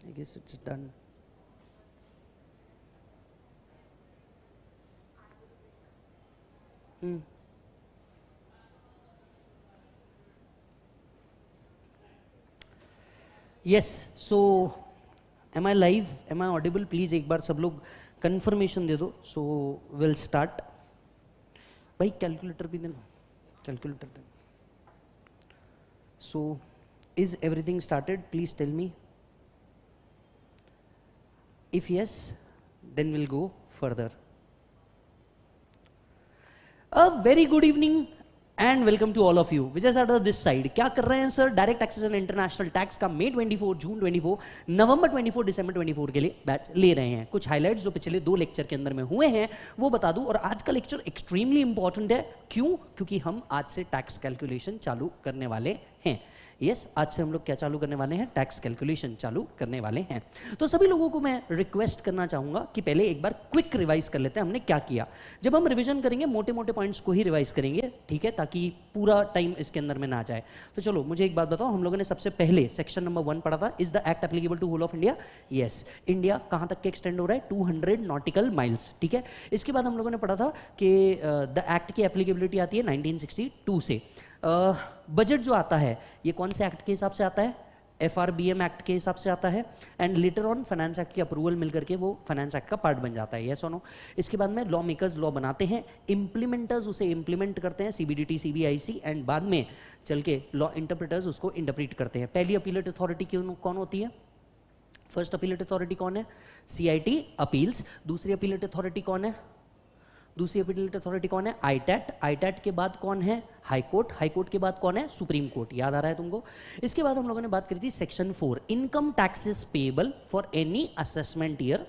I guess it's done. Yes, so am I live? Am I audible? Please एक बार सब लोग confirmation दे दो. So we'll start. भाई calculator भी देना, कैलकुलेटर देना. So is everything started? Please tell me. If yes, then we'll go further. A very good evening and welcome to all of you. Vijay sir this side. क्या कर रहे हैं sir? Direct taxes and international tax का मई 24, जून 24, नवंबर 24, दिसंबर 24 के लिए batch ले रहे हैं. कुछ हाइलाइट्स जो पिछले 2 लेक्चर के अंदर में हुए हैं वो बता दूं. और आज का लेक्चर एक्सट्रीमली इंपॉर्टेंट है. क्यों? क्योंकि हम आज से टैक्स कैलकुलेशन चालू करने वाले हैं. यस, आज से हम लोग क्या चालू करने वाले हैं? टैक्स कैलकुलेशन चालू करने वाले हैं. तो सभी लोगों को मैं रिक्वेस्ट करना चाहूंगा कि पहले एक बार क्विक रिवाइज कर लेते हैं हमने क्या किया. जब हम रिवीजन करेंगे मोटे मोटे पॉइंट्स को ही रिवाइज करेंगे, ठीक है, ताकि पूरा टाइम इसके अंदर में ना जाए. तो चलो मुझे एक बात बताओ, हम लोगों ने सबसे पहले सेक्शन नंबर 1 पढ़ा था. Is the act applicable to whole of India? Yes. India कहां तक के एक्सटेंड हो रहा है? 200 नॉटिकल माइल्स. ठीक है. इसके बाद हम लोगों ने पढ़ा था कि द एक्ट की एप्लीकेबिलिटी आती है 1962 से. बजट जो आता है ये कौन से एक्ट के हिसाब से आता है? FRBM एक्ट के हिसाब से आता है. And later on finance act की अप्रूवल मिलकर के वो फाइनेंस एक्ट का पार्ट बन जाता है. यस और नो. इसके बाद में लॉ मेकर्स लॉ बनाते हैं, इंप्लीमेंटर्स उसे इंप्लीमेंट करते हैं, CBDT CBIC, एंड बाद में चल के लॉ इंटरप्रेटर्स उसको इंटरप्रीट करते हैं. पहली अपीलेट अथॉरिटी कौन होती है? फर्स्ट अपीलेट अथॉरिटी कौन है? CIT appeals. दूसरी अपीलेट अथॉरिटी कौन है? दूसरी अपीलेट अथॉरिटी कौन है? ITAT. ITAT के बाद कौन है? High court. हाई कोर्ट के बाद कौन है? Supreme court. याद आ रहा है तुमको? इसके बाद हम लोगों ने बात करी थी section 4, income taxes payable for any assessment year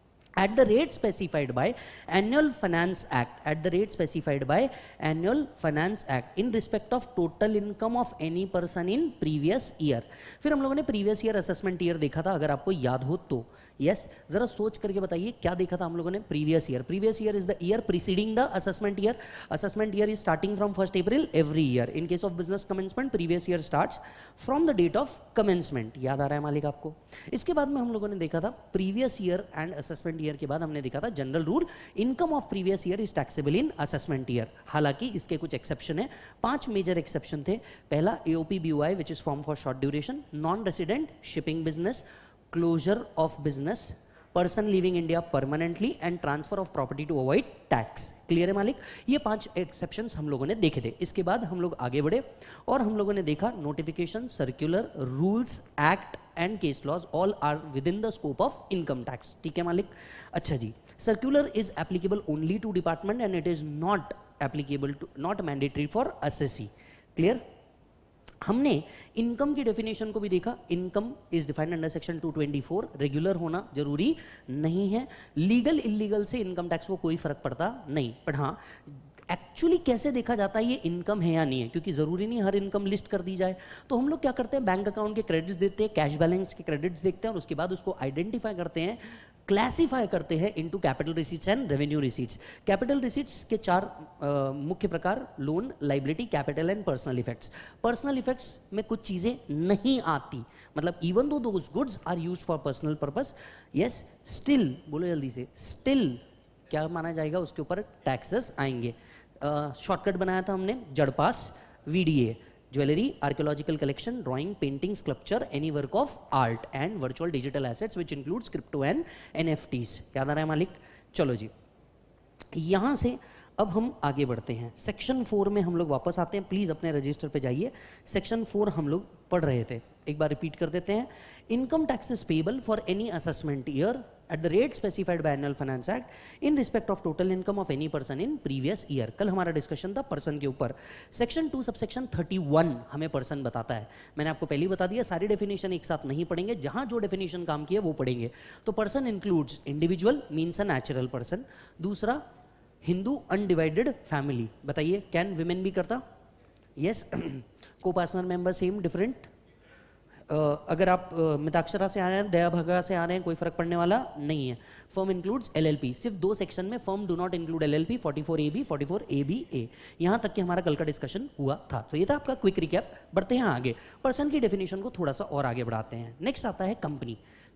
at the rate specified by annual finance act, at the rate specified by annual finance act in respect of total income of any person in previous year. फिर हम लोगों ने previous year assessment year देखा था, अगर आपको याद हो तो. यस, जरा सोच करके बताइए क्या देखा था हम लोगों ने? Previous year. Previous year is the year preceding the assessment year. Assessment year is starting from 1 April every year. In case of business commencement previous year starts from the date of commencement. याद आ रहा है मालिक आपको? इसके बाद में हम लोगों ने देखा था previous year and assessment year के बाद हमने देखा था general rule, income of previous year is taxable in assessment year. हालांकि इसके कुछ एक्सेप्शन है. 5 मेजर एक्सेप्शन थे. पहला AOP BOI which is form for short duration, non resident shipping business, closure of business, person living India permanently, and transfer of property to avoid tax. Clear है मालिक? ये 5 exceptions हम लोगों ने देखे थे. इसके बाद हम लोग आगे बढ़े और हम लोगों ने देखा notification, circular, rules, act and case laws all are with in the scope of income tax. ठीक है मालिक? अच्छा जी. Circular is applicable only to department and it is not applicable to, not mandatory for assessee. Clear? हमने income की definition को भी देखा. Income is defined under section 224. Regular होना जरूरी नहीं है. लीगल इलीगल से इनकम टैक्स को कोई फर्क पड़ता नहीं. पर हाँ, एक्चुअली कैसे देखा जाता है ये इनकम है या नहीं है, क्योंकि जरूरी नहीं हर इनकम लिस्ट कर दी जाए. तो हम लोग क्या करते हैं? बैंक अकाउंट के क्रेडिट्स देते हैं, कैश बैलेंस के क्रेडिट्स देखते हैं और उसके बाद उसको आइडेंटिफाई करते हैं, क्लासिफाई करते हैं into capital receipts and revenue receipts. Capital receipts के 4 मुख्य प्रकार: loan, liability, capital and personal effects. Personal effects में कुछ चीजें नहीं आती, मतलब even though those goods are used for personal purpose, yes, still, बोलो जल्दी से, स्टिल क्या माना जाएगा? उसके ऊपर टैक्सेस आएंगे. शॉर्टकट बनाया था हमने, जड़पास, VDA, jewellery, archaeological collection, drawing, painting, sculpture, any work of art, and virtual digital assets which includes crypto and NFTs. याद आ रहा है मालिक? चलो जी, यहां से अब हम आगे बढ़ते हैं. सेक्शन 4 में हम लोग वापस आते हैं. प्लीज अपने रजिस्टर पे जाइए. सेक्शन 4 हम लोग पढ़ रहे थे, एक बार रिपीट कर देते हैं. Income taxes payable for any assessment year at the rate specified by annual finance act in respect of total income of any person in previous year. कल हमारा डिस्कशन था पर्सन के ऊपर. सेक्शन 2 सबसेक्शन 31 हमें person बताता है. मैंने आपको पहले ही बता दिया, सारी डेफिनेशन एक साथ नहीं पढ़ेंगे, जहां जो डेफिनेशन काम की है वो पढ़ेंगे. तो person includes individual, means a natural person. दूसरा, हिंदू अनडिवाइडेड फैमिली. बताइए, कैन विमेन भी करता? यस. को पर्सनल मेंबर सेम डिफरेंट. अगर आप मिताक्षरा से आ रहे हैं, दया भगा से आ रहे हैं, कोई फर्क पड़ने वाला नहीं है. Firm includes LLP. सिर्फ 2 सेक्शन में firm do not include LLP, 44AB, 44ABA. यहां तक कि हमारा कल का डिस्कशन हुआ था. तो ये था आपका क्विक रिकैप. बढ़ते हैं आगे. पर्सन की डेफिनेशन को थोड़ा सा और आगे बढ़ाते हैं. नेक्स्ट आता है कंपनी.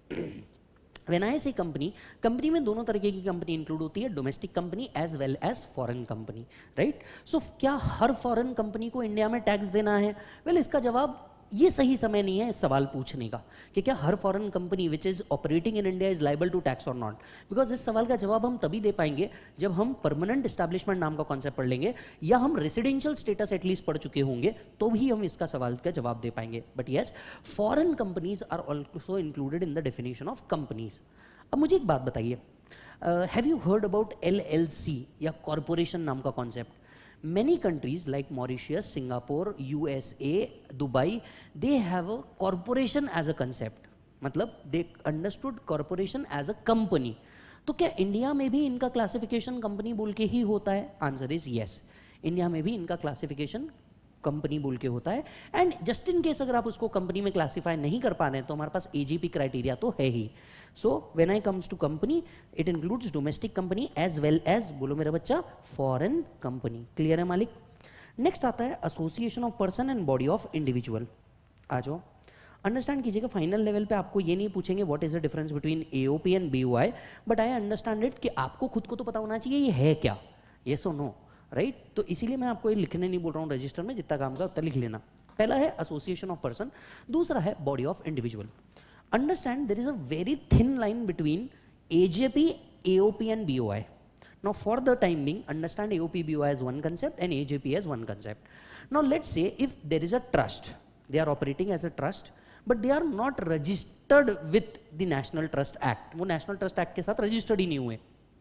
व्हेन आई से कंपनी, कंपनी में दोनों तरीके की कंपनी इंक्लूड होती है, domestic company as well as foreign company, right. So क्या हर फॉरेन कंपनी को इंडिया में टैक्स देना है? वेल, इसका जवाब ये सही समय नहीं है इस सवाल पूछने का कि क्या हर foreign company which is operating in India is liable to tax और नॉट, बिकॉज इस सवाल का जवाब हम तभी दे पाएंगे जब हम परमानेंट एस्टैब्लिशमेंट नाम का कॉन्सेप्ट पढ़ लेंगे या हम रेसिडेंशियल स्टेटस एटलीस्ट पढ़ चुके होंगे, तो भी हम इसका सवाल का जवाब दे पाएंगे। But yes, foreign companies are also included in the definition of companies. अब मुझे एक बात बताइए, have you heard about LLC या कॉरपोरेशन नाम का concept? Many countries like Mauritius, Singapore, USA, Dubai, they have a corporation as a concept. मतलब they understood corporation as a company. तो क्या इंडिया में भी इनका क्लासिफिकेशन कंपनी बोल के ही होता है? आंसर इज यस, इंडिया में भी इनका क्लासिफिकेशन कंपनी बोल के होता है। एंड जस्ट इन केस अगर आप उसको कंपनी में क्लासिफाई नहीं कर पा रहे हैं तो हमारे पास AGP क्राइटेरिया तो है ही। So when I comes to company, it includes domestic company as well as, बोलो मेरा बच्चा, फॉरेन कंपनी। क्लियर है मालिक? नेक्स्ट आता है association of person and body of individual. आ जाओ, अंडरस्टैंड कीजिएगा, फाइनल लेवल पे आपको ये नहीं पूछेंगे what is the difference between AOP and BOI, but I understand it कि आपको खुद को तो पता होना चाहिए ये है क्या, येस और नो, राइट। तो इसीलिए मैं आपको ये लिखने नहीं बोल रहा हूँ रजिस्टर में, जितना काम का उतना लिख लेना। पहला है एसोसिएशन ऑफ पर्सन, दूसरा है body of individual. Understand there is a very thin line between AJP, AOP and BOI. Now for the time being, understand AOP, BOI as one concept and AJP as one concept. Now let's say if there is a trust, they are operating as a trust, but they are not registered with the National Trust Act. वो National Trust Act के साथ registered ही नहीं हुए।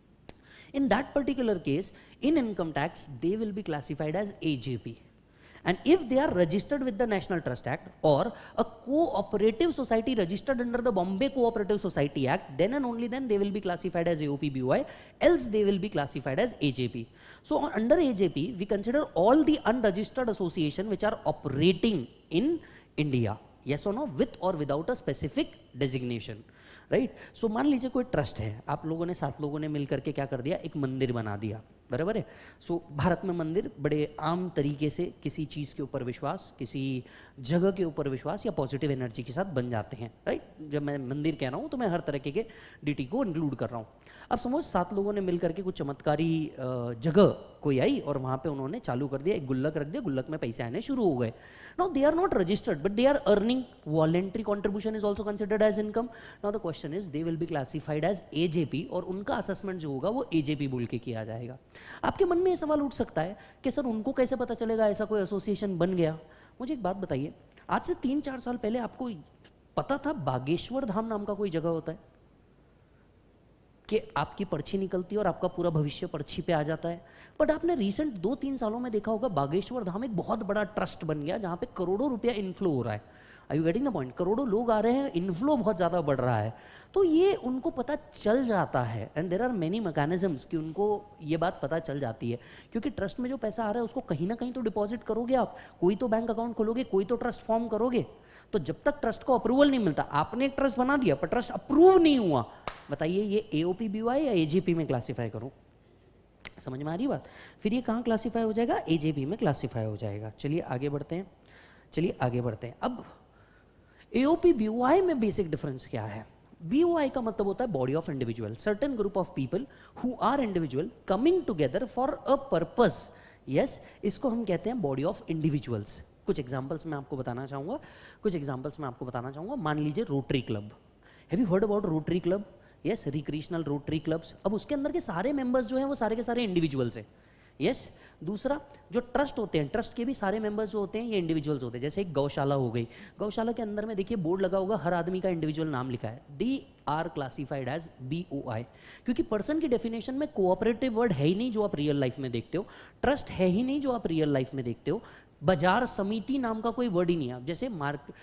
In that particular case, in income tax, they will be classified as AJP. And if they are registered with the National Trust Act or a cooperative society registered under the Bombay Cooperative Society Act, then and only then they will be classified as AOP, BOI, else they will be classified as AJP. So under AJP, we consider all the unregistered association which are operating in India. Yes or no? With or without a specific designation. Right. So मान लीजिए कोई trust है, आप लोगों ने 7 लोगों ने मिल करके क्या कर दिया, एक मंदिर बना दिया, बराबर है। सो भारत में मंदिर बड़े आम तरीके से किसी चीज़ के ऊपर विश्वास, किसी जगह के ऊपर विश्वास या पॉजिटिव एनर्जी के साथ बन जाते हैं, राइट। जब मैं मंदिर कह रहा हूँ तो मैं हर तरीके के DT को इंक्लूड कर रहा हूँ। अब समझ 7 लोगों ने मिल करके कुछ चमत्कारी जगह कोई आई और वहाँ पे उन्होंने चालू कर दिया, एक गुल्लक रख दिया, गुल्लक में पैसे आने शुरू हो गए। Now they are not registered but they are earning, voluntary contribution is also considered as income. Now the question is they will be classified as AJP और उनका असेसमेंट जो होगा वो AJP बोल के किया जाएगा। आपके मन में ये सवाल उठ सकता है कि सर उनको कैसे पता चलेगा ऐसा कोई एसोसिएशन बन गया? मुझे एक बात बताइए, आज से 3-4 साल पहले आपको पता था बागेश्वर धाम नाम का कोई जगह होता है कि आपकी पर्ची निकलती है और आपका पूरा भविष्य पर्ची पे आ जाता है? बट आपने रिसेंट 2-3 सालों में देखा होगा बागेश्वर धाम एक बहुत बड़ा ट्रस्ट बन गया जहां पे करोड़ों रुपया इनफ्लो हो रहा है। Are you getting the point? करोड़ों लोग आ रहे हैं, इनफ्लो बहुत ज़्यादा बढ़ रहा है, तो ये उनको पता चल जाता है। And there are many mechanisms कि उनको ये बात पता चल जाती है, क्योंकि ट्रस्ट में जो पैसा आ रहा है उसको कहीं ना कहीं तो डिपॉजिट करोगे आप, कोई तो बैंक अकाउंट खोलोगे, कोई तो ट्रस्ट फॉर्म करोगे। तो जब तक ट्रस्ट को अप्रूवल नहीं मिलता, आपने एक ट्रस्ट बना दिया पर ट्रस्ट अप्रूव नहीं हुआ, बताइए ये AOP, BOI या AJP में क्लासीफाई करूं? समझ में आ रही बात? फिर ये कहाँ क्लासीफाई हो जाएगा? AJP में क्लासीफाई हो जाएगा। चलिए आगे बढ़ते हैं, चलिए आगे बढ़ते हैं। अब AOP, BOI में बेसिक डिफरेंस क्या है? BOI का मतलब होता है body of individual, certain group of people who are individual coming together for a purpose. Yes, इसको हम कहते हैं बॉडी ऑफ इंडिविजुअल्स। कुछ एग्जांपल्स मैं आपको बताना चाहूंगा, मान लीजिए Rotary club. Have you heard about Rotary club? Yes, recreational Rotary clubs. अब उसके अंदर के सारे मेंबर्स जो हैं वो सारे के सारे इंडिविजुअल्स हैं। यस, दूसरा जो ट्रस्ट होते हैं, ट्रस्ट के भी सारे मेंबर्स जो होते हैं ये इंडिविजुअल्स होते हैं। जैसे एक गौशाला हो गई, गौशाला के अंदर में देखिए बोर्ड लगा होगा, हर आदमी का इंडिविजुअल नाम लिखा है। They are classified as BOI, क्योंकि पर्सन की डेफिनेशन में कोऑपरेटिव वर्ड है ही नहीं जो आप रियल लाइफ में देखते हो, ट्रस्ट है ही नहीं जो आप रियल लाइफ में देखते हो, बाजार समिति नाम का कोई वर्ड ही नहीं है। जैसे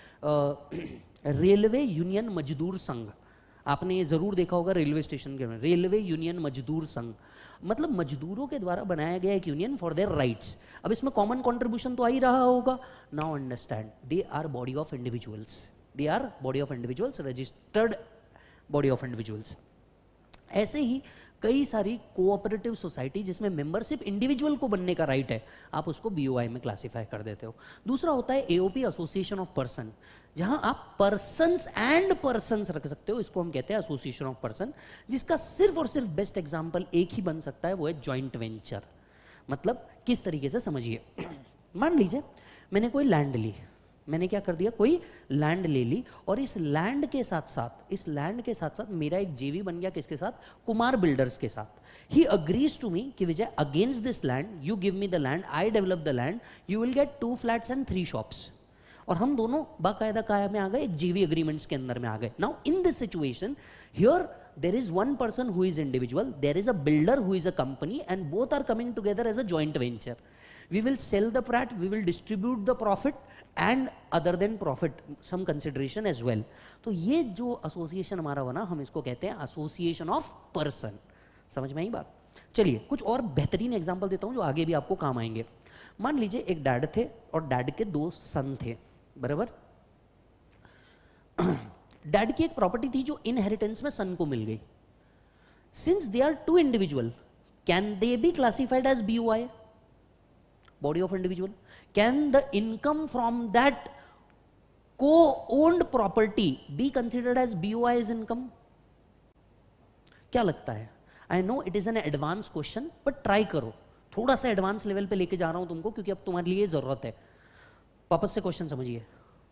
रेलवे यूनियन मजदूर संघ, आपने ये जरूर देखा होगा रेलवे स्टेशन के में, रेलवे यूनियन मजदूर संघ, मतलब मजदूरों के द्वारा बनाया गया एक यूनियन फॉर देयर राइट्स। अब इसमें कॉमन कंट्रीब्यूशन तो आ ही रहा होगा। Now understand, they are body of individuals, they are body of individuals, registered body of individuals. ऐसे ही कई सारी कोऑपरेटिव सोसाइटी जिसमें मेंबरशिप इंडिविजुअल को बनने का राइट है, आप उसको बीओआई में क्लासिफाई कर देते हो। दूसरा होता है एओपी, एसोसिएशन ऑफ पर्सन, जहां आप पर्सन्स एंड पर्सन्स रख सकते हो, इसको हम कहते हैं एसोसिएशन ऑफ पर्सन, जिसका सिर्फ और सिर्फ बेस्ट एग्जांपल एक ही बन सकता है, वो है जॉइंट वेंचर। मतलब किस तरीके से, समझिए, मान लीजिए मैंने कोई लैंड ली, मैंने क्या कर दिया, कोई लैंड ले ली, और इस लैंड के साथ साथ मेरा एक जेवी बन गया, किसके साथ, कुमार बिल्डर्स के साथ। ही अग्रीज टू मी कि Vijay against this land you give me the land, I develop the land, you will get 2 flats and 3 shops. और हम दोनों बाकायदा काया में आ गए, एक जेवी अग्रीमेंट्स के अंदर में आ गए। Now in this situation here there is one person who is individual, there is a builder who is a company, and both are coming together as a joint venture. We will sell the flat, we will distribute the profit, and other than profit some consideration as well. तो ये जो association हमारा बना, हम इसको कहते हैं association of person. समझ में आई बात? चलिए कुछ और बेहतरीन एग्जांपल देता हूं जो आगे भी आपको काम आएंगे। मान लीजिए एक डैड थे और डैड के 2 सन थे, बराबर। डैड की एक प्रॉपर्टी थी जो इनहेरिटेंस में सन को मिल गई। Since they are 2 individual, can they be classified as BOI, body of individual? Can the income from that co-owned property be considered as BOI as income? क्या लगता है? I know it is an advanced question, but try करो। थोड़ा सा advance level पे लेके जा रहा हूं तुमको, क्योंकि अब तुम्हारे लिए जरूरत है। वापस से क्वेश्चन समझिए।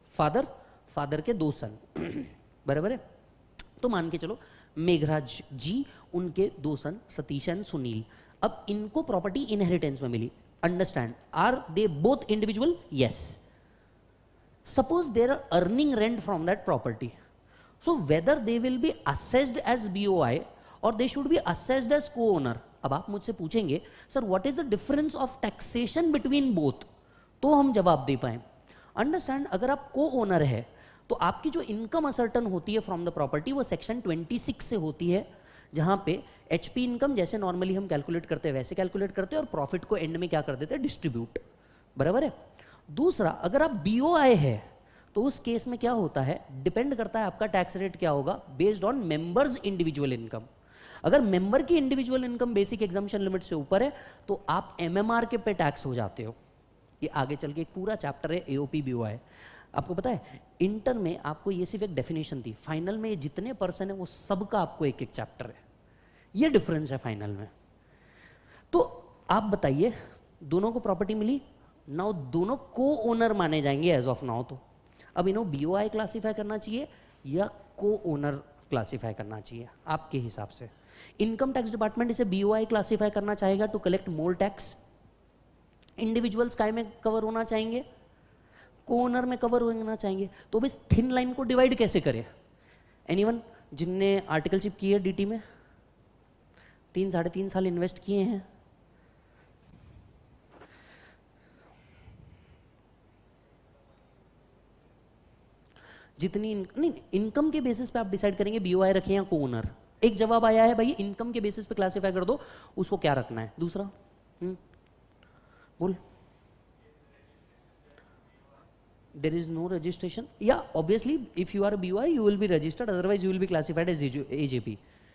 फादर के 2 सन, बराबर है। तो मान के चलो मेघराज जी, उनके 2 सन सतीश एंड सुनील। अब इनको प्रॉपर्टी इनहेरिटेंस में मिली। Understand, are they both individual? Yes. Suppose they are earning rent from that property. So whether they will be assessed as BOI or they should be assessed as co-owner. अब आप मुझसे पूछेंगे, sir what is the difference of taxation between both? तो हम जवाब दे पाए। Understand, अगर आप co-owner है तो आपकी जो इनकम असर्टन होती है फ्रॉम द प्रॉपर्टी वो सेक्शन 26 से होती है, जहां पे एचपी इनकम जैसे नॉर्मली हम कैलकुलेट करते हैं वैसे कैलकुलेट करते हैं, और प्रॉफिट को एंड में क्या कर देते हैं, डिस्ट्रीब्यूट, बराबर है। दूसरा, अगर आप बीओआई है तो उस केस में क्या होता है, डिपेंड करता है आपका टैक्स रेट क्या होगा, based on members individual income. अगर मेंबर की individual income basic exemption limit से ऊपर है तो आप एमएमआर के पे टैक्स हो जाते हो। ये आगे चल के एक पूरा चैप्टर है एओपी बीओआई। आपको पता है इंटर में आपको ये सिर्फ एक डेफिनेशन थी, फाइनल में जितने पर्सन है वो सबका आपको एक एक चैप्टर है। ये डिफरेंस है फाइनल में। तो आप बताइए, दोनों को प्रॉपर्टी मिली, नाउ दोनों को ओनर माने जाएंगे एज ऑफ नाउ। तो अब इन्हों बीओआई क्लासिफाई करना चाहिए या को ओनर क्लासिफाई करना चाहिए आपके हिसाब से? इनकम टैक्स डिपार्टमेंट इसे बीओआई क्लासिफाई करना चाहेगा to collect more tax. Individuals काय में कवर होना चाहेंगे, को ओनर में कवर होना चाहेंगे। तो बस थिन लाइन को डिवाइड कैसे करें? एनीवन जिनने आर्टिकलशिप की है डीटी में, 3-3.5 साल इन्वेस्ट किए हैं, जितनी नहीं, इनकम के बेसिस पे आप डिसाइड करेंगे बीओआई रखें या को ओनर। एक जवाब आया है भाई इनकम के बेसिस पे क्लासिफाई कर दो, उसको क्या रखना है? दूसरा बोल। देयर इज नो रजिस्ट्रेशन, या obviously if you are BOI you will be registered, otherwise you will be classified as AJP.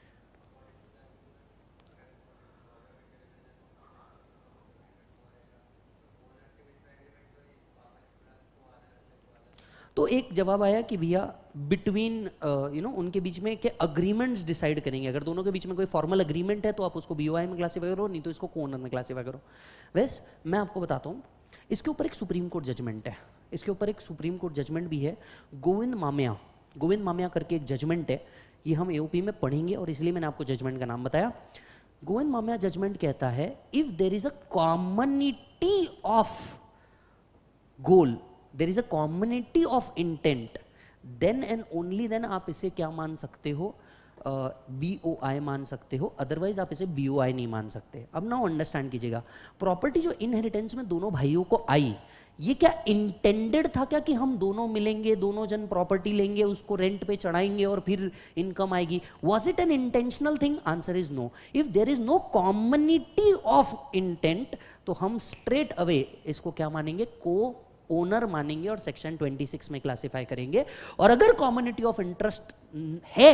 तो एक जवाब आया कि भैया बिटवीन उनके बीच में के अग्रीमेंट्स डिसाइड करेंगे। अगर दोनों के बीच में कोई फॉर्मल अग्रीमेंट है तो आप उसको बीओआई में क्लासिफाई करो, नहीं तो इसको को-ओनर में क्लासिफाई करो। वैसे मैं आपको बताता हूँ, इसके ऊपर एक सुप्रीम कोर्ट जजमेंट है, इसके ऊपर एक सुप्रीम कोर्ट जजमेंट भी है। गोविंद माम्या करके एक जजमेंट है, ये हम एओपी में पढ़ेंगे और इसलिए मैंने आपको जजमेंट का नाम बताया। गोविंद माम्या जजमेंट कहता है if there is a commonality of goal, there is a commonality of intent, then and only then आप इसे क्या मान सकते हो, बीओआई मान सकते हो, अदरवाइज आप इसे बीओआई नहीं मान सकते। अब ना अंडरस्टैंड कीजिएगा, प्रॉपर्टी जो इनहेरिटेंस में दोनों भाइयों को आई, ये क्या इंटेंडेड था क्या कि हम दोनों मिलेंगे, दोनों जन प्रॉपर्टी लेंगे, उसको रेंट पे चढ़ाएंगे और फिर इनकम आएगी? Was it an intentional thing? Answer is no. If there is no commonality of intent तो हम स्ट्रेट अवे इसको क्या मानेंगे, को ओनर मानेंगे और सेक्शन 26 में क्लासिफाई करेंगे। और अगर कॉमनिटी ऑफ इंटरेस्ट है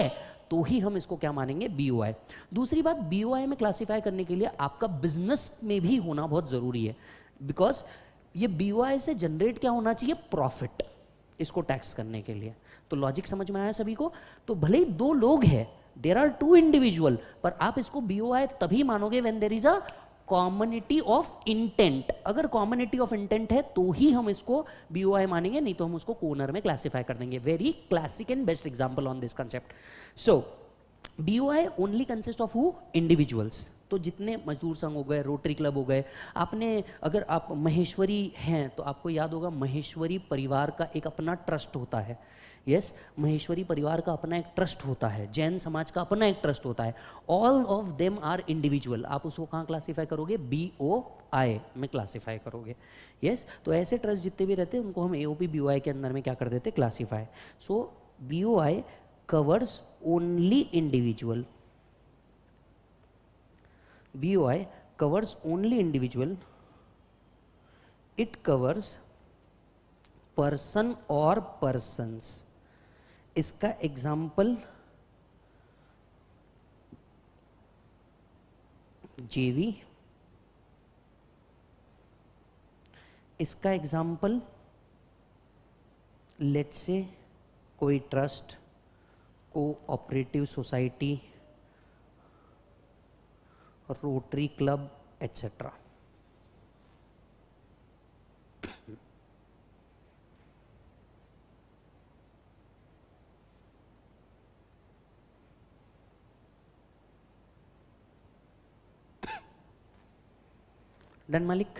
तो ही हम इसको क्या मानेंगे, बीओआई। दूसरी बात, बीओआई में क्लासिफाई करने के लिए आपका बिजनेस में भी होना बहुत जरूरी है, बिकॉज ये बीओआई से जनरेट क्या होना चाहिए, प्रॉफिट, इसको टैक्स करने के लिए। तो लॉजिक समझ में आया सभी को? तो भले ही दो लोग हैं, देर आर टू इंडिविजुअल, पर आप इसको बीओआई तभी मानोगे when there is a commonality of intent. अगर कॉमनिटी ऑफ इंटेंट है तो ही हम इसको बीओआई मानेंगे, नहीं तो हम उसको कोनर में क्लासिफाई कर देंगे। Very classic and best example on this concept. So BOI only consist of who, individuals. तो जितने मजदूर संघ हो गए, रोटरी क्लब हो गए, आपने अगर आप महेश्वरी हैं तो आपको याद होगा महेश्वरी परिवार का एक अपना ट्रस्ट होता है। यस, महेश्वरी परिवार का अपना एक ट्रस्ट होता है, जैन समाज का अपना एक ट्रस्ट होता है। All of them are individual. आप उसको कहाँ क्लासीफाई करोगे, बीओआई में क्लासीफाई करोगे। यस, तो ऐसे ट्रस्ट जितने भी रहते हैं उनको हम एओपी बीओआई के अंदर में क्या कर देते, classify. So BOI covers only individual, BOI covers only individual, it covers person or persons। इसका एग्जाम्पल जेवी, इसका एग्जाम्पल लेट्स से कोई trust, cooperative society, Rotary Club etcetera. Done मालिक?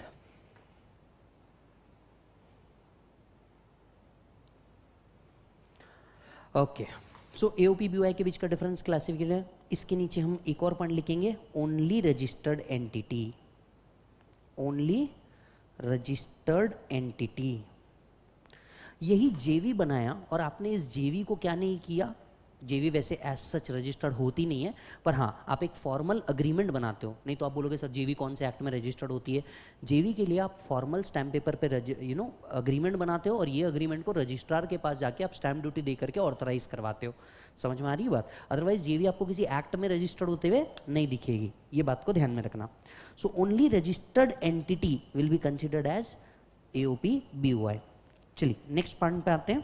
ओके, सो एओपी बीओआई के बीच का difference classification है। इसके नीचे हम एक और पॉइंट लिखेंगे, only registered entity, only registered entity. यही जेवी बनाया और आपने इस जेवी को क्या नहीं किया, जेवी वैसे एज सच रजिस्टर्ड होती नहीं है, पर हाँ आप एक फॉर्मल अग्रीमेंट बनाते हो। नहीं तो आप बोलोगे सर जेवी कौन से एक्ट में रजिस्टर्ड होती है? जेवी के लिए आप फॉर्मल स्टैम्प पेपर पे अग्रीमेंट बनाते हो और ये अग्रीमेंट को रजिस्ट्रार के पास जाके आप स्टैम्प ड्यूटी दे करके ऑथराइज करवाते हो। समझ में आ रही है बात? अदरवाइज जेवी आपको किसी एक्ट में रजिस्टर्ड होते हुए नहीं दिखेगी, ये बात को ध्यान में रखना। So only registered entity will be considered as AOP BOI. चलिए नेक्स्ट पॉइंट पे आते हैं।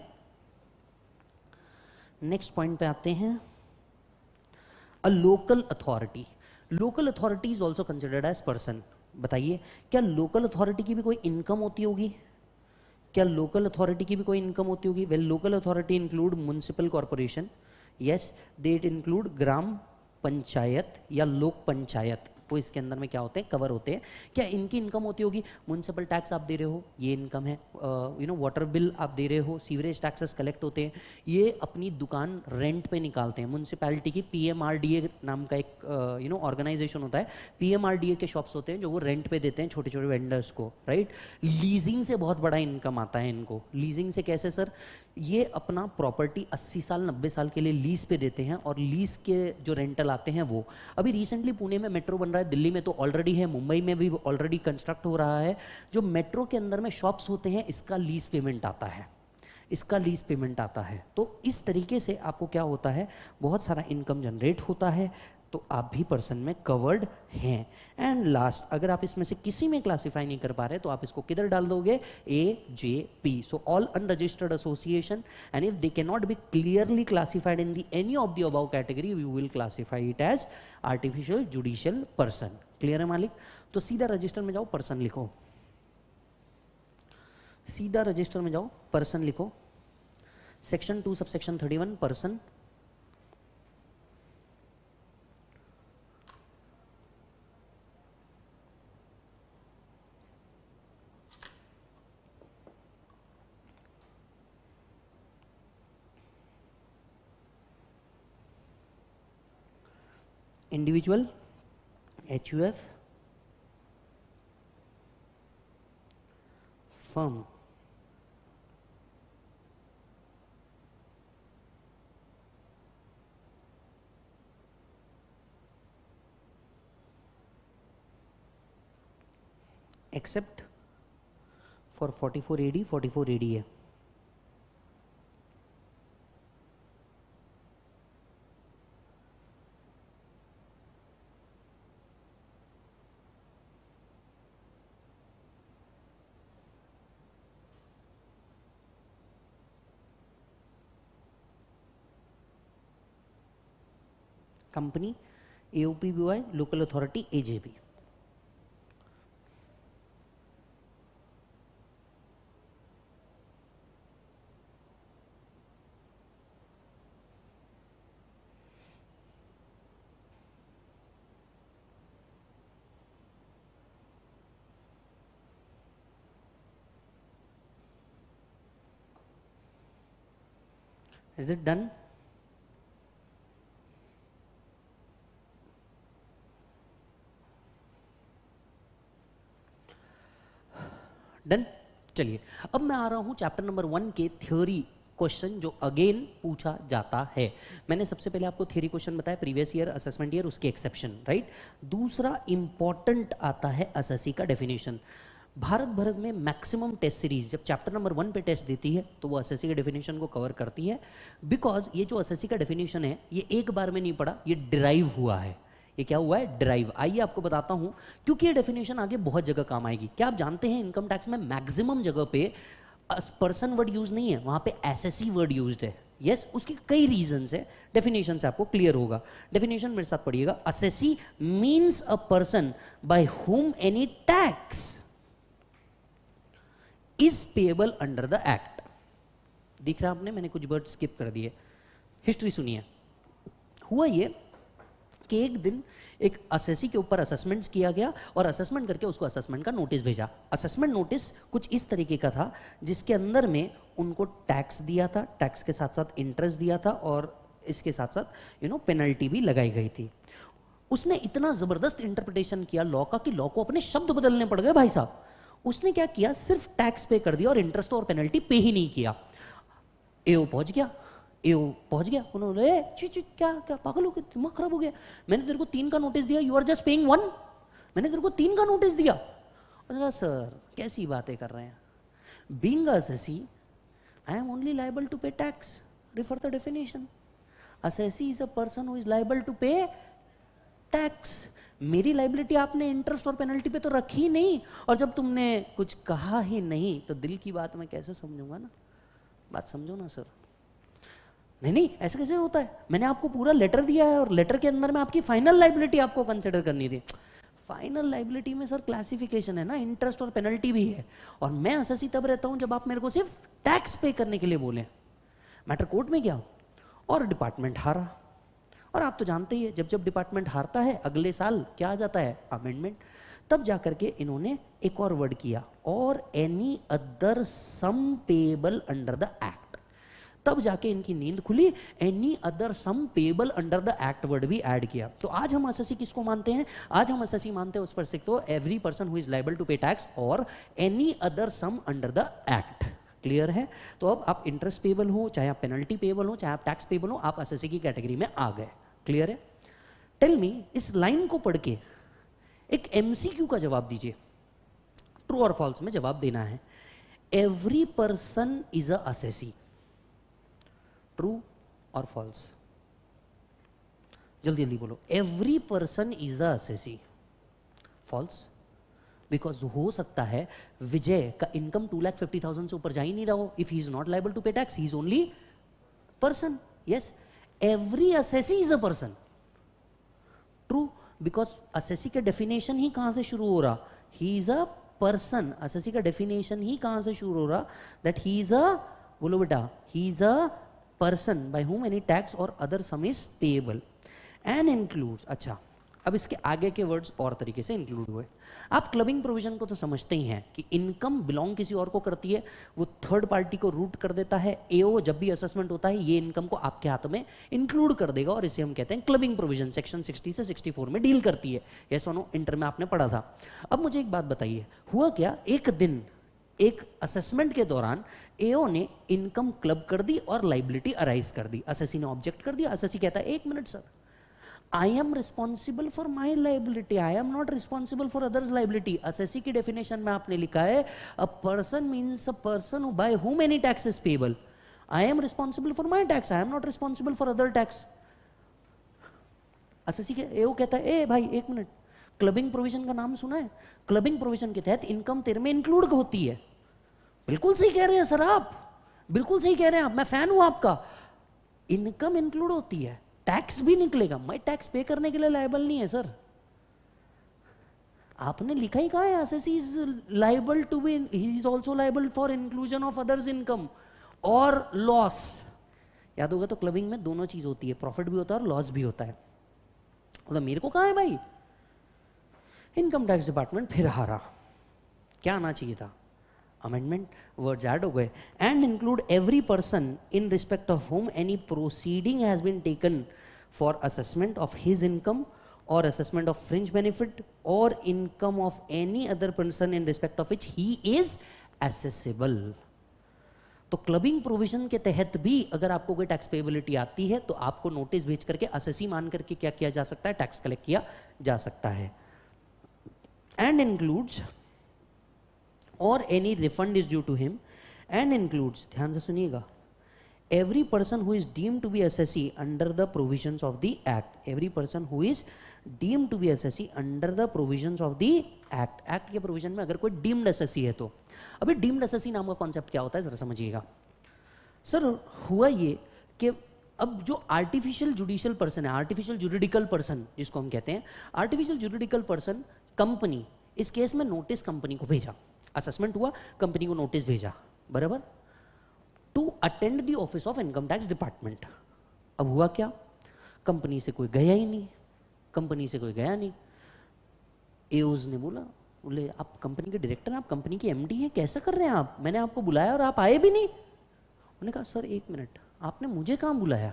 नेक्स्ट पॉइंट पे आते हैं, a local authority. Local authority is also considered as person. बताइए, क्या लोकल अथॉरिटी की भी कोई इनकम होती होगी? क्या लोकल अथॉरिटी की भी कोई इनकम होती होगी? Well, local authority include municipal corporation, yes, they include gram panchayat या लोक पंचायत, वो इसके अंदर में क्या होते हैं, कवर होते हैं। क्या इनकी इनकम होती होगी? म्युनिसिपल टैक्स आप दे रहे हो, ये इनकम है। वाटर बिल आप दे रहे हो, सीवरेज टैक्सेस कलेक्ट होते हैं, ये अपनी दुकान रेंट पे निकालते हैं। म्युनिसिपैलिटी की पीएमआरडीए नाम का एक ऑर्गेनाइजेशन होता है, पीएमआरडीए के शॉप्स होते हैं जो वो रेंट पे देते हैं छोटे छोटे वेंडर्स को, राइट। लीजिंग से बहुत बड़ा इनकम आता है इनको। लीजिंग से कैसे सर? ये अपना प्रॉपर्टी 80 साल 90 साल के लिए लीज पे देते हैं और लीज के जो रेंटल आते हैं वो। अभी रिसेंटली पुणे में मेट्रो बन रहा है, दिल्ली में तो ऑलरेडी है, मुंबई में भी ऑलरेडी कंस्ट्रक्ट हो रहा है। जो मेट्रो के अंदर में शॉप्स होते हैं, इसका लीज पेमेंट आता है, इसका लीज पेमेंट आता है। तो इस तरीके से आपको क्या होता है, बहुत सारा इनकम जनरेट होता है, तो आप भी पर्सन में कवर्ड हैं। एंड लास्ट, अगर आप इसमें से किसी में क्लासिफाई नहीं कर पा रहे तो आप इसको किधर डाल दोगे? AJP। So all unregistered association, and if they can not be clearly classified in the any of the above category, we will classify it as artificial judicial person. Clear है मालिक? तो सीधा रजिस्टर में जाओ, पर्सन लिखो, सीधा register में जाओ, पर्सन लिखो। Section 2 subsection 31 person. Individual HUF, firm, except for 44 AD 44 ADA। Company, AOPBY, local authority, AJB। Is it done? Done. चलिए अब मैं आ रहा हूं चैप्टर नंबर 1 के थ्योरी क्वेश्चन जो अगेन पूछा जाता है। मैंने सबसे पहले आपको थ्योरी क्वेश्चन बताया, प्रीवियस ईयर, असेसमेंट ईयर, उसके एक्सेप्शन, राइट। दूसरा इंपॉर्टेंट आता है एसएससी का डेफिनेशन। भारत भर में मैक्सिमम टेस्ट सीरीज जब चैप्टर नंबर 1 पे टेस्ट देती है तो वो एसएससी के डेफिनेशन को कवर करती है, बिकॉज ये जो एसएससी का डेफिनेशन है ये एक बार में नहीं पड़ा, ये डिराइव हुआ है। ये क्या हुआ है? डिराइव। आइए आपको बताता हूं, क्योंकि ये डेफिनेशन आगे बहुत जगह काम आएगी। क्या आप जानते हैं इनकम टैक्स में मैक्सिमम जगह पे पर्सन वर्ड यूज नहीं है, वहां पे एसएससी वर्ड यूज्ड है। यस उसके कई रीजंस है, डेफिनेशन से आपको क्लियर होगा। डेफिनेशन मेरे साथ पढ़िएगा। Assessee means a person by whom any tax is payable under the act. दिख रहा आपने, मैंने कुछ वर्ड स्किप कर दिए। हिस्ट्री सुनिए। हुआ ये कि एक दिन एक असेसी के ऊपर असेसमेंट्स किया गया और असेसमेंट करके उसको असेसमेंट का नोटिस भेजा। असेसमेंट नोटिस कुछ इस तरीके का था जिसके अंदर में उनको टैक्स दिया था, टैक्स के साथ साथ इंटरेस्ट दिया था और इसके साथ साथ पेनल्टी भी लगाई गई थी। उसने इतना जबरदस्त इंटरप्रिटेशन किया लॉ का कि लॉ को अपने शब्द बदलने पड़ गए भाई साहब। उसने क्या किया, सिर्फ टैक्स पे कर दिया और इंटरेस्ट और पेनल्टी पे ही नहीं किया। एओ पहुंच गया, उन्होंने क्या क्या पागल हो गया, दिमाग खराब हो गया, मैंने तेरे को 3 का नोटिस दिया, यू आर जस्ट पेइंग 1। मैंने तेरे को 3 का नोटिस दिया। कहा सर कैसी बातें कर रहे हैं, being assessee I am only liable to pay tax, refer the definition. Assessee is a person who is liable to pay tax. मेरी लाइबिलिटी आपने इंटरेस्ट और पेनल्टी पे तो रखी ही नहीं, और जब तुमने कुछ कहा ही नहीं तो दिल की बात मैं कैसे समझूंगा ना, बात समझो ना सर। नहीं ऐसा कैसे होता है, मैंने आपको पूरा लेटर दिया है और लेटर के अंदर में आपकी फाइनल लाइबिलिटी आपको कंसिडर करनी थी। फाइनल लाइबिलिटी में सर क्लासिफिकेशन है ना, इंटरेस्ट और पेनल्टी भी है, और मैं असेसी तब रहता हूं जब आप मेरे को सिर्फ टैक्स पे करने के लिए बोले। मैटर कोर्ट में गया और डिपार्टमेंट हारा, और आप तो जानते ही है जब जब डिपार्टमेंट हारता है अगले साल क्या आ जाता है, अमेंडमेंट। तब जाकर के इन्होंने एक और वर्ड किया, और any other sum payable under the act. तब जाके इनकी नींद खुली, any other sum payable under the act word भी ऐड किया। तो आज हम एसएससी किसको मानते हैं? आज हम एसएससी मानते हैं उस पर से तो every person who is liable to pay tax और any other sum under the act. Clear है? तो अब आप इंटरेस्ट पेएबल हो, चाहे आप पेनल्टी पेएबल हो, चाहे आप टैक्स पेएबल हो, आप एसएससी की कैटेगरी में आ गए। क्लियर है? टेल मी, इस लाइन को पढ़ के एक एमसीक्यू का जवाब दीजिए। ट्रू और फॉल्स में जवाब देना है। Every person is a assessee, true और फॉल्स? जल्दी जल्दी बोलो। Every person is a assessee, false. Because हो सकता है विजय का इनकम 2,50,000 से ऊपर जा ही नहीं रहा हो। If he is not liable to pay tax, he is only person. Yes, every assessee is a person, true, because assessee का डेफिनेशन ही कहां से शुरू हो रहा, he is a person. Assessee का डेफिनेशन ही कहां से शुरू हो रहा, दैट ही इज अ, बोलो बेटा, he is a person by whom any tax or other sum is payable and includes। अच्छा, अब इसके आगे के वर्ड्स और तरीके से इंक्लूड हुए। आप क्लबिंग प्रोविजन को तो समझते ही हैं कि इनकम बिलोंग किसी और को करती है, वो थर्ड पार्टी को रूट कर देता है। एओ जब भी असेसमेंट होता है ये इनकम को आपके हाथ में इंक्लूड कर देगा, और इसे हम कहते हैं क्लबिंग प्रोविजन। सेक्शन 60 से 64 में डील करती है। ये सोनो इंटर में आपने पढ़ा था। अब मुझे एक बात बताइए, हुआ क्या, एक दिन एक असेसमेंट के दौरान एओ ने इनकम क्लब कर दी और लाइबिलिटी अराइज कर दी। असेसी ने ऑब्जेक्ट कर दिया। असेसी कहता है एक minute sir, I am responsible for my liability, I am not responsible for others liability. Assessee की डेफिनेशन में आपने लिखा है a person means a person by whom any tax is payable. I am responsible for my tax, I am not responsible for other tax. Assessee के AO कहता है ए भाई एक मिनट, क्लबिंग प्रोविजन का नाम सुना है? क्लबिंग प्रोविजन के तहत इनकम तेरे में इंक्लूड होती है। बिल्कुल सही कह रहे हैं सर आप, बिल्कुल सही कह रहे हैं आप, मैं फैन हूं आपका। इनकम इंक्लूड होती है, टैक्स भी निकलेगा। मैं टैक्स पे करने के लिए लायबल नहीं है सर। आपने लिखा ही कहा है assessee is liable to be, he is also liable for inclusion of others income और लॉस। याद होगा तो क्लबिंग में दोनों चीज होती है, प्रॉफिट भी होता है और लॉस भी होता है। मतलब मेरे को कहा है भाई, इनकम टैक्स डिपार्टमेंट फिर हारा। क्या आना चाहिए था? अमेंडमेंट, वर्ड्स ऐड हो गए। And include every person in respect of whom any proceeding has been taken for assessment of his income or assessment of fringe benefit or income of any other person in respect of which he is assessable। तो clubbing provision के तहत भी अगर आपको कोई tax पेबिलिटी आती है तो आपको नोटिस भेज करके असेसी मान करके क्या किया जा सकता है? टैक्स कलेक्ट किया जा सकता है। एंड इंक्लूड्स और any refund is due to him and includes, ध्यान से सुनिएगा, every person who is deemed to be assessee under the provisions of the act, every person who is deemed to be assessee under the provisions of the act, act के provision में अगर कोई deemed assessee है तो। अभी deemed assessee नाम का concept क्या होता है जरा समझिएगा। सर हुआ ये कि अब जो आर्टिफिशियल जुडिशियल पर्सन है, आर्टिफिशियल जुरिडिकल पर्सन जिसको हम कहते हैं, आर्टिफिशियल जुरिडिकल पर्सन कंपनी, इस केस में नोटिस कंपनी को भेजा, असेसमेंट हुआ, कंपनी को नोटिस भेजा, बराबर, to attend the office of income tax department. अब हुआ क्या? कंपनी से कोई गया ही नहीं, कंपनी से कोई गया नहीं। एओज ने बोले आप कंपनी के डायरेक्टर हैं, आप कंपनी के एमडी हैं, कैसे कर रहे हैं आप? मैंने आपको बुलाया और आप आए भी नहीं। उन्होंने कहा सर एक मिनट, आपने मुझे कहां बुलाया?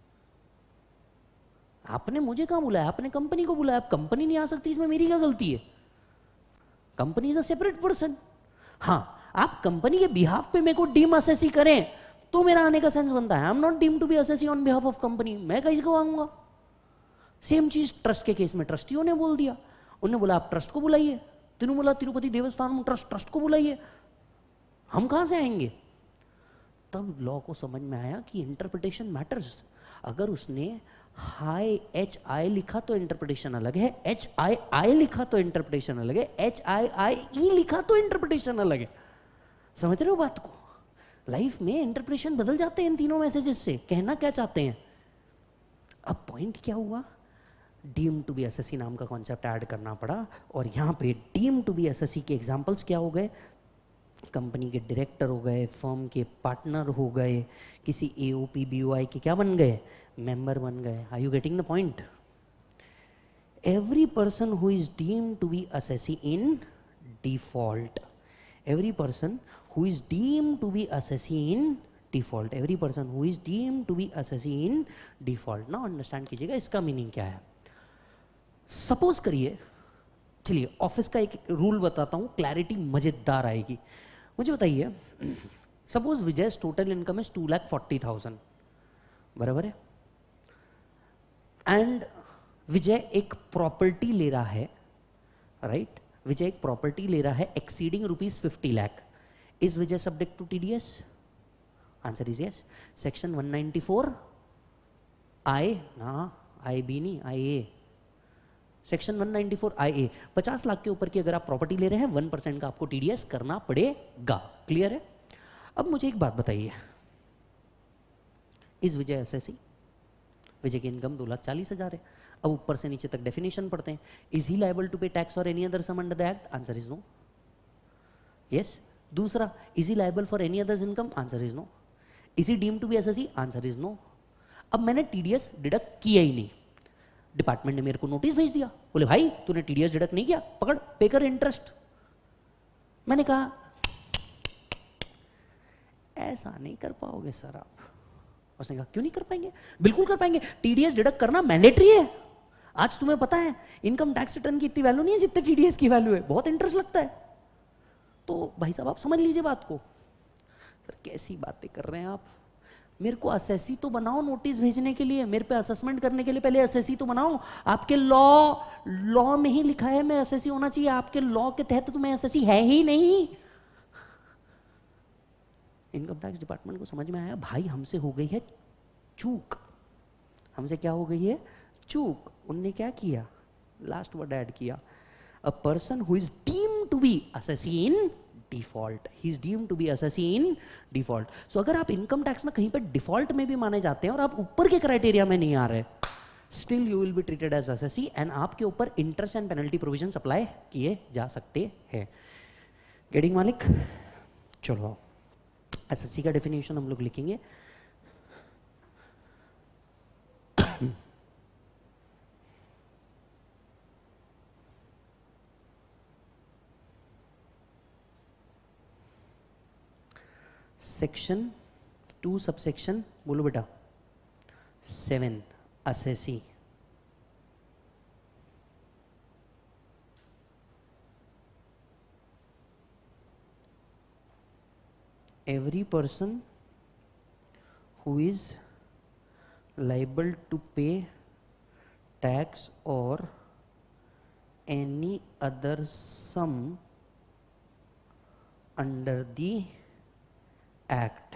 आपने मुझे कहां बुलाया? आपने कंपनी को बुलाया। आप कंपनी नहीं आ सकती, इसमें मेरी क्या गलती है? Company is a separate person. हाँ, आप कंपनी के बिहाफ पे मेरे को डीम असेसी करें तो मेरा आने का सेंस बनता है। I am not deem to be assessee on behalf of company, मैं कैसे को आऊंगा? सेम चीज ट्रस्ट के केस में ट्रस्टियों ने बोल दिया, उन्होंने बोला आप ट्रस्ट को बुलाइए, तिरुमला तिरुपति देवस्थानम ट्रस्ट को बुलाइए, हम कहां से आएंगे? तब लॉ को समझ में आया कि इंटरप्रिटेशन मैटर्स। अगर उसने हाई HI लिखा तो इंटरप्रिटेशन अलग है, HII लिखा तो इंटरप्रिटेशन अलग है, HIIE लिखा तो इंटरप्रिटेशन अलग है। समझ रहे हो बात को? लाइफ में इंटरप्रिटेशन बदल जाते हैं इन तीनों मैसेजेस से। कहना क्या चाहते हैं? अब पॉइंट क्या हुआ? डीम टू बी एसएससी नाम का कॉन्सेप्ट ऐड करना पड़ा, और यहां पे डीम टू बी एसएससी के एग्जांपल्स क्या हो गए? कंपनी के डायरेक्टर हो गए, फर्म के पार्टनर हो गए, किसी AOP BOI के क्या बन गए? मेंबर बन गए। Are you getting the point? Every person who is deemed to be assessee in default, every person who is deemed to be assessee in default, every person who is deemed to be assessee in default। now understand कीजिएगा इसका meaning क्या है। Suppose करिए, चलिए office का एक rule बताता हूं, क्लैरिटी मजेदार आएगी। मुझे बताइए, suppose Vijay total income is 2,40,000, बराबर है, एंड विजय एक प्रॉपर्टी ले रहा है, राइट? विजय एक प्रॉपर्टी ले रहा है exceeding ₹50 lakh. Is Vijay subject to TDS? Answer is yes. Section 194 I, ना IB नहीं, IA, सेक्शन 194 IA, 50 लाख के ऊपर की अगर आप प्रॉपर्टी ले रहे हैं 1% का आपको TDS करना पड़ेगा। क्लियर है? अब मुझे एक बात बताइए, इज विजय एसएससी? विजय की इनकम 2,40,000 है। अब ऊपर से नीचे तक डेफिनेशन पढ़ते हैं। Is he liable to pay tax और any other sum under the act? Answer is no. Yes. दूसरा, is he liable for any others income? Answer is no. Is he deemed to be assessee? Answer is no. अब मैंने TDS deduct किया ही नहीं, department ने मेरे को notice भेज दिया, बोले भाई तूने TDS डिडक्ट नहीं किया, पकड़ पे कर इंटरेस्ट। मैंने कहा ऐसा नहीं कर पाओगे सर आप। उसने कहा क्यों नहीं कर पाएंगे? बिल्कुल कर पाएंगे, TDS डिडक्ट करना मैंडेटरी है। आज तुम्हें पता है इनकम टैक्स रिटर्न की इतनी वैल्यू नहीं है जितने TDS की वैल्यू है, बहुत इंटरेस्ट लगता है। तो भाई साहब आप समझ लीजिए बात को। सर कैसी बातें कर रहे हैं आप? मेरे को असेसी तो बनाओ नोटिस भेजने के लिए, मेरे पे असेसमेंट करने के लिए पहले असेसी तो बनाओ। आपके लॉ में ही लिखा है मैं असेसी होना चाहिए, आपके लॉ के तहत तो मैं असेसी है ही नहीं। इनकम टैक्स डिपार्टमेंट को समझ में आया भाई हमसे हो गई है चूक, हमसे क्या हो गई है? चूक। उनने क्या किया? लास्ट वर्ड ऐड किया, a person who is deemed to be assessee in default, he is deemed to be assessee in default. So अगर आप इनकम टैक्स में कहीं पर डिफॉल्ट में भी माने जाते हैं और आप ऊपर के क्राइटेरिया में नहीं आ रहे, still you will be treated as assessee and आपके ऊपर interest and penalty provision apply किए जा सकते हैं. गेटिंग मालिक? चलो एसएससी का डेफिनेशन हम लोग लिखेंगे. सेक्शन 2 सबसेक्शन बोलो बेटा 7 assessee. Every person who is liable to pay tax or any other sum under the act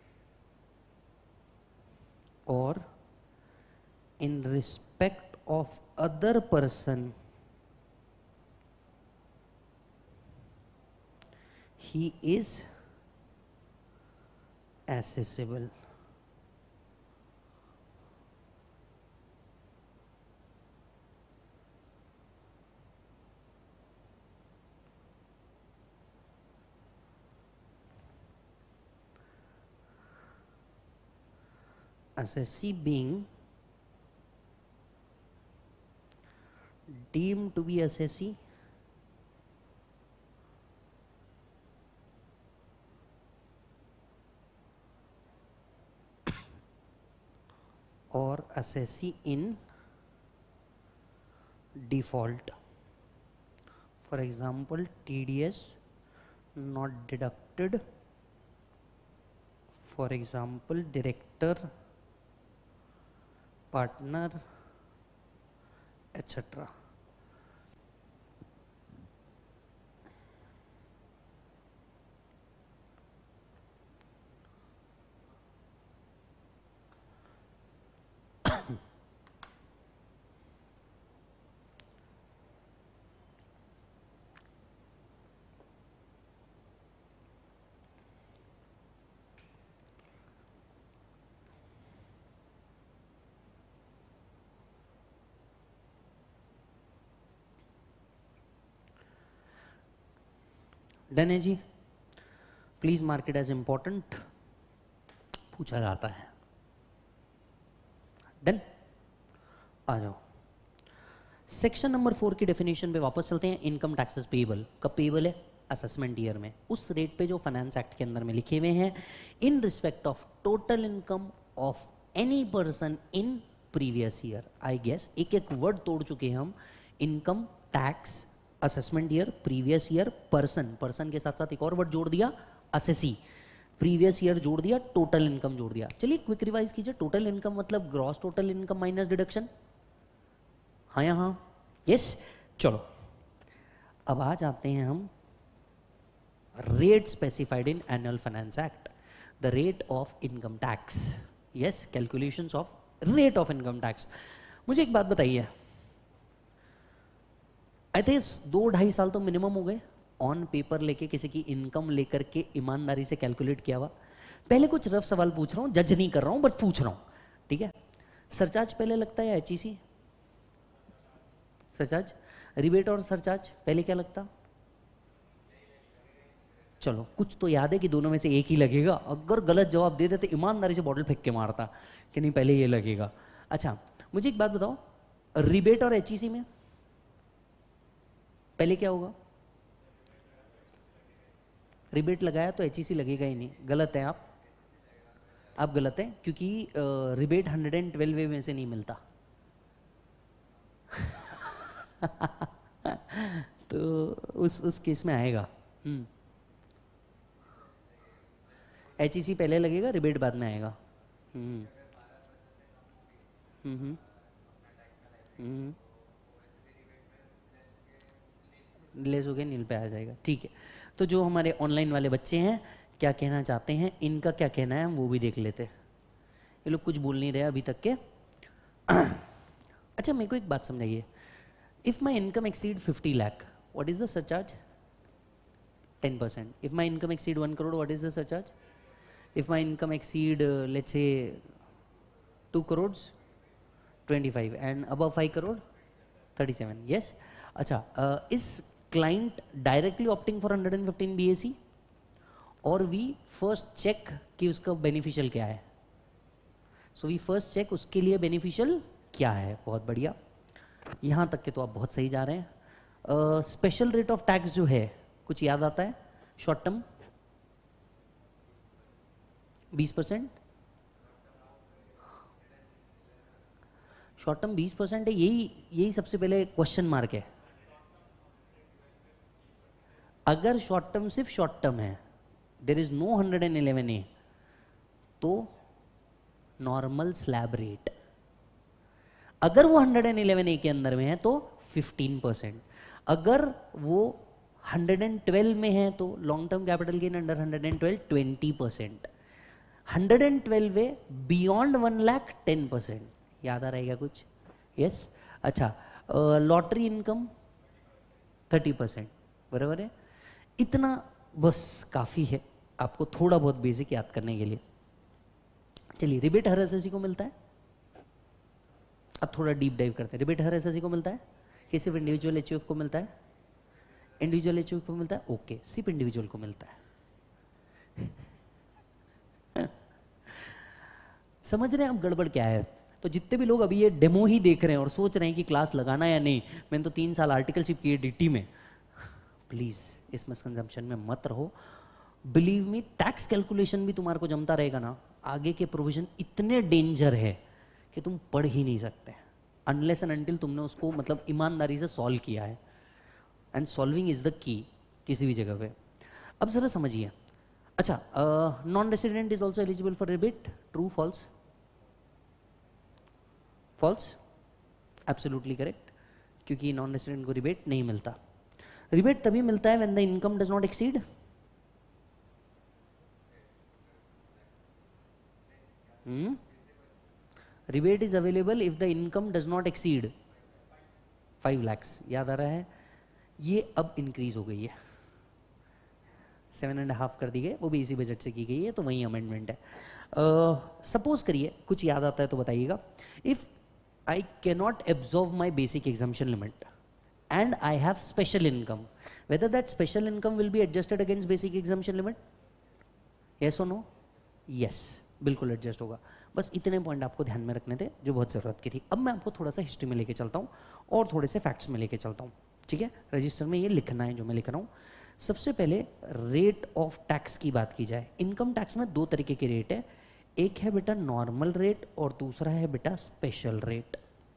or in respect of other person he is assessable. Assessee being deemed to be assessee or assessee in default. For example, TDS not deducted. For example, director, partner, etc. Done है जी. Please mark it as important, पूछा जाता है. Done. आ जाओ section number 4 की definition पे वापस चलते हैं. इनकम टैक्सेस पेएबल कब पेएबल है? असेसमेंट ईयर में, उस रेट पे जो फाइनेंस एक्ट के अंदर में लिखे हुए हैं. In respect of total income of any person in previous year. I guess एक एक वर्ड तोड़ चुके हैं हम. Income tax, assessment year, previous year, person, person के साथ साथ एक और वर्ड जोड़ दिया असेसी, प्रीवियस ईयर जोड़ दिया, टोटल इनकम जोड़ दिया. चलिए क्विक रिवाइज कीजिए. टोटल इनकम मतलब gross total income minus deduction. हाँ या हाँ? यस. चलो अब आ जाते हैं हम rate specified in annual finance act, the rate of income tax. Yes, calculations of rate of income tax. मुझे एक बात बताइए, आई थिंक 2-2.5 साल तो मिनिमम हो गए ऑन पेपर लेके किसी की इनकम लेकर के ईमानदारी से कैलकुलेट किया हुआ. पहले कुछ रफ सवाल पूछ रहा हूँ, जज नहीं कर रहा हूँ, बस पूछ रहा हूँ. ठीक है? सरचार्ज पहले लगता है एचईसी? सरचार्ज, रिबेट और सरचार्ज पहले क्या लगता? चलो कुछ तो याद है कि दोनों में से एक ही लगेगा. अगर गलत जवाब दे देते ईमानदारी से बॉटल फेंक के मारता कि नहीं पहले ये लगेगा. अच्छा मुझे एक बात बताओ, रिबेट और एचईसी में पहले क्या होगा? रिबेट लगाया तो एचईसी लगेगा ही नहीं. गलत है आप गलत है, क्योंकि रिबेट 112 में से नहीं मिलता. तो उस केस में आएगा. एचईसी पहले लगेगा, रिबेट बाद में आएगा. लेस हो गया, नील पे आ जाएगा. ठीक है, तो जो हमारे ऑनलाइन वाले बच्चे हैं क्या कहना चाहते हैं, इनका क्या कहना है हम वो भी देख लेते. ये लोग कुछ बोल नहीं रहे अभी तक के. अच्छा मेरे को एक बात समझाइए, if my income exceed 50 lakh, what is the surcharge? 10%. If my income exceed 1 crore, what is the surcharge? If my income exceed, let's say 2 crores, 25, and above 5 crore, 37. Yes. अच्छा, is client directly opting for 115 BAC, और we first check कि उसका beneficial क्या है? So we first check उसके लिए beneficial क्या है. बहुत बढ़िया, यहाँ तक के तो आप बहुत सही जा रहे हैं. स्पेशल रेट ऑफ टैक्स जो है, कुछ याद आता है? शॉर्ट टर्म 20%, शॉर्ट टर्म 20% है. यही सबसे पहले क्वेश्चन मार्क है. अगर शॉर्ट टर्म सिर्फ शॉर्ट टर्म है, देयर इज नो 111A, तो नॉर्मल स्लैब रेट. अगर वो 111A के अंदर में है तो 15%. अगर वो 112 में है तो long term capital gain under 112 20%. 112 beyond 1 lakh 10%. याद आ रहेगा कुछ? यस. अच्छा, लॉटरी इनकम 30%. बराबर है. इतना बस काफ़ी है आपको थोड़ा बहुत बेसिक याद करने के लिए. चलिए, रिबेट हर एसएससी को मिलता है. अब थोड़ा डीप डाइव करते हैं. रिबेट हर एसएससी को मिलता है कि सिर्फ इंडिविजुअल एचयूएफ को मिलता है? इंडिविजुअल एचयूएफ को मिलता है. ओके, सिर्फ इंडिविजुअल को मिलता है. समझ रहे हैं आप गड़बड़ क्या है? तो जितने भी लोग अभी ये डेमो ही देख रहे हैं और सोच रहे हैं कि क्लास लगाना या नहीं, मैंने तो 3 साल आर्टिकलशिप की है डीटी में, प्लीज इस मिसकंसेप्शन में मत रहो. बिलीव मी, टैक्स कैलकुलेशन भी तुम्हारे को जमता रहेगा ना, आगे के प्रोविजन इतने डेंजर है कि तुम पढ़ ही नहीं सकते अनलेस एंड अनटिल तुमने उसको मतलब ईमानदारी से सॉल्व किया है. And solving is the key किसी भी जगह पे. अब जरा समझिए. अच्छा, non resident is also eligible for rebate. True false? False. Absolutely correct, क्योंकि नॉन रेसिडेंट को रिबेट नहीं मिलता. रिबेट तभी मिलता है when the income does not exceed. Rebate is available if the income does not exceed 5 lakhs. याद आ रहा है? ये अब इंक्रीज हो गई है, 7.5 कर दी गई, वो भी इसी बजट से की गई है, तो वही अमेंडमेंट है. सपोज करिए, कुछ याद आता है तो बताइएगा. If I cannot absorb my basic exemption limit and I have special income, whether that special income will be adjusted against basic exemption limit? Yes or no? Yes, बिल्कुल एडजस्ट होगा. बस इतने पॉइंट आपको ध्यान में रखने थे जो बहुत ज़रूरत की थी. अब मैं आपको थोड़ा सा हिस्ट्री में लेके चलता हूँ और थोड़े से फैक्ट्स में लेके चलता हूँ. ठीक है, रजिस्टर में ये लिखना है जो मैं लिख रहा हूँ. सबसे पहले रेट ऑफ टैक्स की बात की जाए. इनकम टैक्स में 2 तरीके के रेट है. एक है बेटा नॉर्मल रेट और दूसरा है बेटा स्पेशल रेट.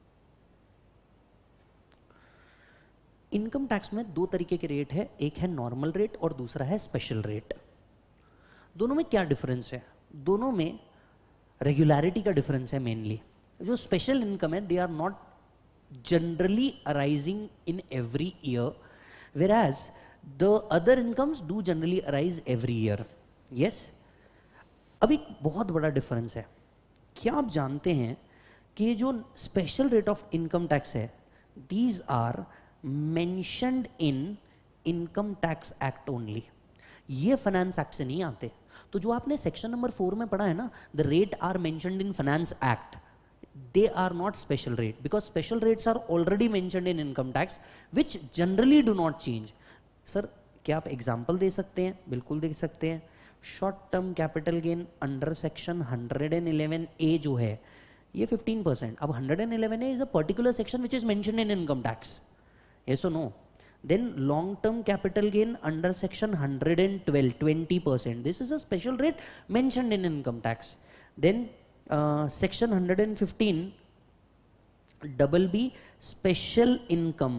इनकम टैक्स में 2 तरीके के रेट है, एक है नॉर्मल रेट और दूसरा है स्पेशल रेट. दोनों में क्या डिफरेंस है? दोनों में रेगुलरिटी का डिफरेंस है मेनली. जो स्पेशल इनकम है, they are not generally arising in every year, whereas the other incomes do generally arise every year. Yes? अब एक बहुत बड़ा डिफरेंस है. क्या आप जानते हैं कि ये जो special rate of income tax है, these are mentioned in income tax act only. ये फाइनेंस एक्ट से नहीं आते. तो जो आपने सेक्शन नंबर 4 में पढ़ा है ना, the rate are mentioned in finance act, they are not special rate because special rates are already mentioned in income tax which generally do not change. Sir क्या आप एग्जाम्पल दे सकते हैं? बिल्कुल दे सकते हैं. Short term capital gain under section 111A जो है ये 15%. अब 111A is a particular section which is mentioned in income tax. yes or no? Then long term capital gain under section 112 20%. This is a special rate mentioned in income tax. Then section 115 double B special income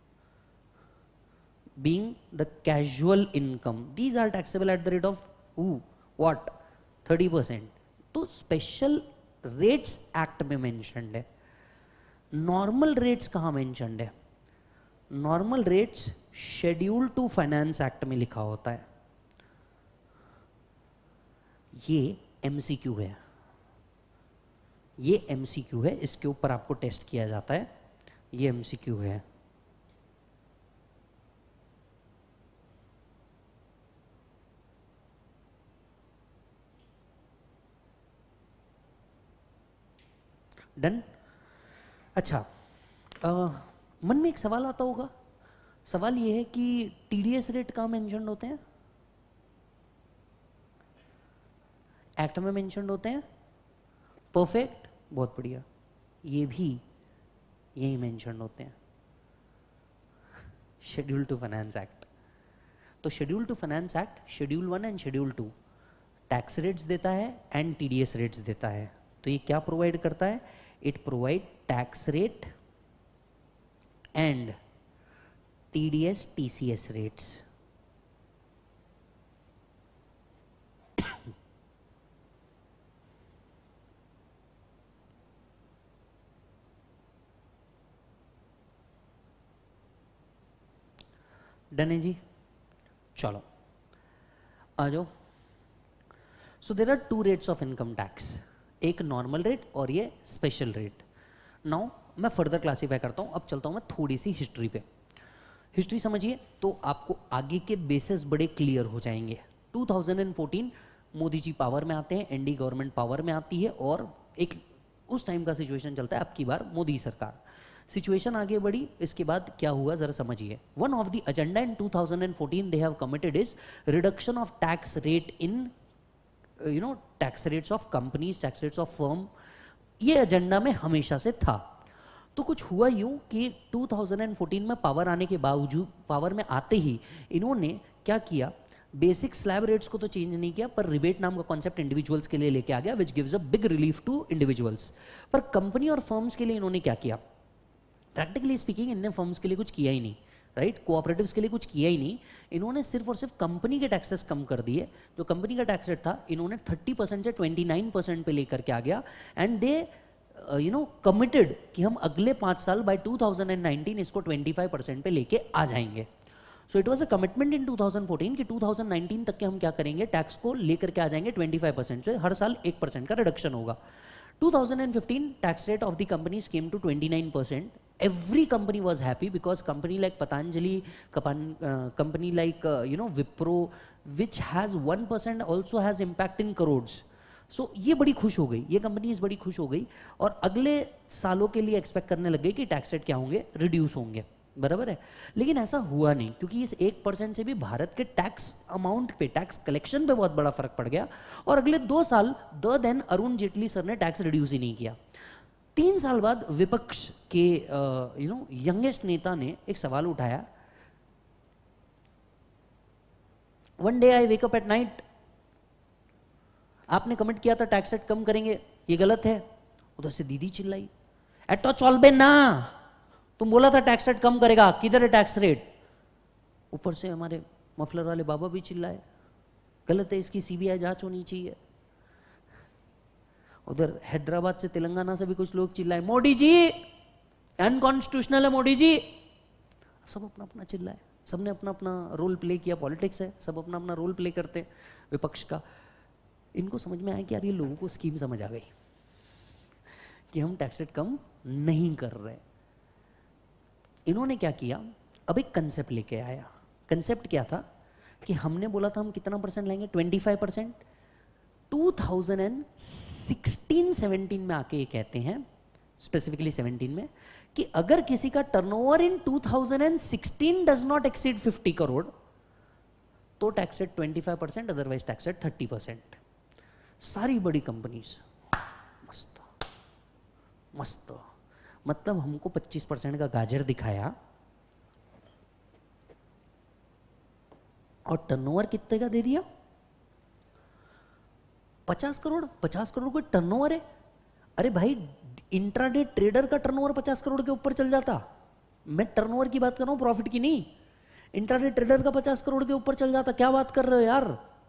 being the casual income. These are taxable at the rate of what? 30%. तो special rates act में mentioned है. Normal rates कहाँ mentioned है? Normal rates schedule two finance act में लिखा होता है. ये एमसीक्यू है, ये एमसीक्यू है, इसके ऊपर आपको टेस्ट किया जाता है. ये एमसीक्यू है. डन। अच्छा, मन में एक सवाल आता होगा, सवाल ये है कि टीडीएस रेट कहाँ मेंशन होते हैं? एक्ट में मेंशन होते हैं। परफेक्ट, बहुत बढ़िया। ये भी यही मेंशन होते हैं, शेड्यूल टू फाइनेंस एक्ट। तो schedule two finance act schedule 1 and schedule 2 tax rates देता है एंड टीडीएस रेट्स देता है। तो ये क्या प्रोवाइड करता है? It provide tax rate and TDS TCS rates. Done है जी, चलो आ जाओ। So there are 2 rates of income tax, एक नॉर्मल रेट और ये स्पेशल रेट। नाउ मैं फर्दर क्लासीफाई करता हूँ। अब चलता हूँ मैं थोड़ी सी हिस्ट्री पे। हिस्ट्री समझिए तो आपको आगे के बेसिस बड़े क्लियर हो जाएंगे। 2014 मोदी जी पावर में आते हैं, एनडी गवर्नमेंट पावर में आती है और एक उस टाइम का सिचुएशन चलता है, अब की बार मोदी सरकार। सिचुएशन आगे बढ़ी, इसके बाद क्या हुआ जरा समझिए। One of the agenda in 2014 they have committed is reduction of tax rate in tax rates of companies, tax rates of firm. ये एजेंडा में हमेशा से था। तो कुछ हुआ यूं कि 2014 में पावर आने के बावजूद, पावर में आते ही इन्होंने क्या किया, बेसिक स्लैब रेट्स को तो चेंज नहीं किया, पर रिबेट नाम का कॉन्सेप्ट इंडिविजुअल्स के लिए लेके आ गया, which gives a big relief to individuals. पर कंपनी और फर्म्स के लिए इन्होंने क्या किया? प्रैक्टिकली स्पीकिंग इनने फर्म्स के लिए कुछ किया ही नहीं, राइट? कोऑपरेटिव्स के लिए कुछ किया ही नहीं। इन्होंने सिर्फ और सिर्फ कंपनी के टैक्सेस कम कर दिए। जो कंपनी का टैक्स रेट था इन्होंने 30% से 29% पे लेकर के आ गया। एंड दे कमिटेड कि हम अगले 5 साल बाय 2019 इसको 25% पे लेके आ जाएंगे। So it was a commitment in 2014 कि 2019 तक के हम क्या करेंगे, टैक्स को लेकर के आ जाएंगे 25% से, हर साल 1% का रिडक्शन होगा। 2015 tax rate of the companies came to 29%. Every company was happy because company like Patanjali, company like Wipro, which has 1% also has impact in crores. So ये बड़ी खुश हो गई, ये कंपनीज बड़ी खुश हो गई और अगले सालों के लिए एक्सपेक्ट करने लग गई कि टैक्स रेट क्या होंगे, रिड्यूस होंगे। बराबर है, लेकिन ऐसा हुआ नहीं क्योंकि इस 1% से भी भारत के टैक्स अमाउंट पे, टैक्स कलेक्शन पे बहुत बड़ा फर्क पड़ गया। और अगले 2 साल the then Arun Jaitley sir ने टैक्स रिड्यूस ही नहीं किया। 3 साल बाद विपक्ष के यंगेस्ट नेता ने एक सवाल उठाया, one day I wake up at night, आपने कमिट किया था टैक्स रेट कम करेंगे, ये गलत है। उधर से दीदी चिल्लाई, एटो चलबे ना, तुम बोला था टैक्स रेट कम करेगा, किधर है टैक्स रेट? ऊपर से हमारे मफलर वाले बाबा भी चिल्लाए, गलत है, इसकी सीबीआई जांच होनी चाहिए। उधर हैदराबाद से, तेलंगाना से भी कुछ लोग चिल्लाए, मोदी जी अनकॉन्स्टिट्यूशनल है, मोदी जी। सब अपना अपना चिल्लाए, सबने अपना अपना रोल प्ले किया। पॉलिटिक्स है, सब अपना अपना रोल प्ले करते हैं विपक्ष का। इनको समझ में आया कि यार ये लोगों को स्कीम समझ आ गई कि हम टैक्स रेट कम नहीं कर रहे। इन्होंने क्या किया, अब एक कंसेप्ट लेके आया। कंसेप्ट क्या था कि हमने बोला था हम कितना परसेंट लेंगे, 25%। 2016-17 में आके ये कहते हैं, स्पेसिफिकली 17 में, कि अगर किसी का turnover in 2016 does not exceed 50 crore तो tax rate 25%, otherwise tax rate 30%। सारी बड़ी कंपनीज मस्त मस्त, मतलब हमको 25% का गाजर दिखाया और टर्नओवर कितने का दे दिया, 50 करोड़। 50 करोड़ कोई टर्नओवर है? अरे भाई, इंट्राडे ट्रेडर का टर्नओवर 50 करोड़ के ऊपर चल जाता। मैं टर्नओवर की बात कर रहा हूं, प्रॉफिट की नहीं। इंट्राडे ट्रेडर का 50 करोड़ के ऊपर चल जाता, क्या बात कर रहे हो यार?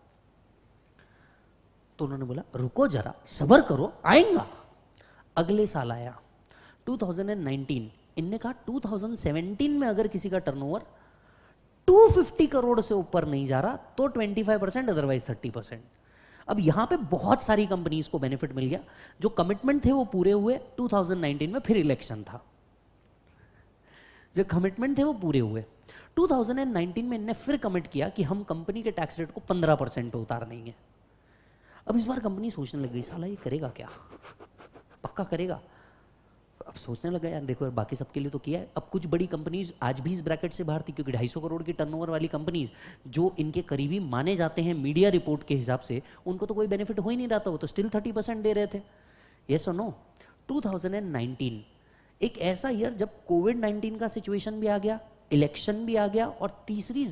तो उन्होंने बोला रुको जरा, सब्र करो, आएगा। अगले साल आया 2019। इनने कहा 2017 में अगर किसी का टर्नओवर 250 करोड़ से ऊपर नहीं जा रहा तो 25%, अदरवाइज 30%। अब यहां पे बहुत सारी कंपनीज को बेनिफिट मिल गया। जो कमिटमेंट थे वो पूरे हुए। 2019 में फिर इलेक्शन था, जो कमिटमेंट थे वो पूरे हुए। 2019 में इनने फिर कमिट किया कि हम कंपनी के टैक्स रेट को 15% पे उतार देंगे। अब इस बार कंपनी सोचने लग गई, साला ये करेगा क्या, पक्का करेगा? अब सोचने लगा यार देखो यार बाकी सबके लिए तो किया है। अब कुछ बड़ी कंपनीज आज भी इस ब्रैकेट से बाहर थी क्योंकि 250 करोड़ की टर्नओवर वाली कंपनीज जो इनके करीबी माने जाते हैं मीडिया रिपोर्ट के हिसाब से, उनको तो कोई बेनिफिट हो ही नहीं रहा था, वो तो स्टिल 30% दे रहे थे। यस और नो? 2019 एक ऐसा ईयर जब कोविड-19 का सिचुएशन भी आ गया, इलेक्शन भी आ गया, और तीसरी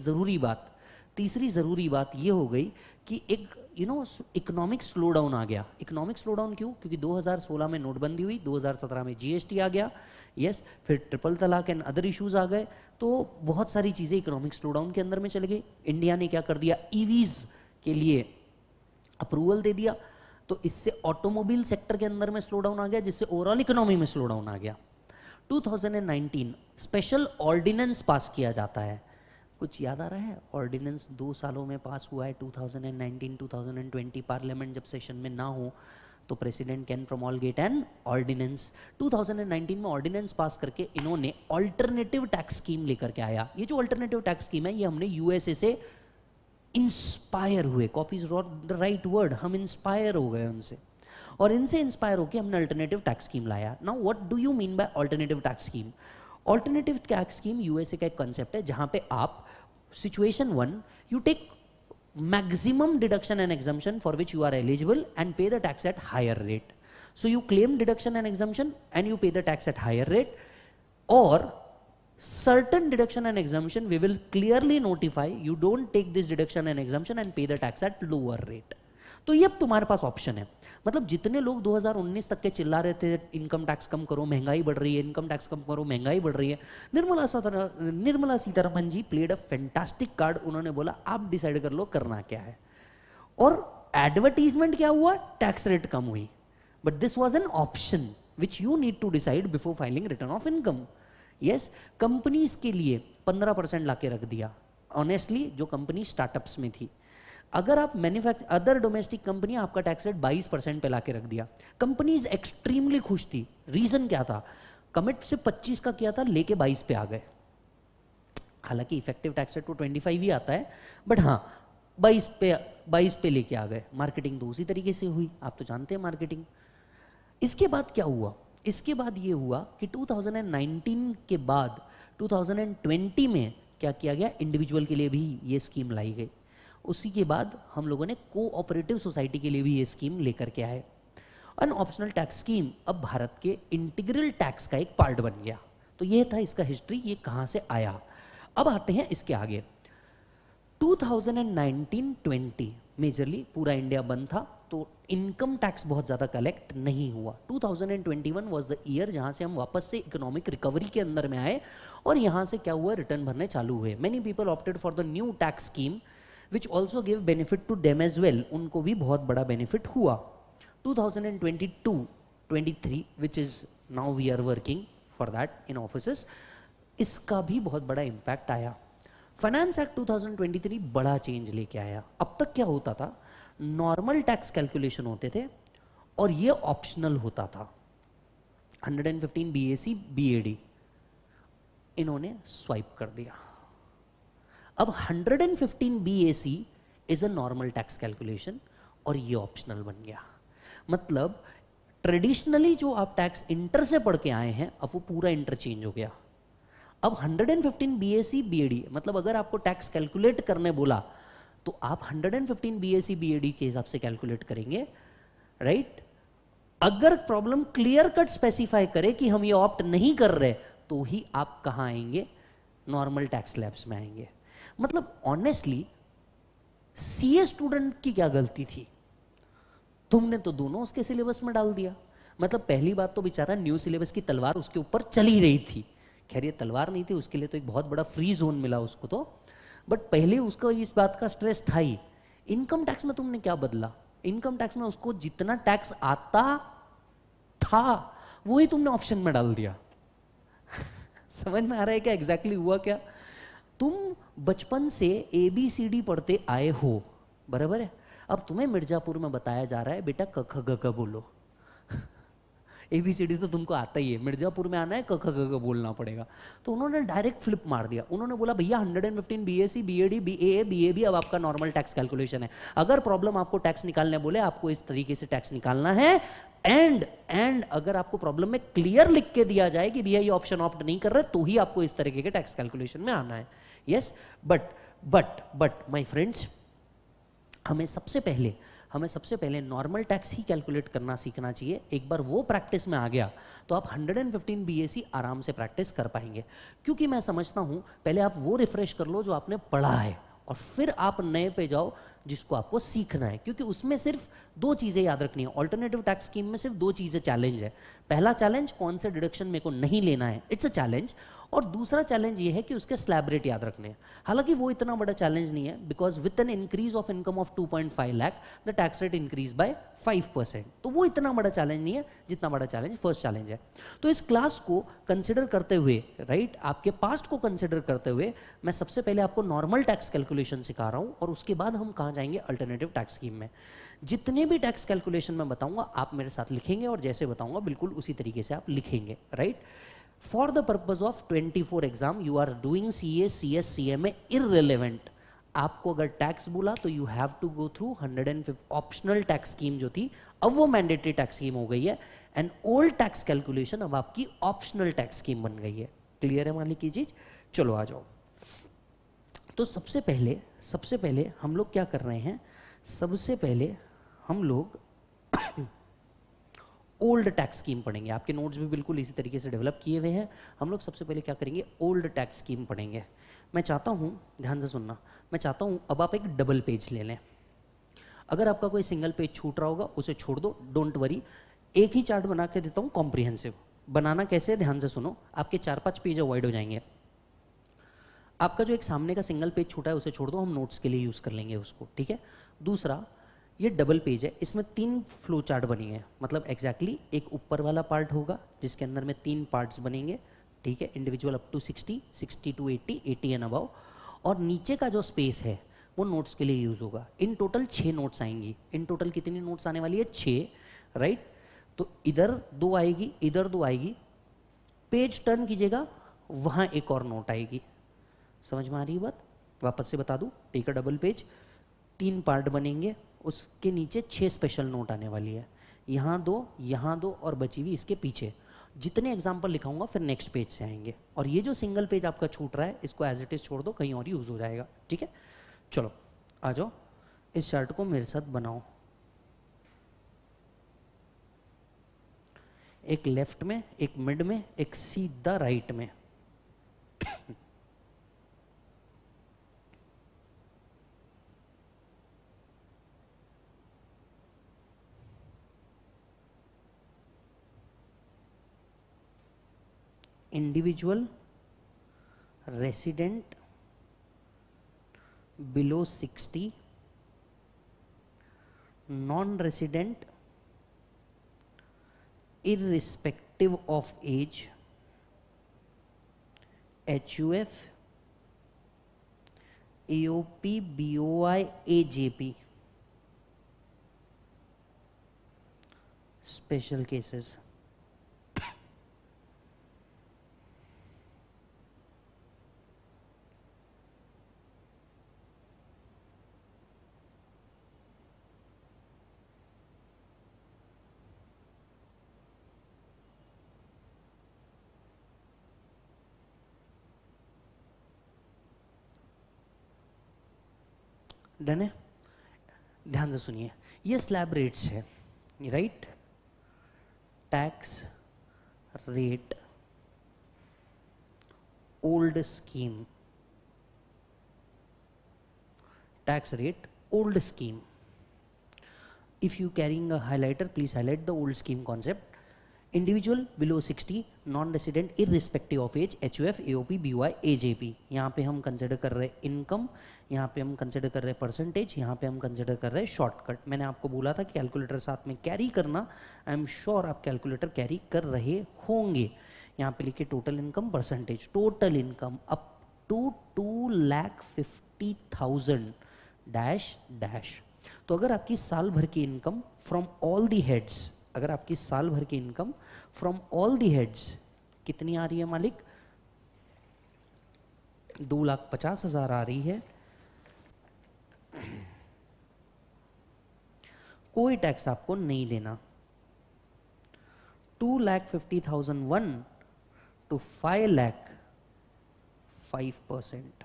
ज़रूरी बात ये हो गई कि एक इकोनॉमिक स्लो डाउन आ गया। इकोनॉमिक स्लो डाउन क्यों? क्योंकि 2016 में नोटबंदी हुई, 2017 में जीएसटी आ गया, यस, फिर ट्रिपल तलाक एंड अदर इश्यूज आ गए, तो बहुत सारी चीज़ें इकोनॉमिक स्लो डाउन के अंदर में चली गई। इंडिया ने क्या कर दिया, ईवीज के लिए अप्रूवल दे दिया, तो इससे ऑटोमोबाइल सेक्टर के अंदर में स्लो डाउन आ गया, जिससे ओवरऑल इकोनॉमी में स्लो डाउन आ गया। 2019 स्पेशल ऑर्डिनेंस पास किया जाता है। कुछ याद आ रहा है? ऑर्डिनेंस 2 सालों में पास हुआ है, 2019 2020 पार्लियामेंट जब सेशन में ना हो तो president can promulgate an ordinance. 2019 में ऑर्डिनेंस पास करके इन्होंने ऑल्टरनेटिव टैक्स स्कीम लेकर के आया। ये जो ऑल्टरनेटिव टैक्स स्कीम है ये हमने यूएसए से इंस्पायर हुए, copy is not the right word, हम इंस्पायर हो गए उनसे, और इनसे इंस्पायर होकर हमने अल्टरनेटिव टैक्स स्कीम लाया। Now what do you mean by alternative tax scheme? Alternative tax scheme USA का एक कॉन्सेप्ट है जहां पे आप situation 1 you take maximum deduction and exemption for which you are eligible and pay the tax at higher rate. So you claim deduction and exemption and you pay the tax at higher rate, or certain deduction and exemption we will clearly notify you don't take this deduction and exemption and pay the tax at lower rate. तो ये अब तुम्हारे पास option है। मतलब जितने लोग 2019 तक के चिल्ला रहे थे इनकम टैक्स कम करो महंगाई बढ़ रही है, इनकम टैक्स कम करो महंगाई बढ़ रही है, Nirmala Sitharaman ji played a fantastic card. उन्होंने बोला आप डिसाइड कर लो करना क्या है, और एडवर्टीजमेंट क्या हुआ, टैक्स रेट कम हुई, but this was an option which you need to decide before filing return of income. Yes, companies के लिए 15% लाके रख दिया। ऑनेस्टली जो कंपनी स्टार्टअप्स में थी, अगर आप अदर डोमेस्टिक कंपनी आपका टैक्स रेट 22% पे लाके रख दिया, कंपनीज एक्सट्रीमली खुश थी। रीजन क्या था, कमिट से 25 का किया था लेके 22 पे आ गए। हालांकि इफेक्टिव टैक्स रेट तो 25 ही आता है, बट हाँ 22 पे लेके आ गए। मार्केटिंग तो उसी तरीके से हुई, आप तो जानते हैं मार्केटिंग। इसके बाद क्या हुआ, इसके बाद ये हुआ कि 2019 के बाद 2020 में क्या किया गया, इंडिविजुअल के लिए भी ये स्कीम लाई गई। उसी के बाद हम लोगों ने कोऑपरेटिव सोसाइटी के लिए भी ये स्कीम लेकर के आए। अन ऑप्शनल टैक्स स्कीम अब भारत के इंटीग्रल टैक्स का एक पार्ट बन गया। तो ये था इसका हिस्ट्री, ये कहां से आया। अब आते हैं इसके आगे। 2019-20 मेजरली पूरा इंडिया बंद था, तो इनकम टैक्स बहुत ज्यादा कलेक्ट नहीं हुआ। 2021 वाज द ईयर जहां से हम वापस से इकोनॉमिक रिकवरी के अंदर में आए, और यहां से क्या हुआ, रिटर्न भरने चालू हुए। Many people opted for the new tax scheme which also give benefit to them as well, उनको भी बहुत बड़ा बेनिफिट हुआ। 2022-23 which is now we are working for that in offices, इसका भी बहुत बड़ा इम्पैक्ट आया। फाइनेंस एक्ट 2023 बड़ा चेंज लेके आया। अब तक क्या होता था, नॉर्मल टैक्स कैलकुलेशन होते थे और ये ऑप्शनल होता था। 115 BAC BAD इन्होंने स्वाइप कर दिया। अब 115 BAC is a normal tax calculation और ये ऑप्शनल बन गया। मतलब ट्रेडिशनली जो आप टैक्स इंटर से पढ़ के आए हैं, अब वो पूरा इंटरचेंज हो गया। अब 115 BAC BAD मतलब अगर आपको टैक्स कैलकुलेट करने बोला तो आप 115 BAC BAD के हिसाब से कैलकुलेट करेंगे, राइट? अगर प्रॉब्लम क्लियर कट स्पेसिफाई करे कि हम ये ऑप्ट नहीं कर रहे, तो ही आप कहां आएंगे, नॉर्मल टैक्स स्लैब्स में आएंगे। मतलब ऑनेस्टली सीए स्टूडेंट की क्या गलती थी, तुमने तो दोनों उसके सिलेबस में डाल दिया। मतलब पहली बात तो बेचारा न्यू सिलेबस की तलवार उसके ऊपर चल ही रही थी। खैर ये तलवार नहीं थी, उसके लिए तो एक बहुत बड़ा फ्री जोन मिला उसको तो, बट पहले उसको इस बात का स्ट्रेस था ही। इनकम टैक्स में तुमने क्या बदला, इनकम टैक्स में उसको जितना टैक्स आता था वही तुमने ऑप्शन में डाल दिया। समझ में आ रहा है क्या एग्जैक्टली हुआ क्या? तुम बचपन से ABCD पढ़ते आए हो, बराबर है? अब तुम्हें मिर्जापुर में बताया जा रहा है बेटा क ख ग घ बोलो। ABCD तो तुमको आता ही है, मिर्जापुर में आना है क ख ग घ बोलना पड़ेगा। तो उन्होंने डायरेक्ट फ्लिप मार दिया, उन्होंने बोला भैया 115 BAC BAD BAA BAB अब आपका नॉर्मल टैक्स कैलकुलेशन है। अगर प्रॉब्लम आपको टैक्स निकालने बोले, आपको इस तरीके से टैक्स निकालना है। एंड अगर आपको प्रॉब्लम में क्लियर लिख के दिया जाए कि भैया ये ऑप्शन ऑप्ट नहीं कर रहे, तो ही आपको इस तरीके के टैक्स कैलकुलेशन में आना है। यस, बट माय फ्रेंड्स, हमें सबसे पहले नॉर्मल टैक्स ही कैलकुलेट करना सीखना चाहिए। एक बार वो प्रैक्टिस में आ गया तो आप 115 BAC आराम से प्रैक्टिस कर पाएंगे। क्योंकि मैं समझता हूं पहले आप वो रिफ्रेश कर लो जो आपने पढ़ा है, और फिर आप नए पे जाओ जिसको आपको सीखना है। क्योंकि उसमें सिर्फ दो चीजें याद रखनी है। ऑल्टरनेटिव टैक्स स्कीम में सिर्फ दो चीजें चैलेंज है। पहला चैलेंज, कौन से डिडक्शन मेरे को नहीं लेना है, इट्स अ चैलेंज। और दूसरा चैलेंज ये है कि उसके स्लैब रेट याद रखने हैं। हालांकि वो इतना बड़ा चैलेंज नहीं है, because with an increase of income of 2.5 lakh the tax rate increase by 5%। तो वो इतना बड़ा चैलेंज नहीं है जितना बड़ा चैलेंज फर्स्ट चैलेंज है। तो इस क्लास को कंसिडर करते हुए, राइट, आपके पास्ट को कंसिडर करते हुए, मैं सबसे पहले आपको नॉर्मल टैक्स कैलकुलेशन सिखा रहा हूं, और उसके बाद हम कहां जाएंगे, अल्टरनेटिव टैक्स स्कीम में। जितने भी टैक्स कैलकुलेशन मैं बताऊंगा आप मेरे साथ लिखेंगे, और जैसे बताऊंगा बिल्कुल उसी तरीके से आप लिखेंगे, right. For the purpose of 24 exam you are doing CA CS CMA irrelevant. आपको अगर टैक्स बोला तो you have to go through 105 optional tax scheme जो थी, अब वो मैंडेटरी टैक्स स्कीम हो गई है। एंड ओल्ड टैक्स कैलकुलेशन अब आपकी ऑप्शनल टैक्स स्कीम बन गई है। क्लियर है मालिक की चीज? चलो आ जाओ। तो सबसे पहले हम लोग क्या कर रहे हैं, सबसे पहले हम लोग ओल्ड टैक्स स्कीम पढ़ेंगे। आपके नोट्स भी बिल्कुल इसी तरीके से डेवलप किए हुए हैं। हम लोग सबसे पहले क्या करेंगे, ओल्ड टैक्स स्कीम पढ़ेंगे। मैं चाहता हूं, ध्यान से सुनना, मैं चाहता हूं अब आप एक डबल पेज ले लें। अगर आपका कोई सिंगल पेज छूट रहा होगा उसे छोड़ दो, डोंट वरी। एक ही चार्ट बना के देता हूं कॉम्प्रिहेंसिव। बनाना कैसे, ध्यान से सुनो, आपके 4-5 पेज अवॉइड हो जाएंगे। आपका जो एक सामने का सिंगल पेज छूटा है उसे छोड़ दो, हम नोट्स के लिए यूज कर लेंगे उसको, ठीक है। दूसरा, ये डबल पेज है, इसमें 3 फ्लो चार्ट बनेंगे। मतलब एग्जैक्टली एक ऊपर वाला पार्ट होगा जिसके अंदर में 3 पार्ट्स बनेंगे, ठीक है, individual up to 60, 60 to 80, 80 and above. और नीचे का जो स्पेस है वो नोट्स के लिए यूज होगा। इन टोटल 6 नोट्स आएंगी। इन टोटल कितनी नोट्स आने वाली है, 6, राइट। तो इधर 2 आएगी, इधर 2 आएगी। पेज टर्न कीजिएगा, वहां एक और नोट आएगी। समझ में आ रही है बात? वापस से बता दूं, take a double page, 3 part बनेंगे, उसके नीचे 6 स्पेशल नोट आने वाली है। यहाँ 2 और बची हुई इसके पीछे। जितने एग्जाम्पल लिखाऊंगा फिर नेक्स्ट पेज से आएंगे। और ये जो सिंगल पेज आपका छूट रहा है इसको एज इट इज छोड़ दो, कहीं और यूज हो जाएगा, ठीक है। चलो आ जाओ, इस चार्ट को मेरे साथ बनाओ। एक लेफ्ट में, एक मिड में, एक सीधा राइट में। Individual resident below 60, non resident irrespective of age, HUF, AOP, BOI, AJP, special cases. Done है? ध्यान से सुनिए, ये स्लैब रेट्स है, right. Tax rate old scheme, tax rate old scheme. If you carrying a highlighter, please highlight the old scheme concept. Individual below 60, non-resident irrespective of age, HUF, AOP, BOI, AJP. यहाँ पे हम consider कर रहे हैं income, यहाँ पे हम consider कर रहे हैं परसेंटेज, यहाँ पे हम कंसिडर कर रहे हैं शॉर्टकट. मैंने आपको बोला था कैलकुलेटर साथ में कैरी करना. आई एम श्योर आप कैलकुलेटर कैरी कर रहे होंगे. यहाँ पे लिखे total income percentage. Total income up to 2,50,000 dash dash. तो अगर आपकी साल भर की income from all the heads अगर आपकी साल भर की income from all the heads कितनी आ रही है मालिक, 2,50,000 आ रही है, कोई टैक्स आपको नहीं देना। 2,50,001 to 5 lakh 5%,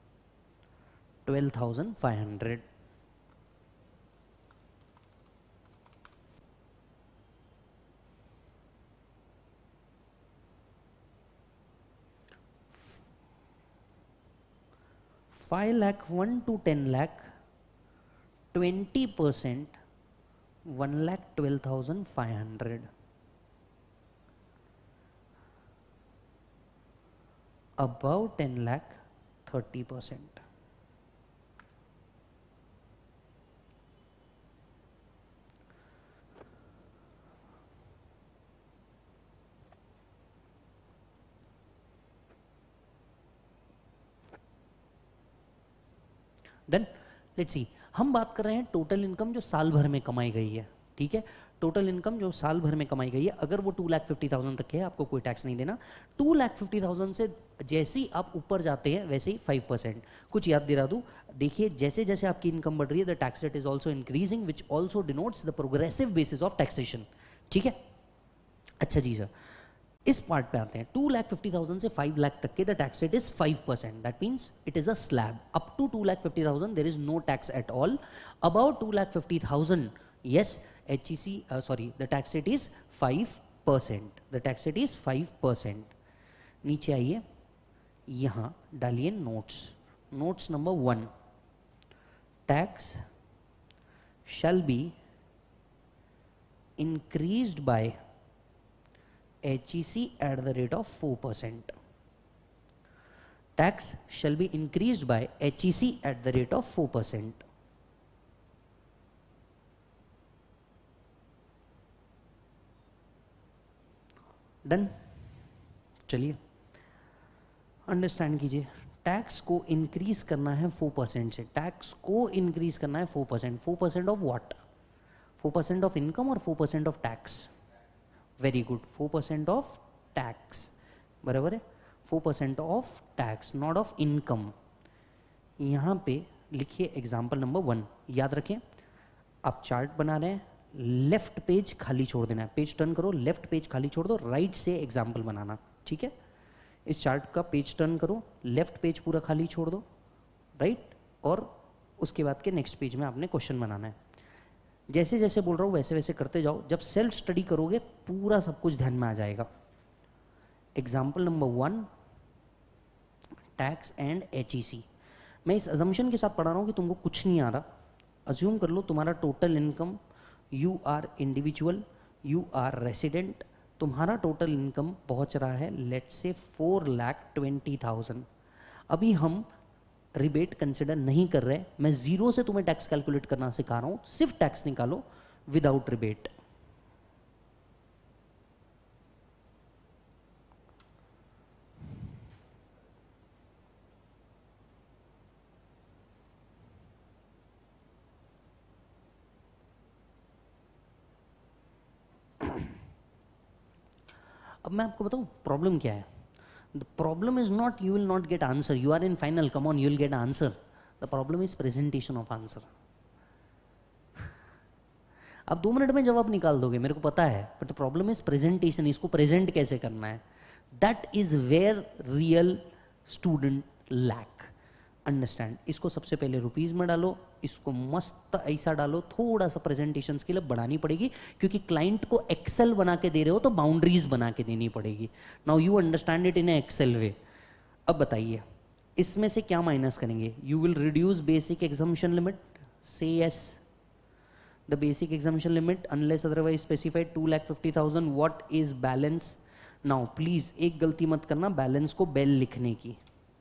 12,500। Five lakh 1 to 10 lakh 20%, 1,12,500। above 10 lakh 30%। Then let's see, हम बात कर रहे हैं टोटल इनकम जो साल भर में कमाई गई है, ठीक है। टोटल इनकम जो साल भर में कमाई गई है, अगर वो 2,50,000 तक है आपको कोई टैक्स नहीं देना। 2,50,000 से जैसे ही आप ऊपर जाते हैं वैसे ही 5%। कुछ याद दिला दूं, देखिए जैसे जैसे आपकी इनकम बढ़ रही है the tax rate is also increasing which also denotes the progressive basis of taxation, ठीक है। अच्छा जी सर, इस पार्ट पे आते हैं। 2,50,000 से 5 लाख तक के the tax rate is 5%, that means it is a slab. Up to 2,50,000 there is no tax at all. About 2,50,000 yes, HEC, sorry, the tax rate is 5%, the tax rate is 5%। नीचे आइए, यहाँ डालिए notes, notes number 1, tax shall be increased by HEC at the rate of 4%, tax shall be increased by HEC at the rate of 4%। डन। चलिए understand कीजिए, tax को increase करना है 4% से, टैक्स को इंक्रीज करना है 4%। 4% ऑफ व्हाट? 4% ऑफ इनकम और 4% of tax. Very good, 4% of tax, बराबर है 4% of tax, not of income. यहाँ पे लिखिए एग्जाम्पल नंबर 1, याद रखें आप चार्ट बना रहे हैं, लेफ्ट पेज खाली छोड़ देना है, पेज टर्न करो, लेफ्ट पेज खाली छोड़ दो, राइट से एग्जाम्पल बनाना, ठीक है। इस चार्ट का पेज टर्न करो, लेफ्ट पेज पूरा खाली छोड़ दो, राइट, और उसके बाद के नेक्स्ट पेज में आपने क्वेश्चन बनाना है। जैसे जैसे बोल रहा हूँ वैसे वैसे करते जाओ, जब सेल्फ स्टडी करोगे पूरा सब कुछ ध्यान में आ जाएगा। Example number 1, tax and HEC। मैं इस अजम्पशन के साथ पढ़ा रहा हूँ कि तुमको कुछ नहीं आ रहा। अज्यूम कर लो तुम्हारा total income, you are individual, you are resident, तुम्हारा टोटल इनकम पहुंच रहा है लेट्स से 4,20,000। अभी हम रिबेट कंसिडर नहीं कर रहे, मैं जीरो से तुम्हें टैक्स कैलकुलेट करना सिखा रहा हूं, सिर्फ टैक्स निकालो विदाउट रिबेट। अब मैं आपको बताऊं प्रॉब्लम क्या है। The problem is not you will not get answer, you are in final, come on, you will get answer. The problem is presentation of answer. आप 2 मिनट में जवाब निकाल दोगे, मेरे को पता है, but the problem is presentation, इसको प्रेजेंट कैसे करना है। That is where real student lack. Understand, इसको सबसे पहले रुपीज में डालो, इसको मस्त ऐसा डालो, थोड़ा सा प्रेजेंटेशन के लिए बढ़ानी पड़ेगी क्योंकि क्लाइंट को एक्सेल बना के दे रहे हो तो बाउंड्रीज बना के देनी पड़ेगी। Now you understand it in Excel way. अब बताइए इसमें से क्या माइनस करेंगे। You will reduce basic exemption limit, से yes, the basic exemption limit unless otherwise specified 2,50,000। What is balance? Now please एक गलती मत करना, बैलेंस को बेल लिखने की,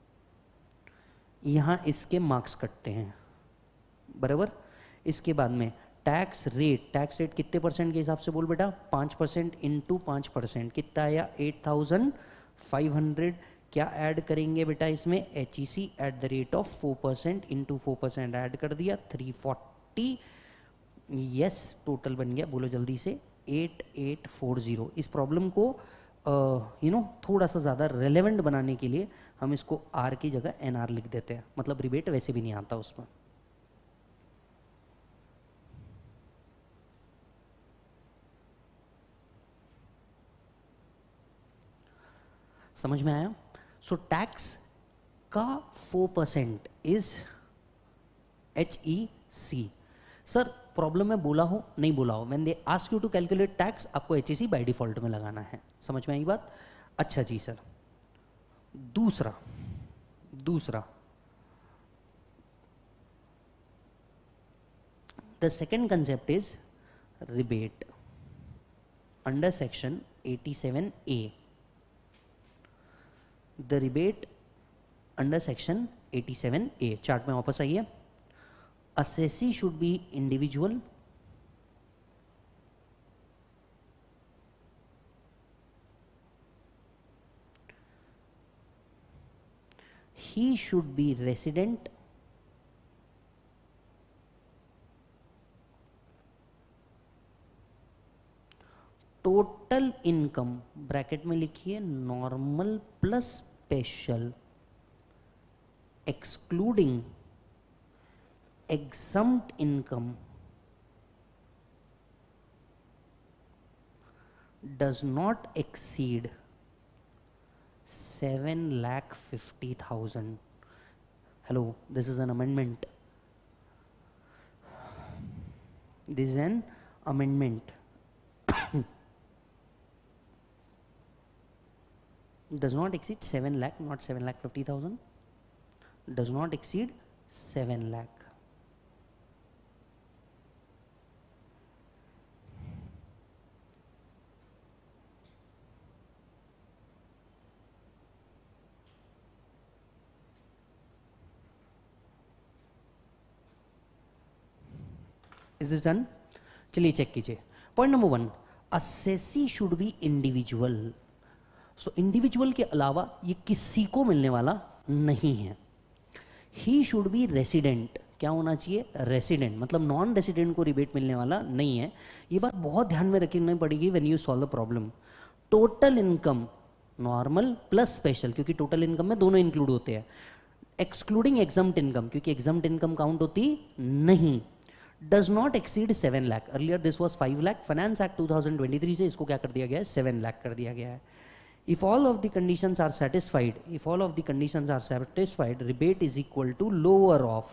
यहां इसके मार्क्स कटते हैं, बराबर। इसके बाद में टैक्स रेट, टैक्स रेट कितने परसेंट के हिसाब से बोल बेटा, 5% इंटू 5%, कितना आया 8,500। क्या ऐड करेंगे बेटा इसमें, HEC at the rate of 4% into 4% add कर दिया, 340 यस, टोटल बन गया, बोलो जल्दी से, 8840। इस प्रॉब्लम को थोड़ा सा ज़्यादा रेलेवेंट बनाने के लिए हम इसको आर की जगह एन आर लिख देते हैं, मतलब रिबेट वैसे भी नहीं आता उसमें। समझ में आया? सो टैक्स का 4% इज HEC। सर प्रॉब्लम में बोला हो नहीं बोला हो, मैंने ask you to calculate tax, आपको HEC बाय डिफॉल्ट में लगाना है। समझ में आई बात? अच्छा जी सर। दूसरा the second concept is rebate under section 87A। The rebate under section 87A, chart में वापस आइए। assessee should be individual, he should be resident, total income bracket में लिखिए normal plus special, excluding exempt income does not exceed 7,50,000. Hello, this is an amendment. This is an amendment. Does not exceed 7 lakh, not 7,50,000. Does not exceed 7 lakh. Is this done? चलिए check कीजिए। Point number 1, assessee should be individual. So individual के अलावा ये किसी को मिलने वाला नहीं है। ही शुड बी रेसिडेंट, क्या होना चाहिए? रेसिडेंट, मतलब नॉन रेसिडेंट को रिबेट मिलने वाला नहीं है। ये बात बहुत ध्यान में रखनी पड़ेगी when you solve the problem. Total income normal plus special, क्योंकि टोटल इनकम में दोनों इंक्लूड होते हैं, एक्सक्लूडिंग एग्जम्प्ट इनकम, क्योंकि एग्जम्प्ट इनकम काउंट होती नहीं। does not exceed 7 lakh, earlier this was 5 lakh, finance act 2023 से इसको क्या कर दिया गया है? 7 lakh कर दिया गया है। if all of the conditions are satisfied, rebate is equal to lower of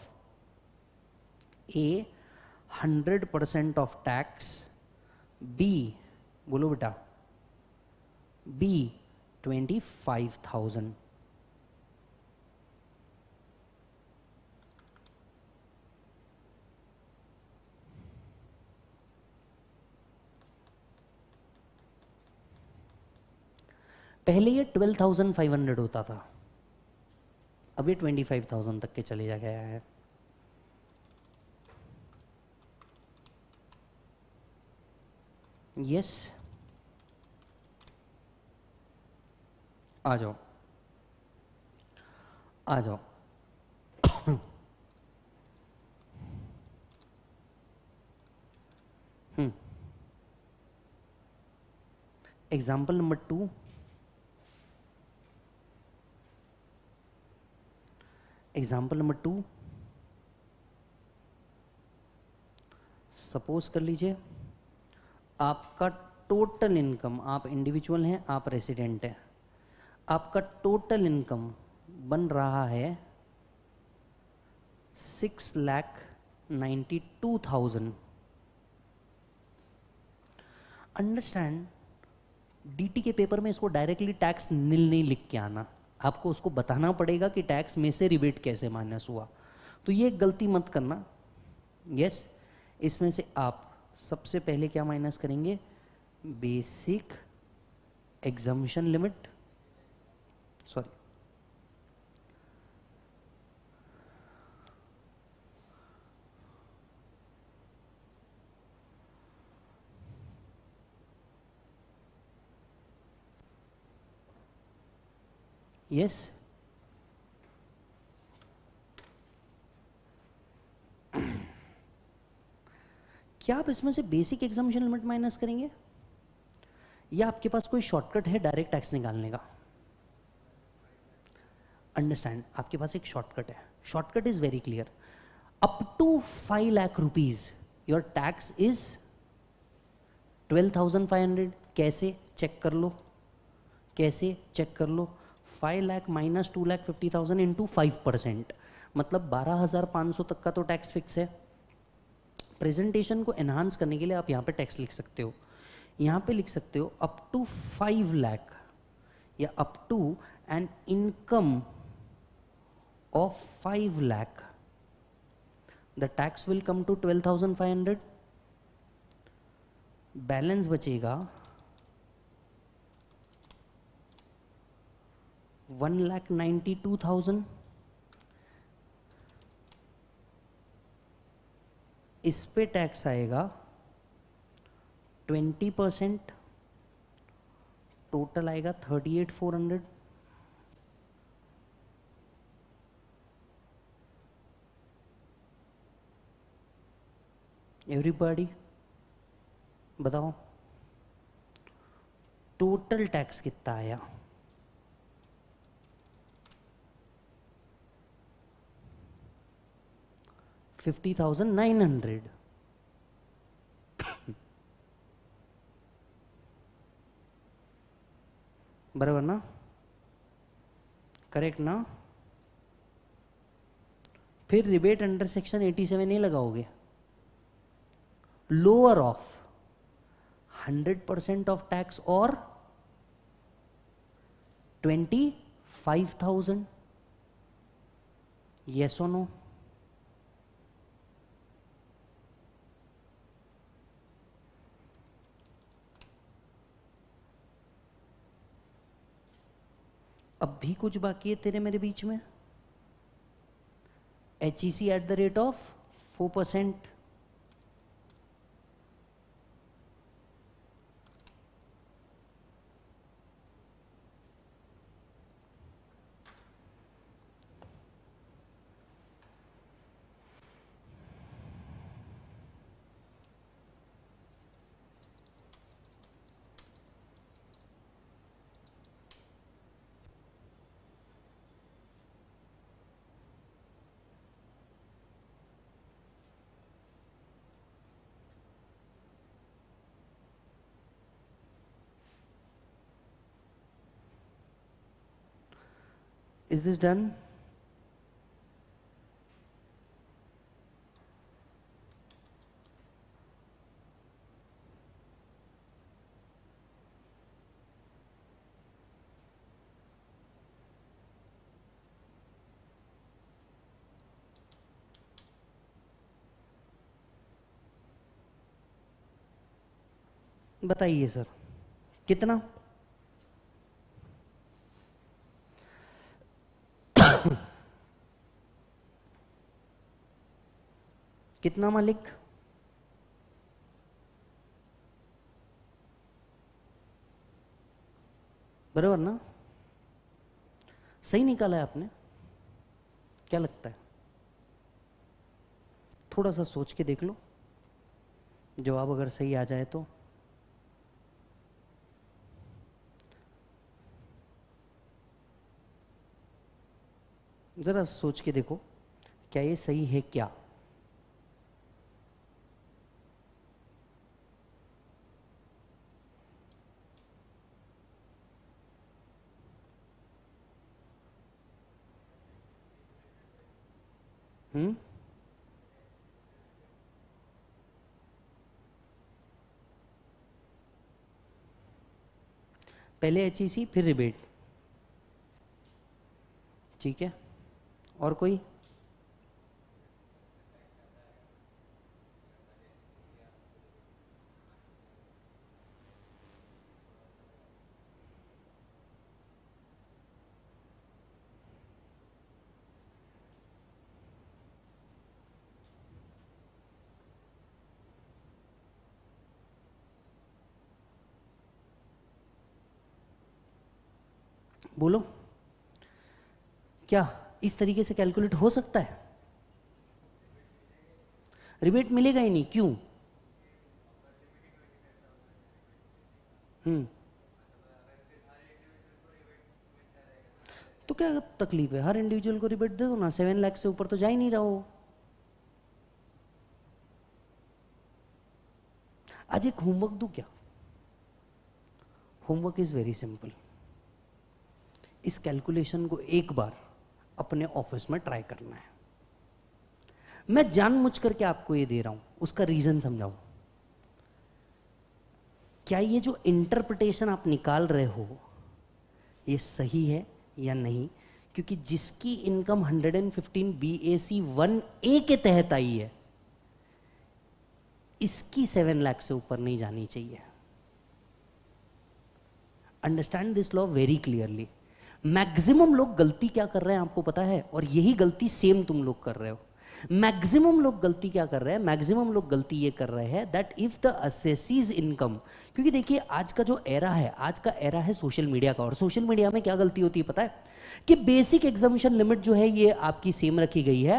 A 100% of tax, B, बोलो बेटा, B 25,000। पहले ये 12,500 होता था, अब ये 25,000 तक के चले जा गया है। यस, आ जाओ आ जाओ। Example number 2, example number 2, suppose कर लीजिए आपका टोटल इनकम, आप इंडिविजुअल हैं, आप रेसिडेंट हैं, आपका टोटल इनकम बन रहा है 6,92,000। अंडरस्टैंड, डीटी के पेपर में इसको डायरेक्टली टैक्स नील नहीं लिख के आना, आपको उसको बताना पड़ेगा कि टैक्स में से रिबेट कैसे माइनस हुआ। तो ये गलती मत करना। यस, इसमें से आप सबसे पहले क्या माइनस करेंगे? Basic exemption limit, sorry, yes, क्या आप इसमें से बेसिक एग्जामिशन लिमिट माइनस करेंगे या आपके पास कोई शॉर्टकट है डायरेक्ट टैक्स निकालने का? अंडरस्टैंड, आपके पास एक शॉर्टकट है. Shortcut is very clear. Up to 5 lakh rupees your tax is 12,500. कैसे चेक कर लो, कैसे चेक कर लो? 5 लाख माइनस 2,50,000 इंटू 5%, मतलब 12,500 तक का तो टैक्स फिक्स है. प्रेजेंटेशन को एनहांस करने के लिए आप यहाँ पे टैक्स लिख सकते हो. यहाँ पे लिख सकते हो अप टू 5 लाख या up to an income of 5 lakh the tax will come to 12,500. Balance बचेगा 1,92,000. इस पे टैक्स आएगा 20%, टोटल आएगा 38,400. एवरीबॉडी बताओ टोटल टैक्स कितना आया? $50,900. बराबर ना? करेक्ट ना? फिर रिबेट अंडर सेक्शन 87 नहीं लगाओगे. लोअर ऑफ 100% ऑफ टैक्स और 25,000. yes or no? अब भी कुछ बाकी है तेरे मेरे बीच में. HEC at the rate of 4%. Is this done? बताइए सर कितना? कितना मालिक? बराबर ना? सही निकाला है आपने? क्या लगता है? थोड़ा सा सोच के देख लो, जवाब अगर सही आ जाए तो. जरा सोच के देखो क्या ये सही है क्या? पहले HEC फिर रिबेट. ठीक है, और कोई? बोलो, क्या इस तरीके से कैलकुलेट हो सकता है? रिबेट मिलेगा ही नहीं. क्यों? तो क्या तकलीफ है, हर इंडिविजुअल को रिबेट दे दो ना, 7 लाख से ऊपर तो जा ही नहीं रहा हो। आज एक होमवर्क दूं क्या? Homework is very simple. इस कैलकुलेशन को एक बार अपने ऑफिस में ट्राई करना है। मैं जानबूझ करके आपको ये दे रहा हूं, उसका रीजन समझाऊं। क्या ये जो इंटरप्रिटेशन आप निकाल रहे हो ये सही है या नहीं? क्योंकि जिसकी इनकम 115 BAC 1A के तहत आई है, इसकी 7 लाख से ऊपर नहीं जानी चाहिए। Understand this law very clearly. Maximum लोग गलती क्या कर रहे हैं आपको पता है, और यही गलती सेम तुम लोग कर रहे हो। मैक्सिमम लोग गलती क्या कर रहे हैं? मैक्सिमम लोग गलती ये कर रहे हैं that if the assessee's income, क्योंकि देखिए आज का जो एरा है, आज का एरा है सोशल मीडिया का, और सोशल मीडिया में क्या गलती होती है पता है? कि बेसिक एग्जामिशन लिमिट जो है ये आपकी सेम रखी गई है,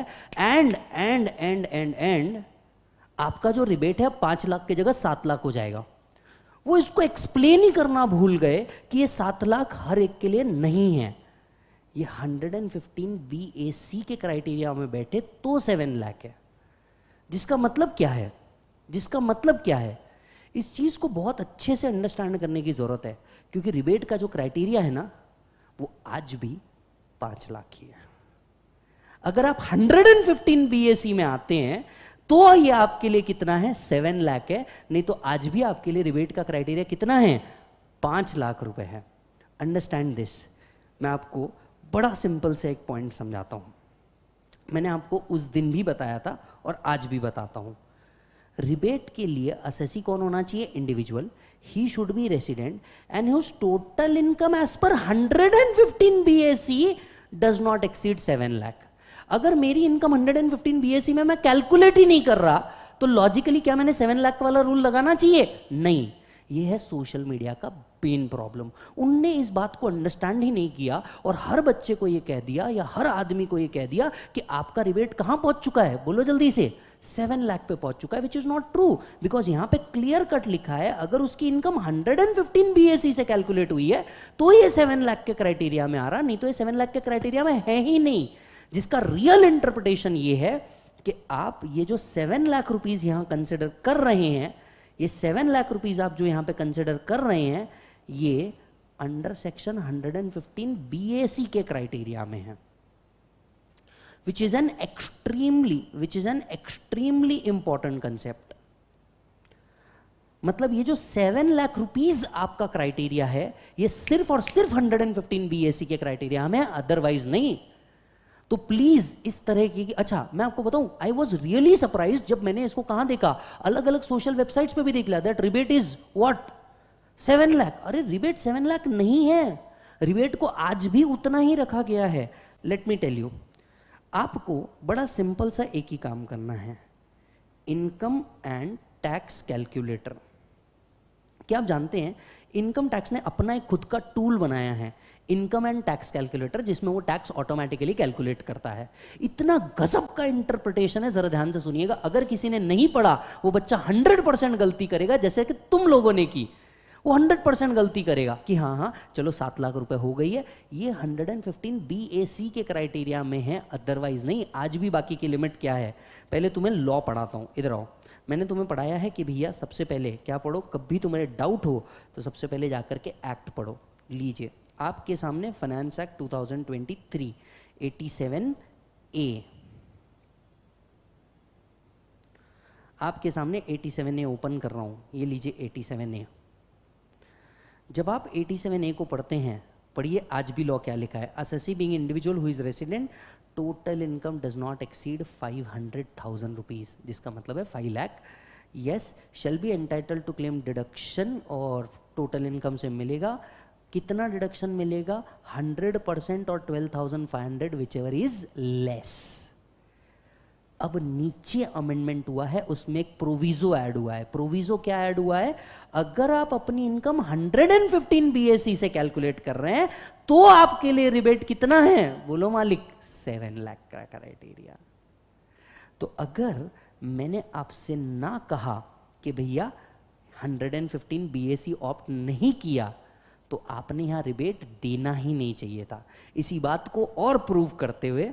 एंड आपका जो रिबेट है 5 लाख की जगह 7 लाख हो जाएगा। वो इसको एक्सप्लेन ही करना भूल गए कि ये 7 लाख हर एक के लिए नहीं है, ये 115 BAC के क्राइटेरिया में बैठे तो 7 लाख है। जिसका मतलब क्या है? जिसका मतलब क्या है? इस चीज को बहुत अच्छे से अंडरस्टैंड करने की जरूरत है, क्योंकि रिबेट का जो क्राइटेरिया है ना, वो आज भी 5 लाख ही है। अगर आप 115 BAC में आते हैं तो ये आपके लिए कितना है? 7 लाख है। नहीं तो आज भी आपके लिए रिबेट का क्राइटेरिया कितना है? 5 लाख रुपए है। Understand this. मैं आपको बड़ा सिंपल से एक पॉइंट समझाता हूं। मैंने आपको उस दिन भी बताया था और आज भी बताता हूं। रिबेट के लिए असेसी कौन होना चाहिए? इंडिविजुअल। ही should be resident and whose total income as per 115 BAC does not exceed 7 lakh. अगर मेरी इनकम 115 BAC में मैं कैलकुलेट ही नहीं कर रहा, तो लॉजिकली क्या मैंने 7 लाख वाला रूल लगाना चाहिए? नहीं। ये है सोशल मीडिया का पेन प्रॉब्लम। उनने इस बात को अंडरस्टैंड ही नहीं किया और हर बच्चे को ये कह दिया या हर आदमी को ये कह दिया कि आपका रिबेट कहां पहुंच चुका है? बोलो जल्दी से। 7 लाख पे पहुंच चुका है, which is not true. Because यहां पे क्लियर कट लिखा है अगर उसकी इनकम 115 BAC से कैलकुलेट हुई है तो ये 7 लाख के क्राइटेरिया में आ रहा, नहीं तो ये 7 लाख के क्राइटेरिया में है ही नहीं। जिसका रियल इंटरप्रिटेशन ये है कि आप ये जो 7 लाख रुपीज यहां कंसिडर कर रहे हैं, ये 7 लाख रुपीज आप जो यहां पे कंसिडर कर रहे हैं, ये अंडर सेक्शन 115 BAC के क्राइटेरिया में है, which is an extremely important concept। मतलब ये जो 7 लाख रुपीज आपका क्राइटेरिया है, ये सिर्फ और सिर्फ 115 BAC के क्राइटेरिया में है, अदरवाइज नहीं। तो प्लीज इस तरह की, अच्छा मैं आपको बताऊं, आई वॉज रियली सरप्राइज जब मैंने इसको कहां देखा, अलग अलग सोशल वेबसाइट्स पे भी देख लिया, that rebate is what 7 lakh. अरे रिबेट 7 लाख नहीं है, रिबेट को आज भी उतना ही रखा गया है। लेट मी टेल यू, आपको बड़ा सिंपल सा एक ही काम करना है, इनकम एंड टैक्स कैलकुलेटर। क्या आप जानते हैं इनकम टैक्स ने अपना एक खुद का टूल बनाया है, इनकम एंड टैक्स कैलकुलेटर, जिसमें वो टैक्स ऑटोमेटिकली कैलकुलेट करता है। इतना गजब का इंटरप्रिटेशन है, जरा ध्यान से सुनिएगा। अगर किसी ने नहीं पढ़ा वो बच्चा 100% गलती करेगा, जैसे कि तुम लोगों ने की, वो 100% गलती करेगा कि हाँ हाँ चलो 7 लाख रुपए हो गई है, ये 115 BAC के क्राइटेरिया में है, अदरवाइज नहीं। आज भी बाकी की लिमिट क्या है? पहले तुम्हें लॉ पढ़ाता हूँ, इधर आओ। मैंने तुम्हें पढ़ाया है कि भैया सबसे पहले क्या पढ़ो, कभी तुम्हें डाउट हो तो सबसे पहले जाकर के एक्ट पढ़ो। लीजिए आपके सामने फाइनेंस एक्ट 2023 87A, आपके सामने 87A ओपन कर रहा हूं, ये लीजिए 87A। जब आप 87A को पढ़ते हैं, पढ़िए आज भी लॉ क्या लिखा है। Assessee being individual who is resident, total income does not exceed 500,000 rupees, जिसका मतलब है 5 lakh. Yes, shall be entitled to claim deduction, और टोटल इनकम से मिलेगा कितना डिडक्शन मिलेगा? 100% और 12,500 विच एवर इज लेस। अब नीचे अमेंडमेंट हुआ है, उसमें एक प्रोविजो ऐड हुआ है। प्रोविजो क्या ऐड हुआ है? अगर आप अपनी इनकम 115 BAC से कैलकुलेट कर रहे हैं तो आपके लिए रिबेट कितना है? बोलो मालिक, 7 लाख का क्राइटेरिया। तो अगर मैंने आपसे ना कहा कि भैया 115 बीएसी ऑप्ट नहीं किया तो आपने यहाँ रिबेट देना ही नहीं चाहिए था। इसी बात को और प्रूव करते हुए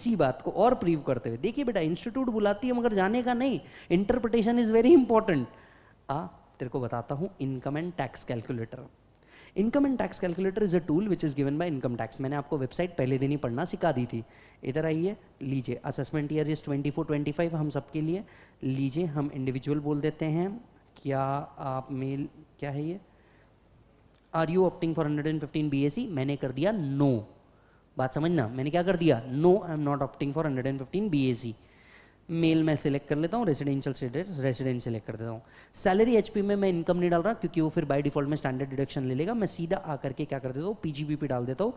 देखिए बेटा, इंस्टीट्यूट बुलाती है मगर जाने का नहीं, इंटरप्रिटेशन इज वेरी इंपॉर्टेंट। तेरे को बताता हूँ income and tax calculator. Income and tax calculator is a tool which is given by income tax. मैंने आपको वेबसाइट पहले दिन ही पढ़ना सिखा दी थी। इधर आइए, लीजिए असेसमेंट ईयर इज 24-25 हम सबके लिए। लीजिए हम इंडिविजुअल बोल देते हैं। क्या आप मेल, क्या है ये, are you opting for 115 BAC? मैंने कर दिया नो। बात समझना, मैंने क्या कर दिया? No, I am not opting for 115 BAC. Male मैं सिलेक्ट कर लेता हूँ, रेसिडेंशियल स्टेटस रेसिडेंट सिलेक्ट कर देता हूँ। सैलरी एचपी में मैं इनकम नहीं डाल रहा क्योंकि वो फिर बाय डिफॉल्ट में स्टैंडर्ड डिडक्शन ले लेगा। मैं सीधा आकर के क्या कर देता हूँ, पीजीबीपी डाल देता हूँ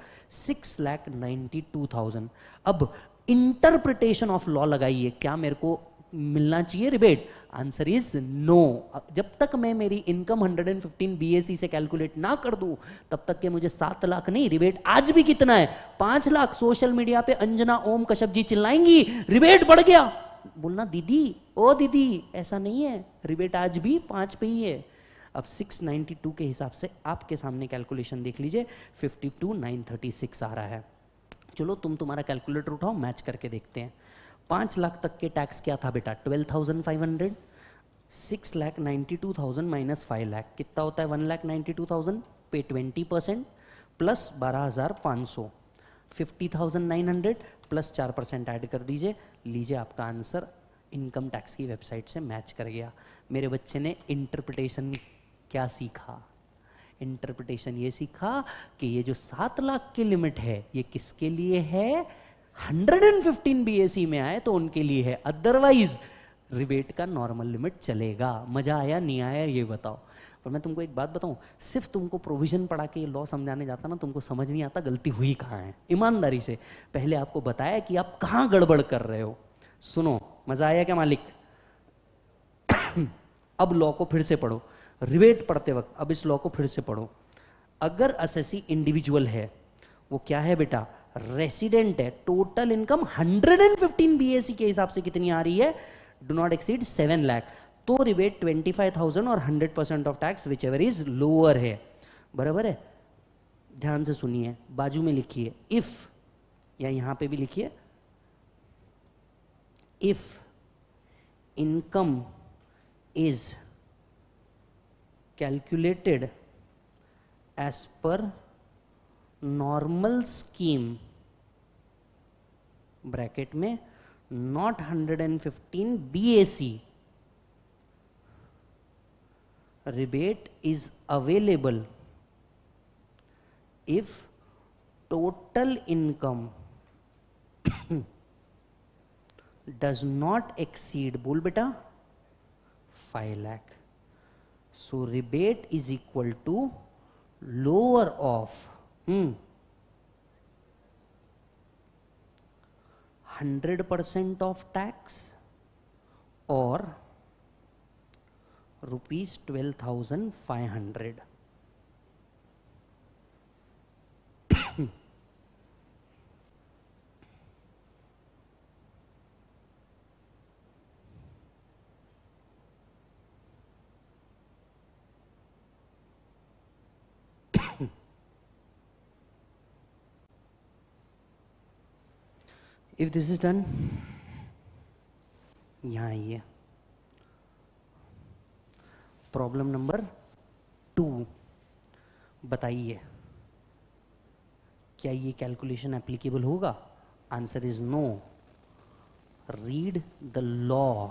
6,92,000। अब इंटरप्रिटेशन ऑफ लॉ लगाइए, क्या मेरे को मिलना चाहिए रिबेट? Answer is no. जब तक मैं मेरी इनकम 115 बीएसी से कैलकुलेट ना कर दूं तब तक के मुझे 7 लाख नहीं, रिबेट आज भी कितना है, 5 लाख। सोशल मीडिया पे अंजना ओम कश्यप जी चिल्लाएंगी रिबेट बढ़ गया, बोलना दीदी, ओ दीदी ऐसा नहीं है, रिबेट आज भी 5 पे ही है। अब 692 के हिसाब से आपके सामने कैलकुलेशन देख लीजिए, 52,936 आ रहा है। चलो तुम्हारा कैलकुलेटर उठाओ, मैच करके देखते हैं। 5 लाख तक के टैक्स क्या था बेटा? 12,500। 6,92,000 माइनस 5 लाख कितना होता है? 1,92,000 पे 20% प्लस 12,500, 50,900 प्लस 4% ऐड कर दीजिए। लीजिए आपका आंसर इनकम टैक्स की वेबसाइट से मैच कर गया। मेरे बच्चे ने इंटरप्रिटेशन क्या सीखा? इंटरप्रिटेशन ये सीखा कि ये जो 7 लाख की लिमिट है ये किसके लिए है? 115 बीएसी में आए तो उनके लिए है, अदरवाइज रिबेट का नॉर्मल लिमिट चलेगा। मजा आया नहीं आया ये बताओ। पर मैं तुमको एक बात बताऊं, सिर्फ तुमको प्रोविजन पढ़ा के ये लॉ समझाने जाता ना, तुमको समझ नहीं आता गलती हुई कहाँ है। ईमानदारी से पहले आपको बताया कि आप कहाँ गड़बड़ कर रहे हो। सुनो, मजा आया क्या मालिक? अब लॉ को फिर से पढ़ो, रिबेट पढ़ते वक्त अब इस लॉ को फिर से पढ़ो। अगर असेसी इंडिविजुअल है, वो क्या है बेटा? रेसिडेंट है। टोटल इनकम 115 बीएसी के हिसाब से कितनी आ रही है? Do not exceed 7 lakh. तो रिबेट 25,000 और 100% of tax whichever is lower है। बराबर है? ध्यान से सुनिए, बाजू में लिखिए इफ, या यहां पे भी लिखिए if income is calculated as per normal scheme bracket में not 115 BAC, rebate is available if total income does not exceed, बोल बेटा, 5 lakh. So rebate is equal to lower of 100% of tax or rupees 12,500. If this is done, यहाँ आइए, problem number 2 बताइए, क्या ये calculation applicable होगा? Answer is no. Read the law,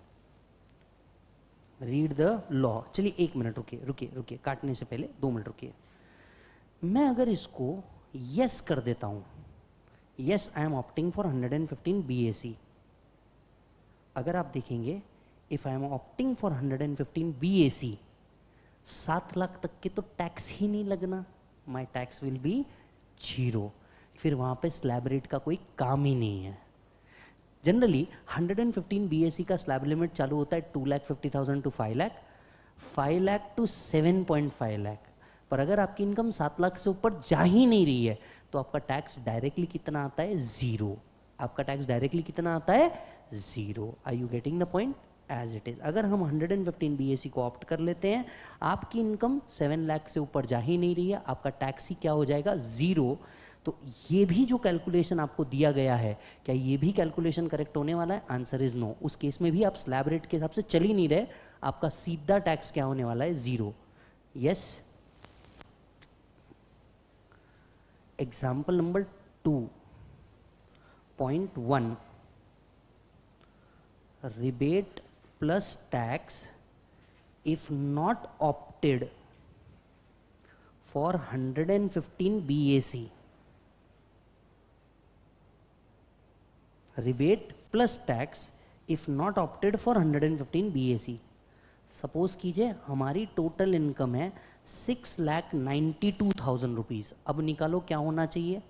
read the law. चलिए 1 minute रुकिए रुकिए रुकिए, काटने से पहले 2 मिनट रुकिए। मैं अगर इसको यस कर देता हूं, yes I am opting for 115 BAC, अगर आप देखेंगे if I am opting for 115 BAC, 7 lakh तक के तो टैक्स ही नहीं लगना, माई टैक्स विल बी 0। फिर वहां पे स्लैब रेट का कोई काम ही नहीं है। जनरली 115 बीएसी का स्लैब लिमिट चालू होता है 2,50,000 टू 5 लाख, 5 लाख टू 7.5 लाख। पर अगर आपकी इनकम 7 लाख से ऊपर जा ही नहीं रही है तो आपका टैक्स डायरेक्टली कितना आता है? 0। आपका टैक्स डायरेक्टली कितना आता है? 0। Are you getting the point? As it is. अगर हम 115 BAC को ऑप्ट कर लेते हैं, आपकी इनकम 7 लाख से ऊपर जा ही नहीं रही है, आपका टैक्स ही क्या हो जाएगा, 0। तो ये भी जो कैलकुलेशन आपको दिया गया है, क्या ये भी कैलकुलेशन करेक्ट होने वाला है? Answer is no. उस केस में भी आप स्लैब रेट के हिसाब से चल ही नहीं रहे, आपका सीधा टैक्स क्या होने वाला है, 0। Yes. Example number 2.1, rebate plus tax if not opted for 115 BAC। rebate plus tax if not opted for 115 BAC। Suppose कीजिए हमारी टोटल इनकम है 6,92,000 रुपीज। अब निकालो क्या होना चाहिए,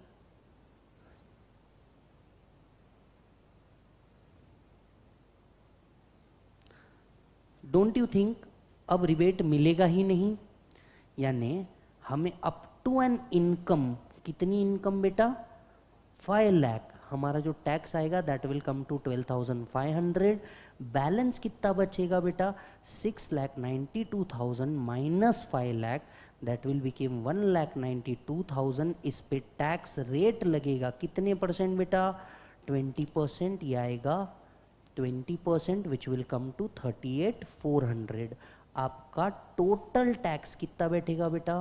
डोंट यू थिंक अब रिबेट मिलेगा ही नहीं, यानी हमें अप टू एन इनकम, कितनी इनकम बेटा, 5 लाख, हमारा जो टैक्स आएगा that will come to 12,500। Balance कितना बचेगा बेटा, 6,92,000 minus 5 lakh, that will become 1,92,000। इस पे टैक्स रेट लगेगा कितने परसेंट बेटा, 20%। ये आएगा 20%, विच विल कम टू 38,400। आपका टोटल टैक्स कितना बैठेगा बेटा,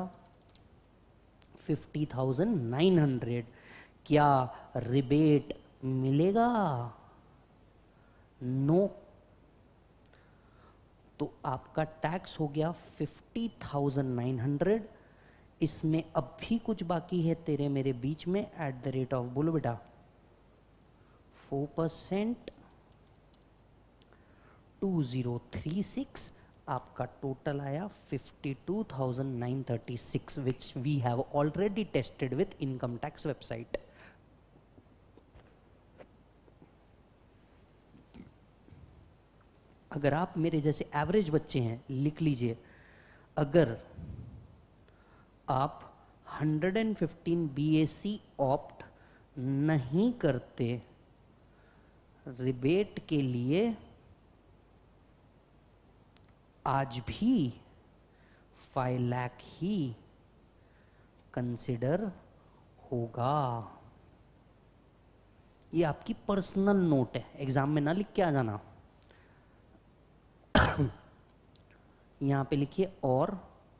50,900। क्या रिबेट मिलेगा, नो। तो आपका टैक्स हो गया 50,900। इसमें अब भी कुछ बाकी है तेरे मेरे बीच में, एट द रेट ऑफ, बोलो बेटा, 4%, 2036। आपका टोटल आया 52,936, which we have already tested with income tax website. अगर आप मेरे जैसे एवरेज बच्चे हैं, लिख लीजिए, अगर आप 115 BAC ऑप्ट नहीं करते रिबेट के लिए, आज भी 5 लाख ही कंसिडर होगा। ये आपकी पर्सनल नोट है, एग्जाम में ना लिख के आ जाना। यहां पे लिखिए और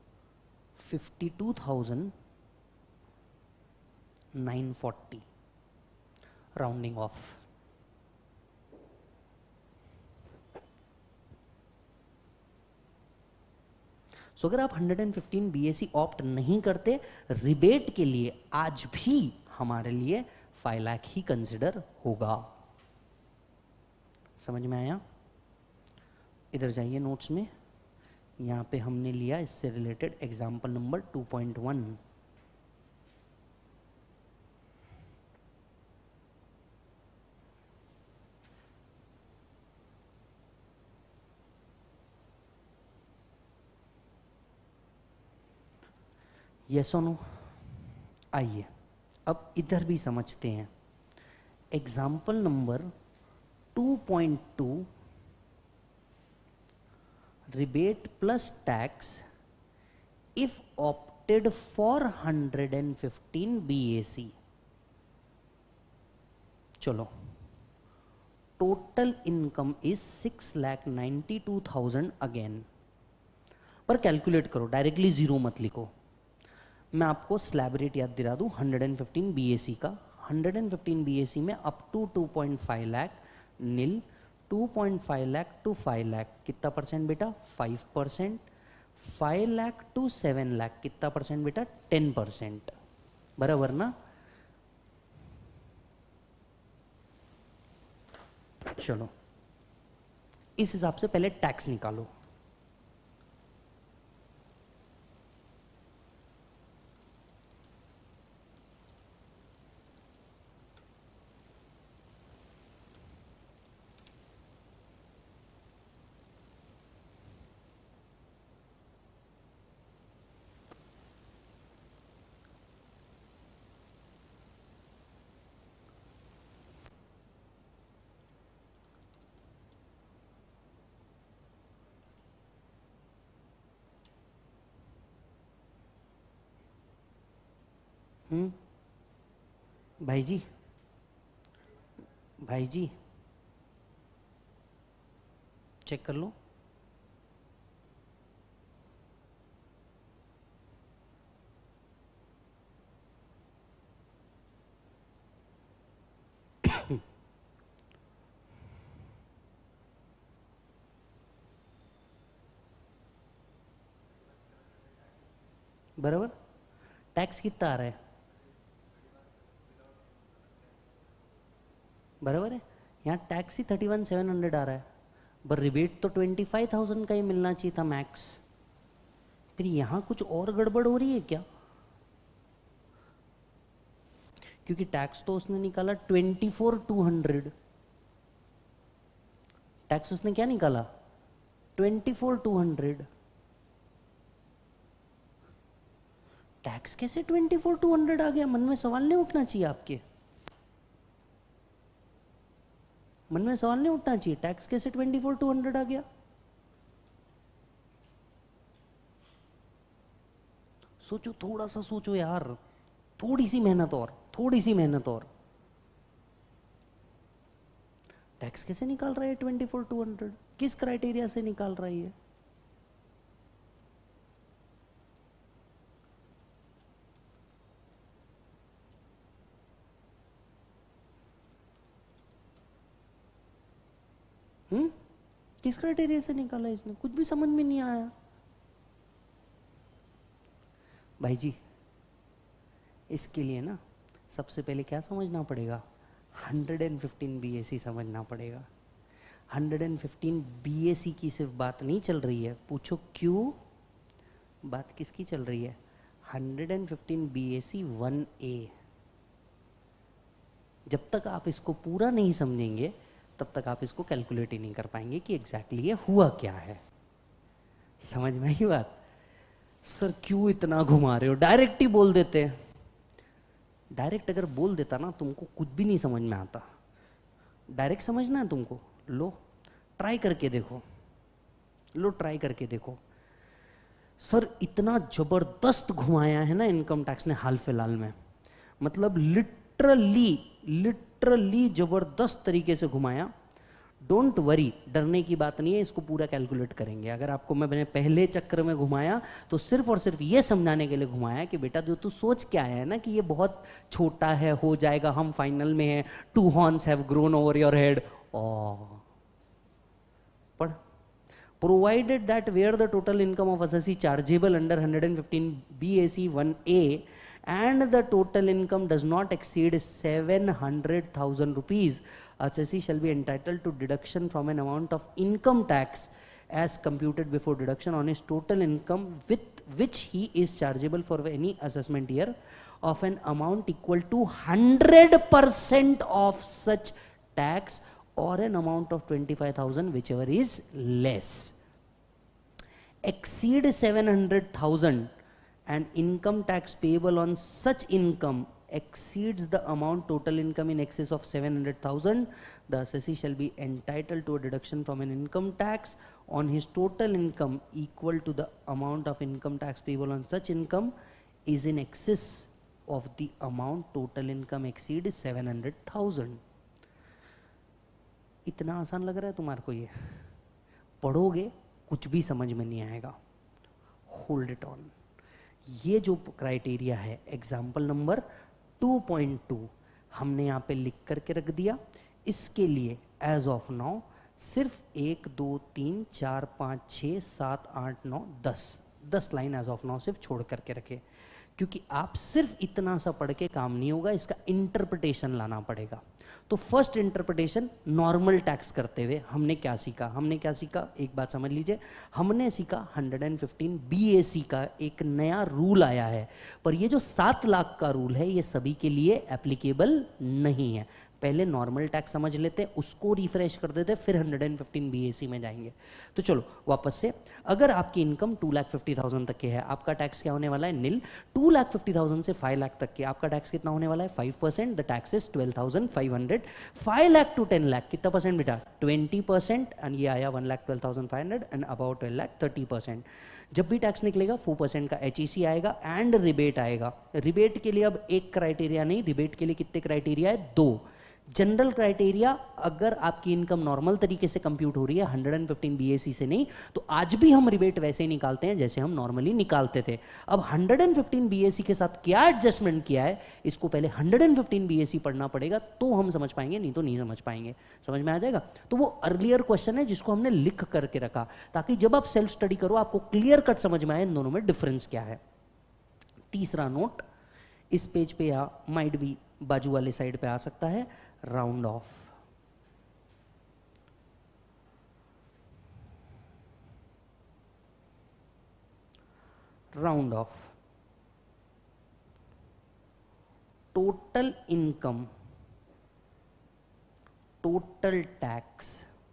52,940, राउंडिंग ऑफ। सो अगर आप 115 BAC ऑप्ट नहीं करते रिबेट के लिए, आज भी हमारे लिए 5 लाख ही कंसिडर होगा। समझ में आया? इधर जाइए नोट्स में, यहां पे हमने लिया इससे रिलेटेड एग्जांपल नंबर 2.1। यस और नो? आइए अब इधर भी समझते हैं। Example number 2.2, rebate plus tax if opted for 115 BAC। चलो, टोटल इनकम इज 6,92,000 अगेन। पर कैलकुलेट करो, डायरेक्टली जीरो मत लिखो। मैं आपको स्लैब रेट याद दिला दूं 115 BAC का। 115 BAC में up to 2.5 lakh nil, 2.5 lakh to 5 lakh कितना परसेंट बेटा, 5%। 5 लाख टू 7 लाख कितना परसेंट बेटा, 10%। बराबर ना? चलो, इस हिसाब से पहले टैक्स निकालो। भाई जी, भाई जी चेक कर लो। बराबर, टैक्स कितना आ रहा है? बराबर है, यहाँ टैक्स ही 31,700 आ रहा है, पर रिबेट तो 25,000 का ही मिलना चाहिए था मैक्स। फिर यहाँ कुछ और गड़बड़ हो रही है क्या? क्योंकि टैक्स तो उसने निकाला 24,200, टैक्स उसने क्या निकाला? 24,200। टैक्स कैसे 24,200 आ गया? मन में सवाल नहीं उठना चाहिए आपके? मन में सवाल नहीं उठना चाहिए, टैक्स कैसे 24,200 आ गया? सोचो, थोड़ा सा सोचो यार, थोड़ी सी मेहनत और, थोड़ी सी मेहनत और। टैक्स कैसे निकाल रहा है 24,200? किस क्राइटेरिया से निकाल रहा है ये? किस क्राइटेरिया से निकाला इसने? कुछ भी समझ में नहीं आया। भाई जी, इसके लिए ना सबसे पहले क्या समझना पड़ेगा? 115 BAC समझना पड़ेगा। 115 BAC की सिर्फ बात नहीं चल रही है, पूछो क्यों? बात किसकी चल रही है? 115 BAC 1A। जब तक आप इसको पूरा नहीं समझेंगे तब तक आप इसको कैलकुलेट ही नहीं कर पाएंगे कि एग्जैक्टली ये हुआ क्या है। समझ में आई बात? सर क्यों इतना घुमा रहे हो? डायरेक्ट ही बोल देते। डायरेक्ट अगर बोल देता ना, तुमको कुछ भी नहीं समझ में आता। डायरेक्ट समझना है तुमको, लो ट्राई करके देखो, लो ट्राई करके देखो। सर इतना जबरदस्त घुमाया है ना इनकम टैक्स ने हाल फिलहाल में, मतलब लिटरली जबरदस्त तरीके से घुमाया। डोंट वरी, डरने की बात नहीं है, इसको पूरा कैलकुलेट करेंगे। अगर आपको मैंने पहले चक्कर में घुमाया तो सिर्फ और सिर्फ ये समझाने के लिए घुमाया कि बेटा जो तू सोच के आया है ना कि ये बहुत छोटा है, हो जाएगा, हम फाइनल में हैं, 2 horns have grown over your head. पढ़, provided that where the total income of assessee chargeable under 115 BAC 1A and the total income does not exceed 700,000 rupees, assessee shall be entitled to deduction from an amount of income tax as computed before deduction on his total income with which he is chargeable for any assessment year of an amount equal to 100% of such tax or an amount of 25,000 whichever is less. Exceed 700,000 and income tax payable on such income exceeds the amount total income in excess of 700,000, the assessee shall be entitled to a deduction from an income tax on his total income equal to the amount of income tax payable on such income is in excess of the amount total income exceeds 700,000. इतना आसान लग रहा है तुम्हारे को? ये पढ़ोगे कुछ भी समझ में नहीं आएगा। Hold it on. ये जो क्राइटेरिया है एग्जाम्पल नंबर 2.2 हमने यहाँ पे लिख करके रख दिया। इसके लिए एज ऑफ नाउ सिर्फ 1 2 3 4 5 6 7 8 9 10 लाइन एज ऑफ नाउ सिर्फ छोड़ करके रखे, क्योंकि आप सिर्फ इतना सा पढ़ के काम नहीं होगा, इसका इंटरप्रिटेशन लाना पड़ेगा। तो फर्स्ट इंटरप्रिटेशन नॉर्मल टैक्स करते हुए हमने क्या सीखा? हमने क्या सीखा एक बात समझ लीजिए, हमने सीखा 115 BAC का एक नया रूल आया है, पर ये जो 7 लाख का रूल है ये सभी के लिए एप्लीकेबल नहीं है। पहले नॉर्मल टैक्स समझ लेते, उसको रिफ्रेश कर देते, फिर 115 BAC में जाएंगे। तो चलो वापस से, अगर आपकी इनकम 2,50,000 तक की है, आपका टैक्स क्या होने वाला है? निल। 2,50,000 से 5 लाख तक की आपका टैक्स कितना होने वाला है? 5%। The tax is 12,500। 5 lakh to 10 lakh कितना परसेंट बेटा? 20%। एंड ये आया 1,12,500 एंड अबाउट 12 लाख 30%। जब भी टैक्स निकलेगा 4% का HEC आएगा एंड रिबेट आएगा। रिबेट के लिए अब एक क्राइटेरिया नहीं, रिबेट के लिए कितने क्राइटेरिया है? 2। जनरल क्राइटेरिया, अगर आपकी इनकम नॉर्मल तरीके से कंप्यूट हो रही है 115 BAC से नहीं, तो आज भी हम रिबेट वैसे ही निकालते हैं जैसे हम नॉर्मली निकालते थे। अब 115 BAC के साथ क्या एडजस्टमेंट किया है, इसको पहले 115 BAC पढ़ना पड़ेगा तो हम समझ पाएंगे, नहीं तो नहीं समझ पाएंगे। समझ में आ जाएगा? तो वो अर्लियर क्वेश्चन है जिसको हमने लिख करके रखा, ताकि जब आप सेल्फ स्टडी करो आपको क्लियर कट समझ में आए इन दोनों में डिफरेंस क्या है। तीसरा नोट इस पेज पे या माइट भी बाजू वाले साइड पे आ सकता है, round off. Round off total income, total tax,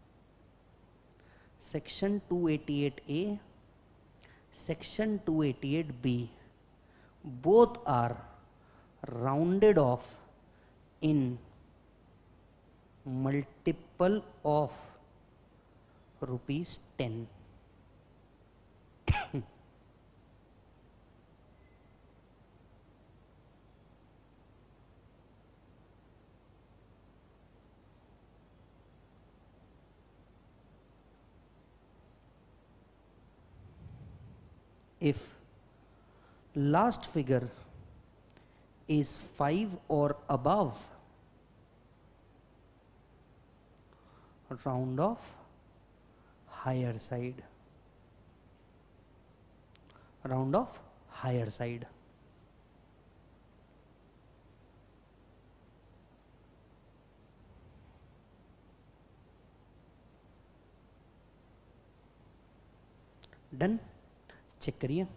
section 288A, section 288B, both are rounded off in multiple of ₹10. If last figure is 5 or above, round off higher side, round off higher side। Done? Check करिए।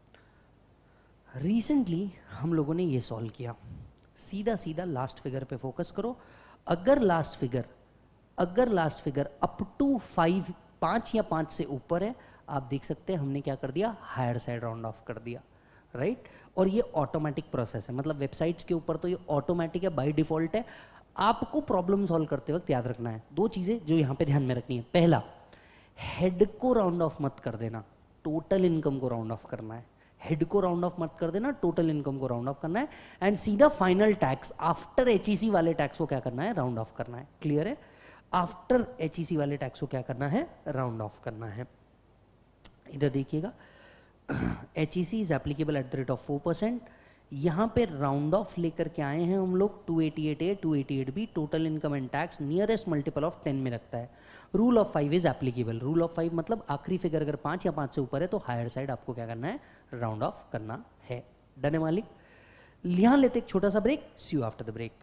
Recently हम लोगों ने ये solve किया, सीधा सीधा last figure पे focus करो। अगर लास्ट फिगर अप टू 5 या 5 से ऊपर है, आप देख सकते हैं हमने क्या कर दिया, हायर साइड राउंड ऑफ कर दिया, राइट। और ये ऑटोमेटिक प्रोसेस है, मतलब वेबसाइट्स के ऊपर तो ये ऑटोमेटिक है, बाय डिफॉल्ट है। आपको प्रॉब्लम सॉल्व करते वक्त याद रखना है 2 चीजें जो यहां पे ध्यान में रखनी है। पहला, हेड को राउंड ऑफ मत कर देना, टोटल इनकम को राउंड ऑफ करना है। हेड को राउंड ऑफ मत कर देना, टोटल इनकम को राउंड ऑफ करना है। एंड सीधा फाइनल टैक्स आफ्टर HEC वाले टैक्स को क्या करना है, राउंड ऑफ करना है। क्लियर है? आफ्टर HEC वाले टैक्स को क्या करना है, राउंड ऑफ करना है। इधर देखिएगा, HEC is applicable at the rate of 4%। यहां पे राउंड ऑफ लेकर के आए हैं हम लोग 288A 288B, total income and tax nearest multiple of 10 में रखता है। Rule of 5 is applicable. Rule of 5 मतलब आखिरी फिगर अगर 5 या 5 से ऊपर है तो हायर साइड आपको क्या करना है, राउंड ऑफ करना है। डन है मालिक? यहां लेते एक छोटा सा break, see you after the break.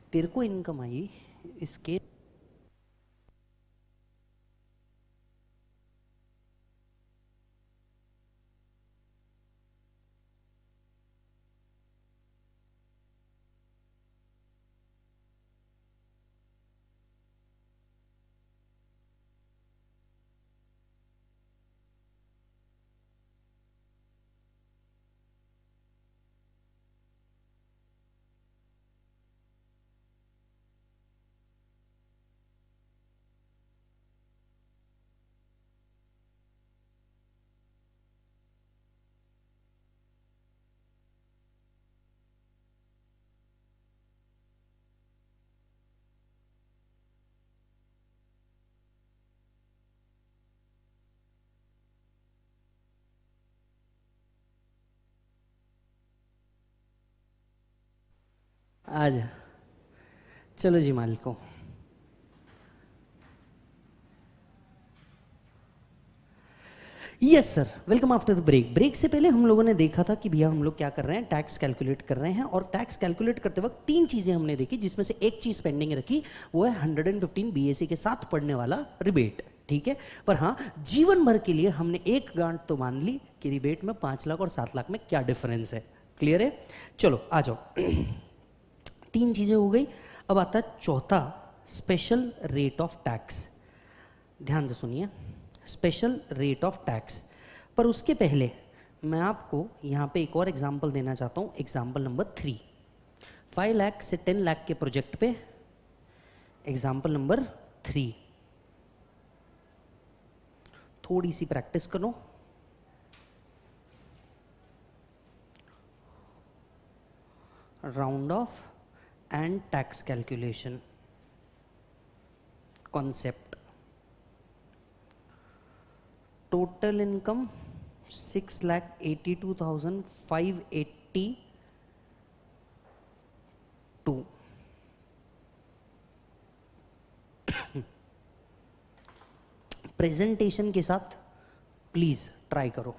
तेरे को इनकम आई इसके आ जा। चलो जी मालिकों, yes sir, welcome after the break. Break से पहले हम लोगों ने देखा था कि भैया हम लोग क्या कर रहे हैं, टैक्स कैलकुलेट कर रहे हैं। और टैक्स कैलकुलेट करते वक्त तीन चीजें हमने देखी, जिसमें से एक चीज पेंडिंग रखी, वो है 115 बीएसई के साथ पड़ने वाला रिबेट। ठीक है, पर हाँ, जीवन भर के लिए हमने एक गांठ तो मान ली कि रिबेट में 5 लाख और 7 लाख में क्या डिफरेंस है। क्लियर है? चलो आ जाओ। तीन चीजें हो गई। अब आता है चौथा, स्पेशल रेट ऑफ टैक्स। ध्यान से सुनिए, स्पेशल रेट ऑफ टैक्स। पर उसके पहले मैं आपको यहाँ पे एक और एग्जांपल देना चाहता हूँ, एग्जांपल नंबर 3। 5 लाख से 10 लाख के प्रोजेक्ट पे एग्जांपल नंबर 3। थोड़ी सी प्रैक्टिस करो। Round off and tax calculation concept. Total income 6,82,582। Presentation के साथ प्लीज ट्राई करो।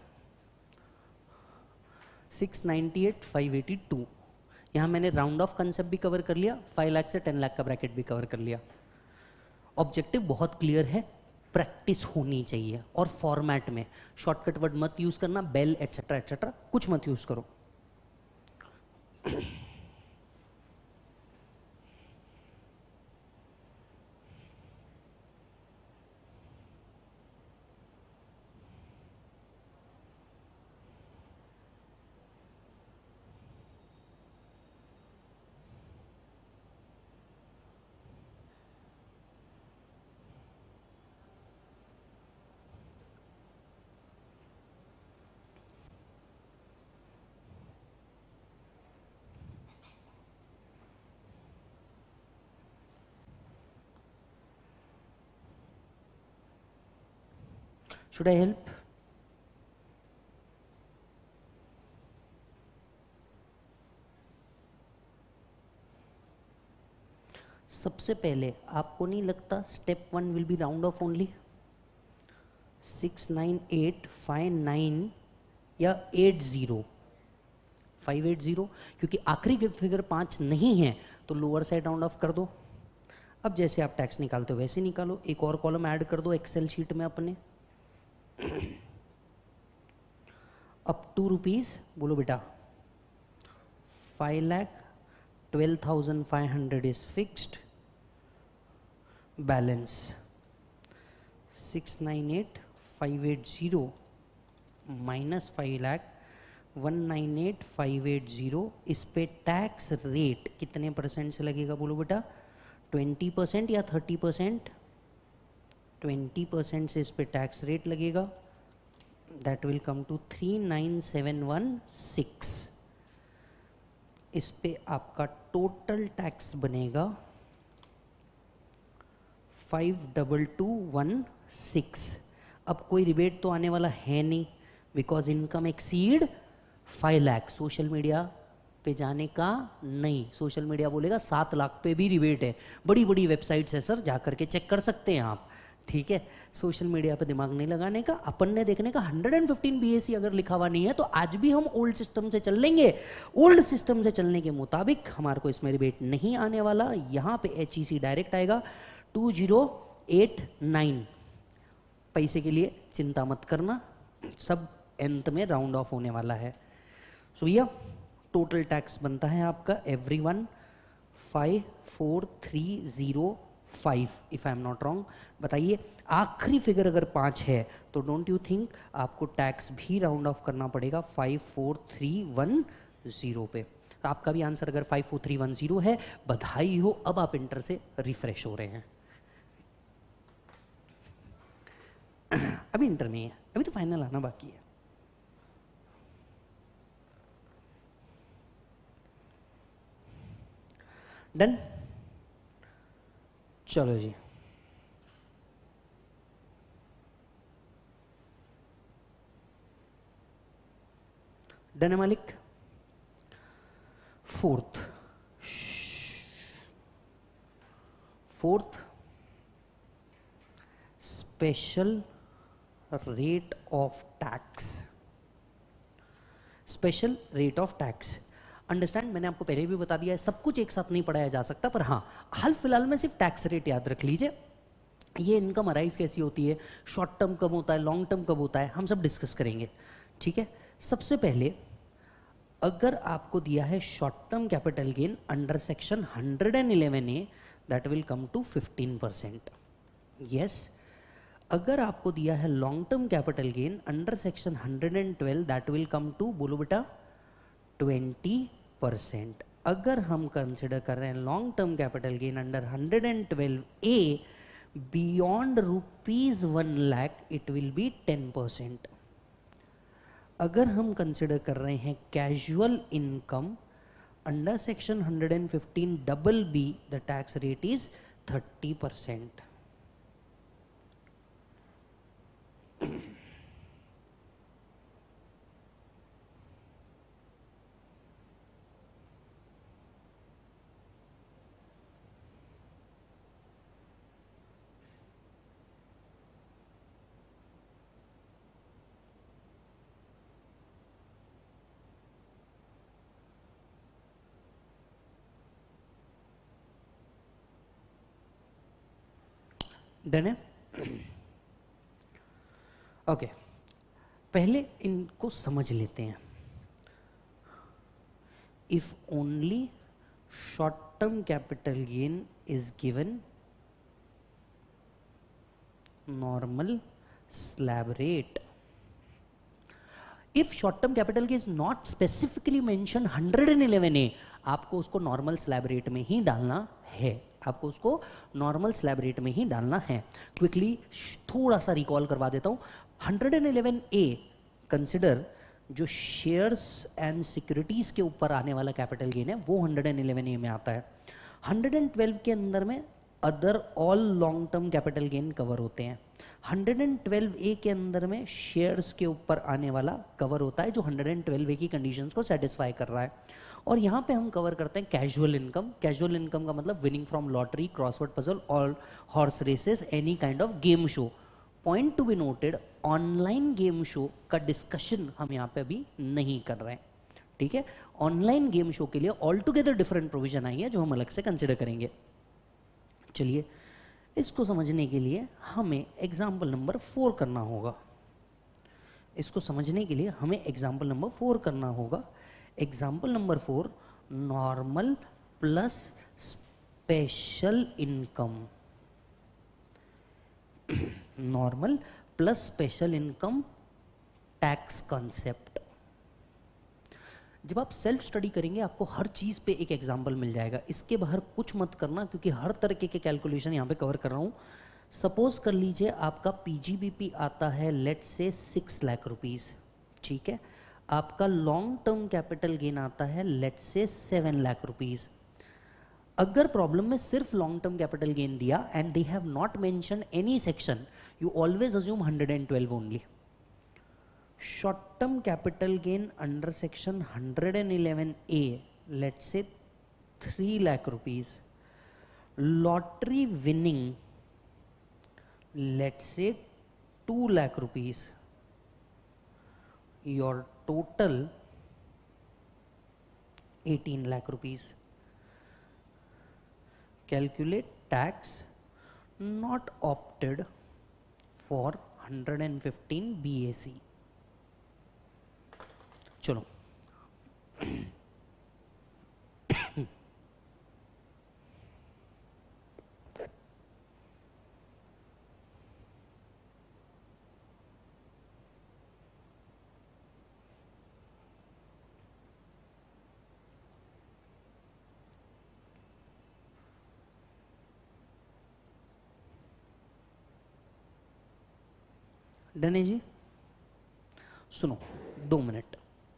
698,582। यहां मैंने राउंड ऑफ कंसेप्ट भी कवर कर लिया, 5 लाख से 10 लाख का ब्रैकेट भी कवर कर लिया। ऑब्जेक्टिव बहुत क्लियर है, प्रैक्टिस होनी चाहिए। और फॉर्मेट में शॉर्टकट वर्ड मत यूज करना, बेल एटसेट्रा एटसेट्रा कुछ मत यूज करो। Should I help? सबसे पहले आपको नहीं लगता step 1 will be round off only? 69859 या 80 580, क्योंकि आखिरी फिगर 5 नहीं है तो लोअर साइड राउंड ऑफ कर दो। अब जैसे आप टैक्स निकालते हो वैसे निकालो, एक और कॉलम ऐड कर दो एक्सेल शीट में अपने। अप टू रुपीज बोलो बेटा। 5,12,500 इज फिक्स्ड, बैलेंस 698,580 माइनस 5,01,98,580। इस पे टैक्स रेट कितने परसेंट से लगेगा बोलो बेटा? 20% या 30%? 20% से इस पे टैक्स रेट लगेगा। That will come to 39,716। इस पे आपका टोटल टैक्स बनेगा 5,2216। अब कोई रिबेट तो आने वाला है नहीं, because income exceed 5 lakh. Social media पे जाने का नहीं, सोशल मीडिया बोलेगा 7 लाख पे भी रिबेट है। बड़ी बड़ी वेबसाइट्स है सर, जा करके चेक कर सकते हैं आप। ठीक है, सोशल मीडिया पे दिमाग नहीं लगाने का, अपन ने देखने का 115 बीएससी अगर लिखा हुआ नहीं है तो आज भी हम ओल्ड सिस्टम से चल लेंगे। ओल्ड सिस्टम से चलने के मुताबिक हमारे को इसमें रिबेट नहीं आने वाला, यहाँ पे HEC डायरेक्ट आएगा 2089। पैसे के लिए चिंता मत करना, सब अंत में राउंड ऑफ होने वाला है। सो भैया टोटल टैक्स बनता है आपका everyone 54,305 if I am not wrong. बताइए आखिरी फिगर अगर 5 है तो डोंट यू थिंक आपको टैक्स भी राउंड ऑफ करना पड़ेगा 54,310 पे। तो आपका भी आंसर अगर 54,310 है, बधाई हो, अब आप इंटर से रिफ्रेश हो रहे हैं। अभी इंटर नहीं है, अभी तो फाइनल आना बाकी है। डन, चलो जी। डन है मालिक। Fourth special rate of tax. Special rate of tax understand, मैंने आपको पहले भी बता दिया है, सब कुछ एक साथ नहीं पढ़ाया जा सकता, पर हाँ हाल फिलहाल में सिर्फ टैक्स रेट याद रख लीजिए। ये इनकम अराइज कैसी होती है, शॉर्ट टर्म कब होता है, लॉन्ग टर्म कब होता है, हम सब डिस्कस करेंगे। ठीक है, सबसे पहले अगर आपको दिया है short term capital gain under section 111A, that will come to 15%। Yes, अगर आपको दिया है long term capital gain under section 112, that will come to, बोलो बेटा, 20%। अगर हम कंसिडर कर रहे हैं long term capital gain under 112A beyond ₹1 lakh, it will be 10%। अगर हम कंसिडर कर रहे हैं casual income under section 115BB, the tax rate is 30%। Done है। ओके, पहले इनको समझ लेते हैं। If only short term capital gain is given normal slab rate, if short term capital gain is not specifically mention 111A, आपको उसको normal slab rate में ही डालना है, आपको उसको नॉर्मल स्लैब रेट में ही डालना है। क्विकली थोड़ा सा रिकॉल करवा देता हूं। 111A कंसिडर जो शेयर्स एंड सिक्योरिटीज के ऊपर आने वाला कैपिटल गेन है वो 111A में आता है। 112 के अंदर में other all long term capital gain cover होते हैं। 112A के अंदर में शेयर्स के ऊपर आने वाला कवर होता है जो 112A की कंडीशंस को सेटिस्फाई कर रहा है। और यहाँ पे हम कवर करते हैं कैजुअल इनकम। कैजुअल इनकम का मतलब winning from lottery, crossword puzzle और horse races, any kind of game show. Point to be noted, online game show का डिस्कशन हम यहाँ पे अभी नहीं कर रहे हैं। ठीक है, ऑनलाइन गेम शो के लिए ऑल टुगेदर डिफरेंट प्रोविजन आई है जो हम अलग से कंसिडर करेंगे। चलिए, इसको समझने के लिए हमें एग्जाम्पल नंबर 4 करना होगा। इसको समझने के लिए हमें एग्जाम्पल नंबर 4 करना होगा। Example number 4, normal plus special income. Normal plus special income tax concept. जब आप सेल्फ स्टडी करेंगे आपको हर चीज पे एक एग्जाम्पल मिल जाएगा, इसके बाहर कुछ मत करना क्योंकि हर तरीके के कैलकुलेशन यहाँ पे कवर कर रहा हूँ। सपोज कर लीजिए आपका PGBP आता है लेट से 6 लाख रुपीज, ठीक है, आपका लॉन्ग टर्म कैपिटल गेन आता है लेट से 7 लाख रुपीज। अगर प्रॉब्लम में सिर्फ लॉन्ग टर्म कैपिटल गेन दिया and they have not mention any section, you always assume 112 only. Short term capital gain under section 111A, let say 3 lakh rupees. Lottery winning, let's say 2 lakh rupees, your total 18 lakh rupees. Calculate tax not opted for 115 BAC. चलो done है जी। सुनो 2 minute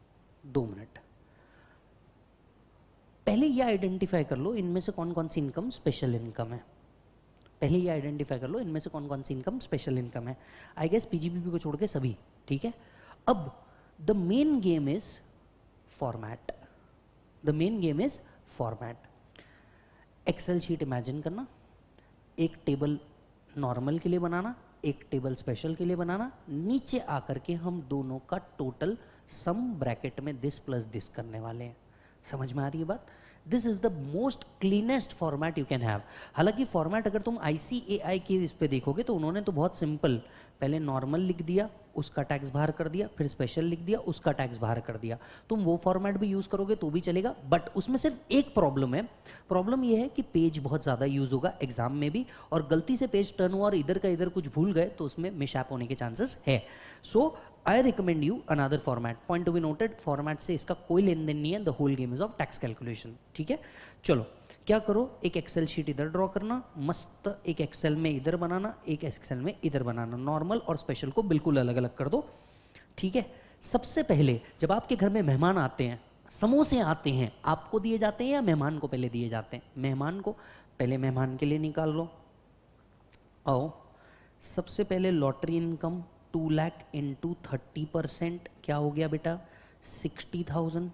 पहले ये identify कर लो इनमें से कौन कौन सी इनकम स्पेशल इनकम है। पहले ये आइडेंटिफाई कर लो इनमें से कौन कौन सी इनकम स्पेशल इनकम है। आई गेस पीजीबीपी को छोड़ के सभी, ठीक है। अब the main game is format, the main game is format. Excel sheet imagine करना, एक टेबल नॉर्मल के लिए बनाना, एक टेबल स्पेशल के लिए बनाना, नीचे आकर के हम दोनों का टोटल सम ब्रैकेट में दिस प्लस दिस करने वाले हैं। समझ में आ रही है बात? This is the most cleanest format you can have. हालांकि फॉर्मेट अगर तुम ICAI के इस पे देखोगे तो उन्होंने तो बहुत सिंपल, पहले नॉर्मल लिख दिया, उसका टैक्स बाहर कर दिया, फिर स्पेशल लिख दिया, उसका टैक्स बाहर कर दिया। तुम वो फॉर्मेट भी यूज करोगे तो भी चलेगा, बट उसमें सिर्फ एक प्रॉब्लम है। प्रॉब्लम ये है कि पेज बहुत ज्यादा यूज होगा एग्जाम में भी, और गलती से पेज टर्न हुआ और इधर का इधर कुछ भूल गए तो उसमें मिसअप होने के चांसेस है। So I recommend you another format. Point to be noted, format से इसका कोई लेन देन नहीं है। The whole game is of tax calculation, ठीक है। चलो क्या करो, एक एक्सेल शीट इधर ड्रॉ करना, मस्त एक एक्सेल में इधर बनाना, एक एक्सेल में इधर बनाना, नॉर्मल और स्पेशल को बिल्कुल अलग अलग कर दो, ठीक है। सबसे पहले जब आपके घर में मेहमान आते हैं, समोसे आते हैं, आपको दिए जाते हैं या मेहमान को पहले दिए जाते हैं? मेहमान को। पहले मेहमान के लिए निकाल लो। आओ, सबसे पहले लॉटरी इनकम 2 लाख इंटू 30% क्या हो गया बेटा? 60,000,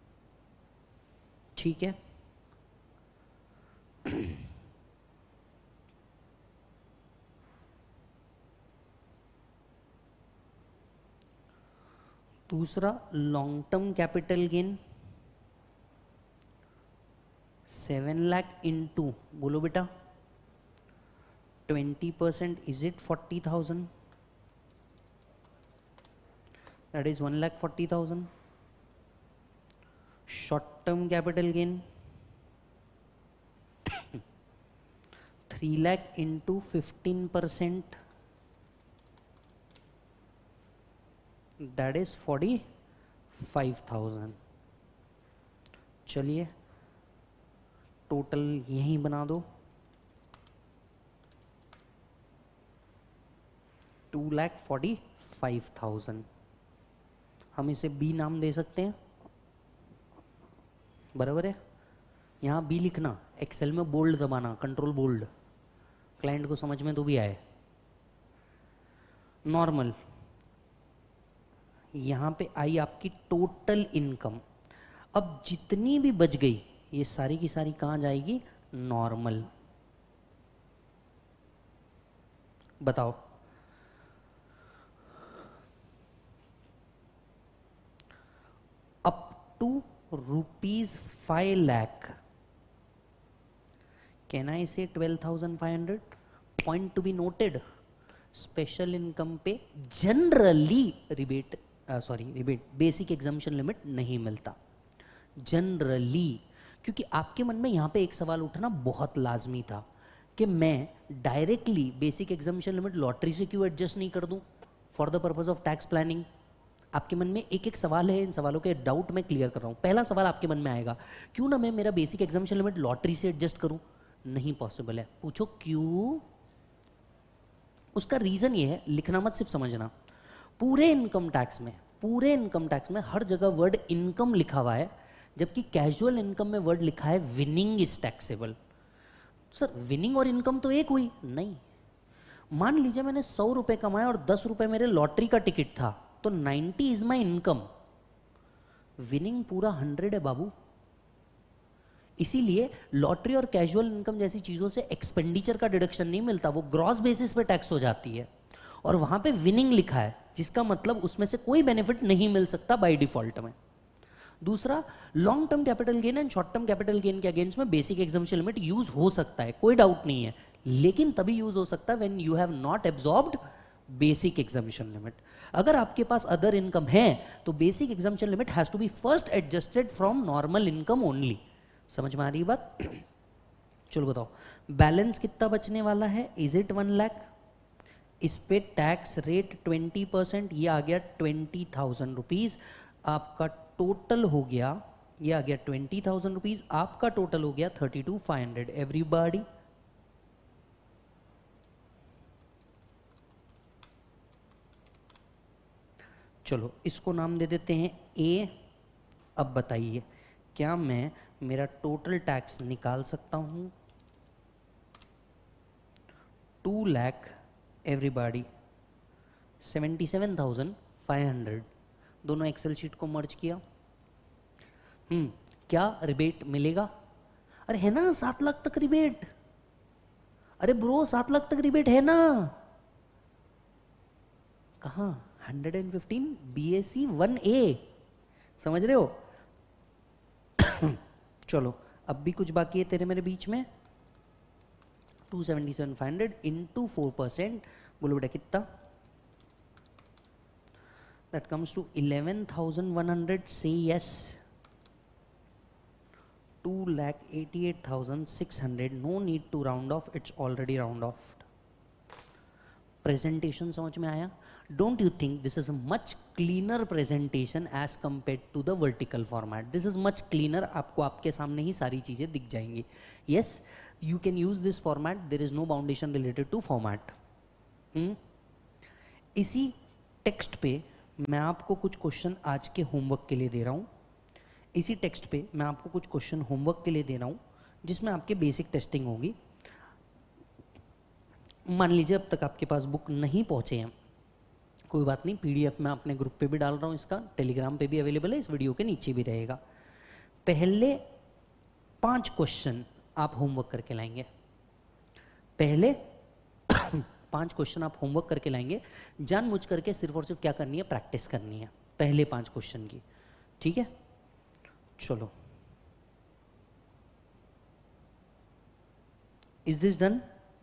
ठीक है। दूसरा long term capital gain 7 lakh into, बोलो बेटा 20%, is it 40,000? That is 1,40,000. Short term capital gain 3 lakh into 15%, that is 45,000. चलिए टोटल यहीं बना दो, 2,45,000। हम इसे बी नाम दे सकते हैं, बराबर है। यहाँ बी लिखना, एक्सेल में बोल्ड दबाना, कंट्रोल बोल्ड, क्लाइंट को समझ में तो भी आए। नॉर्मल, यहाँ पे आई आपकी टोटल इनकम। अब जितनी भी बच गई ये सारी की सारी कहाँ जाएगी? नॉर्मल। बताओ, to ₹5 lakh. Can I say 12,500? Point to be noted, special income पे generally rebate basic exemption limit नहीं मिलता जनरली, क्योंकि आपके मन में यहाँ पे एक सवाल उठना बहुत लाजमी था कि मैं directly basic exemption limit lottery से क्यों एडजस्ट नहीं कर दूं for the purpose of tax planning. आपके मन में एक एक सवाल है, इन सवालों के डाउट मैं क्लियर कर रहा हूँ। पहला सवाल आपके मन में आएगा, क्यों ना मैं मेरा बेसिक एग्जाम्पशन लिमिट लॉटरी से एडजस्ट करूं? नहीं पॉसिबल है। पूछो क्यों? उसका रीजन ये है, लिखना मत सिर्फ समझना। पूरे इनकम टैक्स में हर जगह वर्ड इनकम लिखा हुआ है, जबकि कैजुअल इनकम में वर्ड लिखा है winning is taxable. Sir winning और इनकम तो एक हुई? नहीं। मान लीजिए मैंने 100 रुपए कमाए और 10 रुपए मेरे लॉटरी का टिकट था, तो 90 इज माई इनकम। विनिंग पूरा 100 है बाबू। इसीलिए लॉटरी और कैजुअल इनकम जैसी चीजों से एक्सपेंडिचर का डिडक्शन नहीं मिलता, वो ग्रॉस बेसिस पे टैक्स हो जाती है। और वहां पे विनिंग लिखा है, जिसका मतलब उसमें से कोई बेनिफिट नहीं मिल सकता बाय डिफॉल्ट में। दूसरा, long term capital gain and short term capital gain के अगेंस्ट में बेसिक एग्जम्पशन लिमिट यूज हो सकता है, कोई डाउट नहीं है, लेकिन तभी यूज हो सकता है when you have not absorbed basic exemption limit. अगर आपके पास अदर इनकम है तो basic exemption limit has to be first adjusted from normal income only. समझ में आ रही बात? चलो बताओ, बैलेंस कितना बचने वाला है? Is it 1 lakh? इस पे टैक्स रेट 20%, ये आ गया 20,000 रुपीज। आपका टोटल हो गया, ये आ गया 20,000 रुपीज, आपका टोटल हो गया 32,500। एवरीबॉडी चलो इसको नाम दे देते हैं ए। अब बताइए, क्या मैं मेरा टोटल टैक्स निकाल सकता हूं? 2 लाख एवरीबॉडी 77,500। दोनों एक्सेल शीट को मर्ज किया। क्या रिबेट मिलेगा? अरे है ना 7 लाख तक रिबेट। अरे ब्रो 7 लाख तक रिबेट है ना? कहाँ? 115 BAC 1A, समझ रहे हो? चलो अब भी कुछ बाकी है तेरे मेरे बीच में। 277,500 इंटू 4%, बोलो बेटा कितना? That comes to 11,100। Say yes. 2,88,600। No need to round off, it's already round off. Presentation समझ में आया? Don't you think this is a much cleaner presentation as compared to the vertical format? This is much cleaner. आपको आपके सामने ही सारी चीजें दिख जाएंगी। Yes, you can use this format. There is no foundation related to format. इसी text पे मैं आपको कुछ क्वेश्चन आज के होमवर्क के लिए दे रहा हूँ। इसी टेक्स्ट पे मैं आपको कुछ क्वेश्चन होमवर्क के लिए दे रहा हूँ, जिसमें आपके बेसिक टेस्टिंग होगी। मान लीजिए अब तक आपके पास बुक नहीं पहुँचे हैं, कोई बात नहीं, PDF मैं अपने ग्रुप पे भी डाल रहा हूँ, इसका टेलीग्राम पे भी अवेलेबल है, इस वीडियो के नीचे भी रहेगा। पहले 5 क्वेश्चन आप होमवर्क करके लाएंगे। पहले 5 क्वेश्चन आप होमवर्क करके लाएंगे, जानबूझ करके सिर्फ और सिर्फ क्या करनी है? प्रैक्टिस करनी है पहले 5 क्वेश्चन की, ठीक है? चलो, is this done?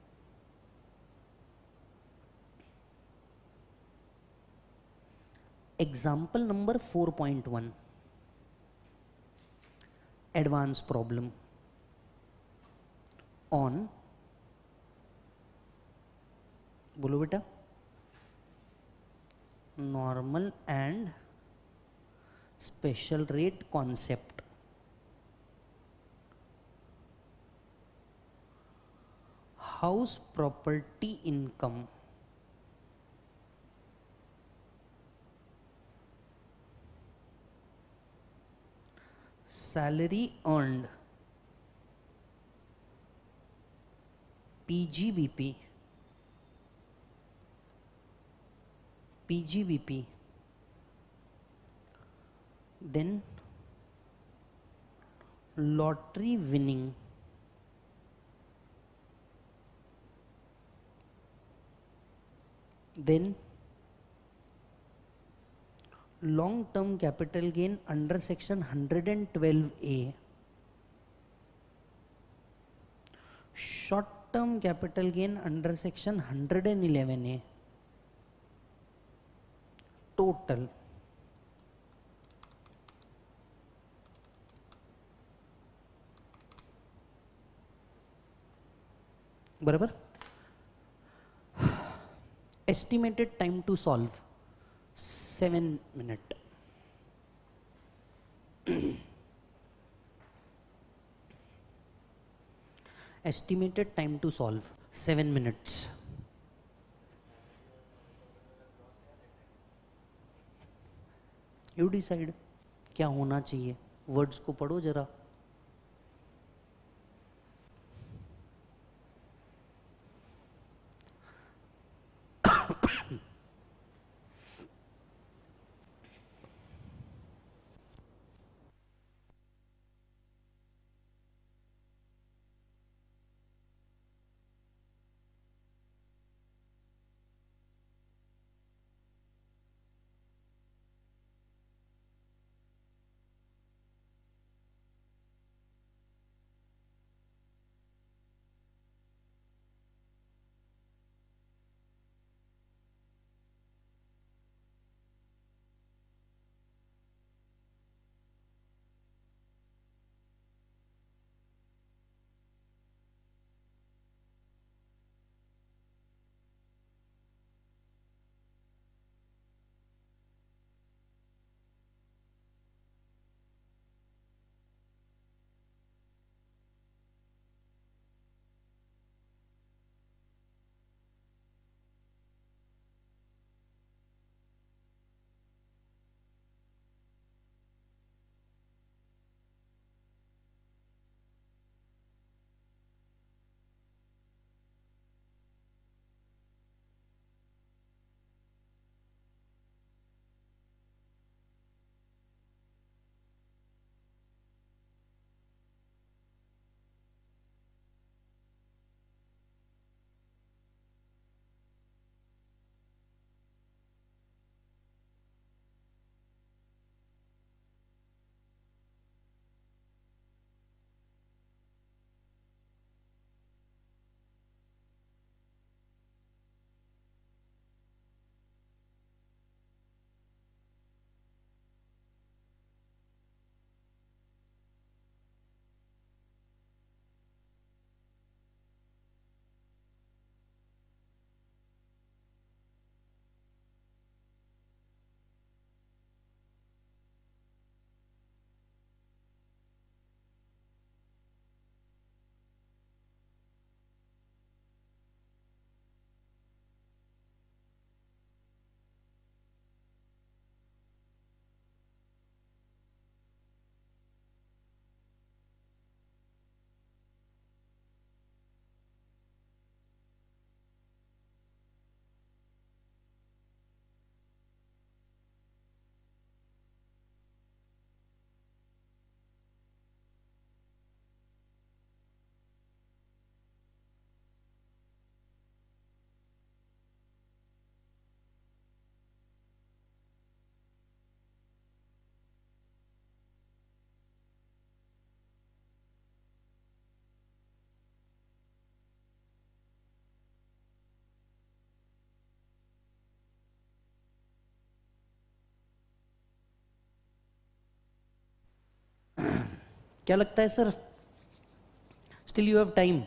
Example number 4.1, advanced problem on, बोलो बेटा, normal and special rate concept। House property income, salary earned, PGBP, then lottery winning, then long term capital gain under section 112A, short term capital gain under section 111A, total। बराबर? estimated time to solve 7 minutes। estimated time to solve 7 minutes। You decide क्या होना चाहिए। Words को पढ़ो जरा। क्या लगता है sir? Still you have time?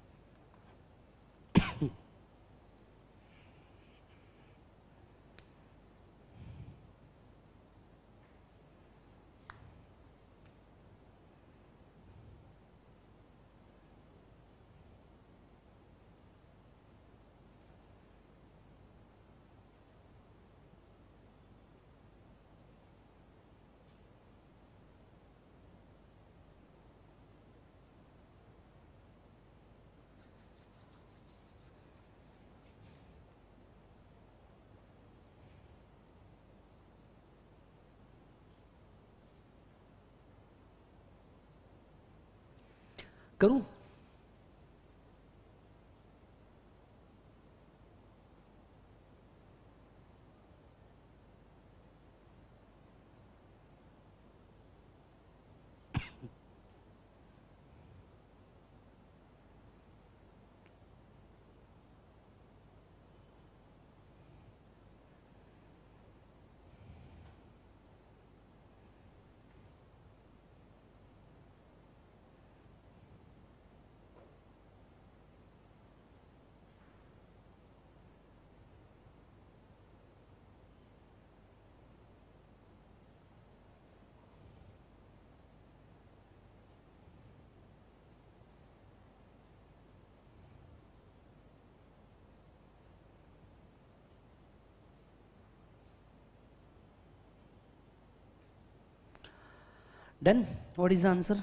करूं? Done? What is the answer?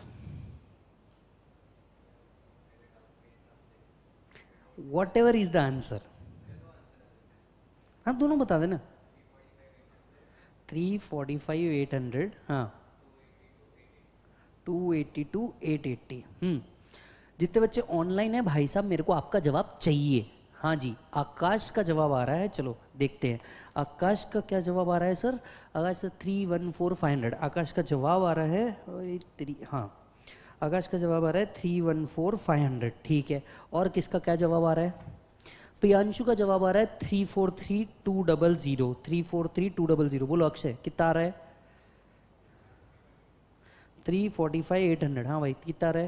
Whatever is the answer. हाँ दोनों बता देना। 345 800, हाँ 282 880। जितने बच्चे ऑनलाइन है भाई साहब मेरे को आपका जवाब चाहिए। हाँ जी, आकाश का जवाब आ रहा है, चलो देखते हैं आकाश का क्या जवाब आ रहा है सर। आकाश 314 500, आकाश का जवाब आ रहा है हाँ आकाश का जवाब आ रहा है 314 500, ठीक है। और किसका क्या जवाब आ रहा है? प्रियांशु का जवाब आ रहा है 343 200, 343 200। बोलो अक्षय कितना आ रहा है? 345 800, हाँ भाई कितना आ रहा है?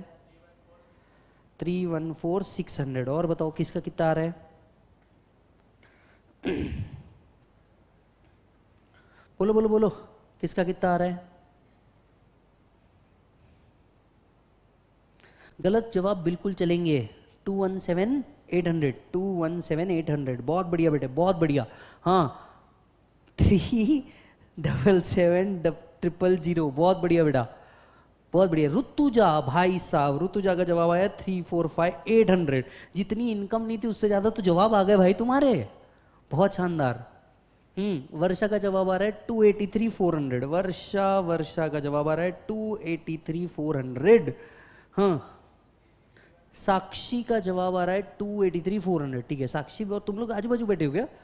314 600। और बताओ किसका कितना आ रहा है? बोलो बोलो बोलो, किसका कितना आ रहा है? गलत जवाब बिल्कुल चलेंगे। 217 800, 217 800। बहुत बढ़िया बेटे, बहुत बढ़िया। हाँ 377 000, बहुत बढ़िया बेटा, बहुत बढ़िया। ऋतुजा भाई साहब, ऋतुजा का जवाब आया 345 800। जितनी इनकम नहीं थी उससे ज्यादा तो जवाब आ गए भाई तुम्हारे, बहुत शानदार। वर्षा का जवाब आ रहा है 283 400। वर्षा का जवाब आ रहा है 283 400। हाँ साक्षी का जवाब आ रहा है 283 400, ठीक है। साक्षी और तुम लोग आजू बाजू बैठे हो क्या?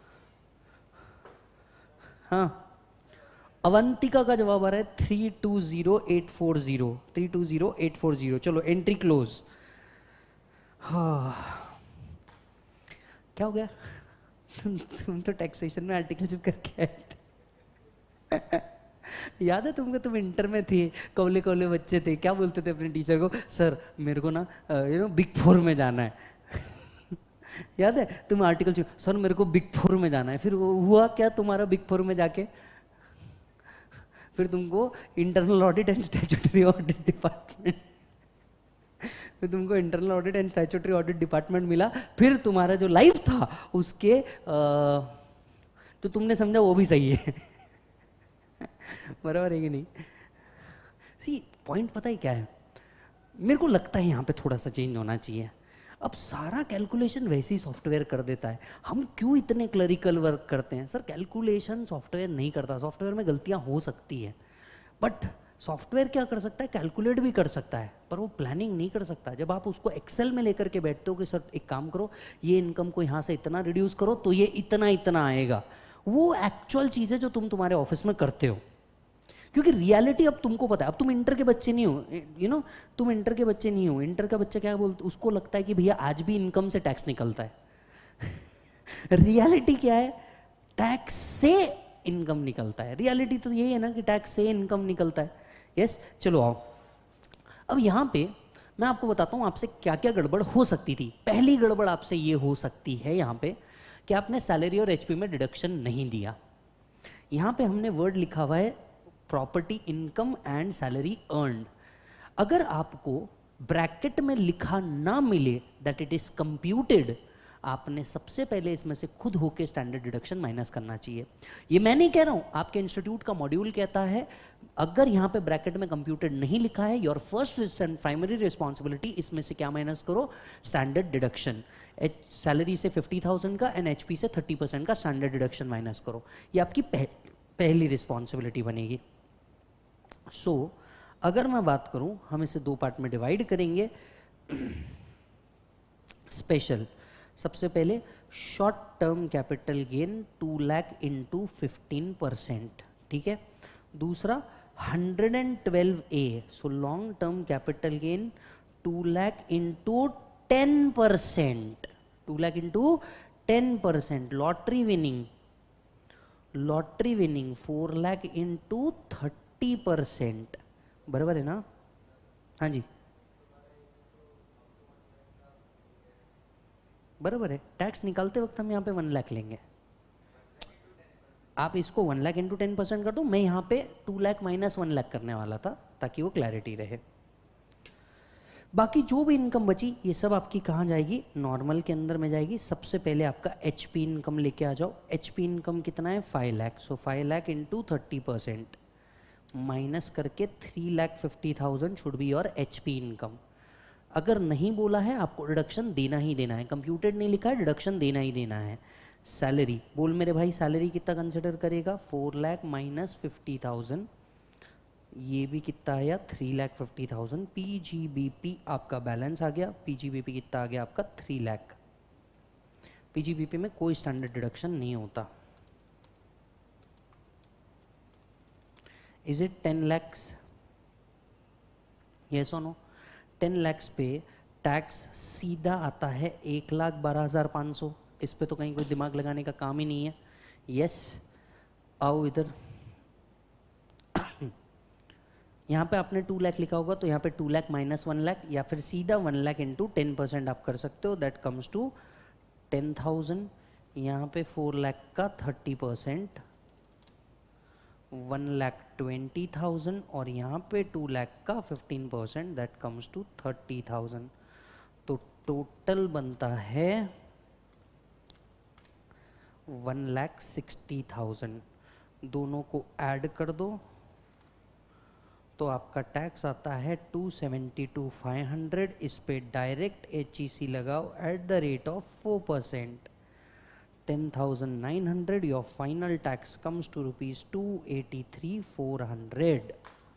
हाँ अवंतिका का जवाब आ रहा है 320840, 320840। चलो एंट्री क्लोज। हाँ क्या हो गया? तुम तो टैक्सेशन में आर्टिकल चुप करके आए। याद है तुमको, तुम इंटर में थे, कौले कौले बच्चे थे, क्या बोलते थे अपने टीचर को? सर मेरे को ना बिग 4 में जाना है। याद है तुम आर्टिकल चुप, सर मेरे को बिग 4 में जाना है। फिर हुआ क्या तुम्हारा बिग 4 में जाके? फिर तुमको internal audit and statutory audit department, फिर तुमको internal audit and statutory audit department मिला। फिर तुम्हारा जो लाइफ था उसके तो तुमने समझा वो भी सही है। बराबर है कि नहीं? सी पॉइंट पता है क्या है, मेरे को लगता है यहाँ पे थोड़ा सा चेंज होना चाहिए। अब सारा कैलकुलेशन वैसे ही सॉफ्टवेयर कर देता है, हम क्यों इतने क्लरिकल वर्क करते हैं? सर कैलकुलेशन सॉफ्टवेयर नहीं करता, सॉफ्टवेयर में गलतियां हो सकती है, बट सॉफ्टवेयर क्या कर सकता है? कैलकुलेट भी कर सकता है, पर वो प्लानिंग नहीं कर सकता। जब आप उसको एक्सेल में लेकर के बैठते हो कि सर एक काम करो, ये इनकम को यहाँ से इतना रिड्यूस करो तो ये इतना इतना आएगा, वो एक्चुअल चीज़ है जो तुम तुम्हारे ऑफिस में करते हो। क्योंकि रियलिटी अब तुमको पता है, अब तुम इंटर के बच्चे नहीं हो, तुम इंटर के बच्चे नहीं हो। इंटर का बच्चा क्या बोलते, उसको लगता है कि भैया आज भी इनकम से टैक्स निकलता है। रियलिटी क्या है? टैक्स से इनकम निकलता है। रियलिटी तो यही है ना कि टैक्स से इनकम निकलता है। यस चलो आओ, अब यहाँ पे मैं आपको बताता हूँ आपसे क्या क्या गड़बड़ हो सकती थी। पहली गड़बड़ आपसे ये हो सकती है यहाँ पे कि आपने सैलरी और एचपी में डिडक्शन नहीं दिया। यहाँ पे हमने वर्ड लिखा हुआ है property income and salary earned. अगर आपको ब्रैकेट में लिखा ना मिले दैट इट इज कंप्यूटेड, आपने सबसे पहले इसमें से खुद होके स्टैंडर्ड डिडक्शन माइनस करना चाहिए। ये मैं नहीं कह रहा हूं, आपके इंस्टीट्यूट का मॉड्यूल कहता है। अगर यहां पे ब्रैकेट में कंप्यूटेड नहीं लिखा है, your first and primary responsibility इसमें से क्या माइनस करो, स्टैंडर्ड डिडक्शन। सैलरी से 50,000 का एंड एचपी से 30% का स्टैंडर्ड डिडक्शन माइनस करो। ये आपकी पहली रिस्पॉन्सिबिलिटी बनेगी। सो अगर मैं बात करूं, हम इसे दो पार्ट में डिवाइड करेंगे। स्पेशल, सबसे पहले short term capital gain 2 lakh into 15%, ठीक है। दूसरा 112A, so long term capital gain 2 lakh into 10%, 2 lakh into 10%। Lottery winning 4 lakh into 30%, बराबर है ना? हाँ जी, बराबर है। टैक्स निकालते वक्त हम यहाँ पे 1 लाख लेंगे। आप इसको 1 लाख इंटू 10% कर दो, मैं यहाँ पे 2 लाख माइनस 1 लाख करने वाला था ताकि वो क्लैरिटी रहे। बाकी जो भी इनकम बची ये सब आपकी कहाँ जाएगी, नॉर्मल के अंदर में जाएगी। सबसे पहले आपका एचपी इनकम लेके आ जाओ। एचपी इनकम कितना है, 5 lakh. So 5 lakh into 30% minus करके 3,50,000 should be your HP income. अगर नहीं बोला है आपको डिडक्शन देना ही देना है, कंप्यूटेड नहीं लिखा है, डिडक्शन देना ही देना है। सैलरी बोल मेरे भाई, सैलरी कितना कंसिडर करेगा, 4 लाख माइनस 50,000, ये भी कितना आया 3,50,000। पीजीबीपी आपका बैलेंस आ गया। पीजीबीपी कितना आ गया आपका 3 लाख। पीजीबीपी में कोई स्टैंडर्ड डिडक्शन नहीं होता। इज इट 10 लैक्स, यस और नो? 10 लैक्स पे टैक्स सीधा आता है 1,12,500। इस पे तो कहीं कोई दिमाग लगाने का काम ही नहीं है। यस, आओ इधर। यहाँ पे आपने 2 लाख लिखा होगा तो यहाँ पे 2 लाख माइनस 1 लाख, या फिर सीधा 1 लाख इंटू 10% आप कर सकते हो, दैट कम्स टू 10,000। यहाँ पे 4 लाख का 30%, 1,20,000, और यहाँ पे 2 लाख का 15%, दैट कम्स टू 30,000। तो टोटल बनता है 1,60,000। दोनों को ऐड कर दो तो आपका टैक्स आता है 272,500। इस पे डायरेक्ट HEC लगाओ at the rate of 4%, 10,900। Your final tax comes to rupees 283,400।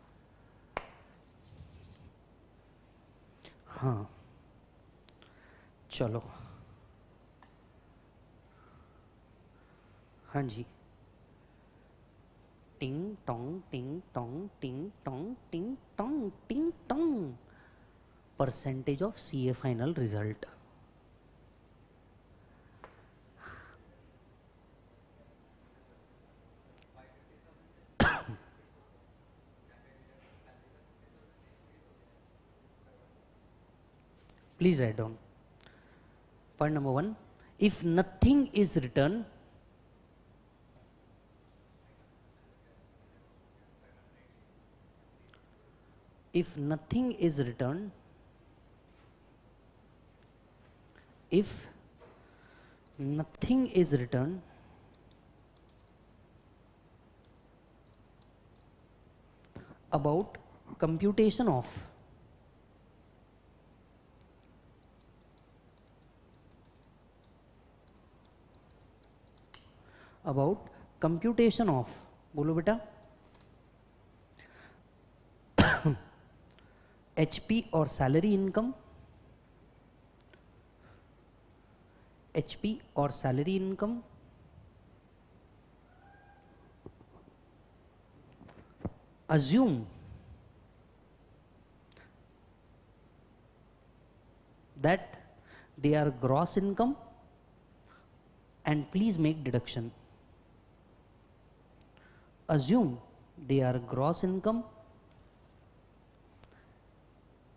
हाँ चलो, हाँ जी। टिंग टोंग टिंग टोंग टिंग टोंग टिंग टोंग टिंग टोंग। Percentage of CA final result. Please write down. Point number 1, if nothing is written, if nothing is written, if nothing is written about computation of बोलो बेटा, HP और सैलरी इनकम, HP और salary income assume that they are gross income and please make deduction. Assume they are gross income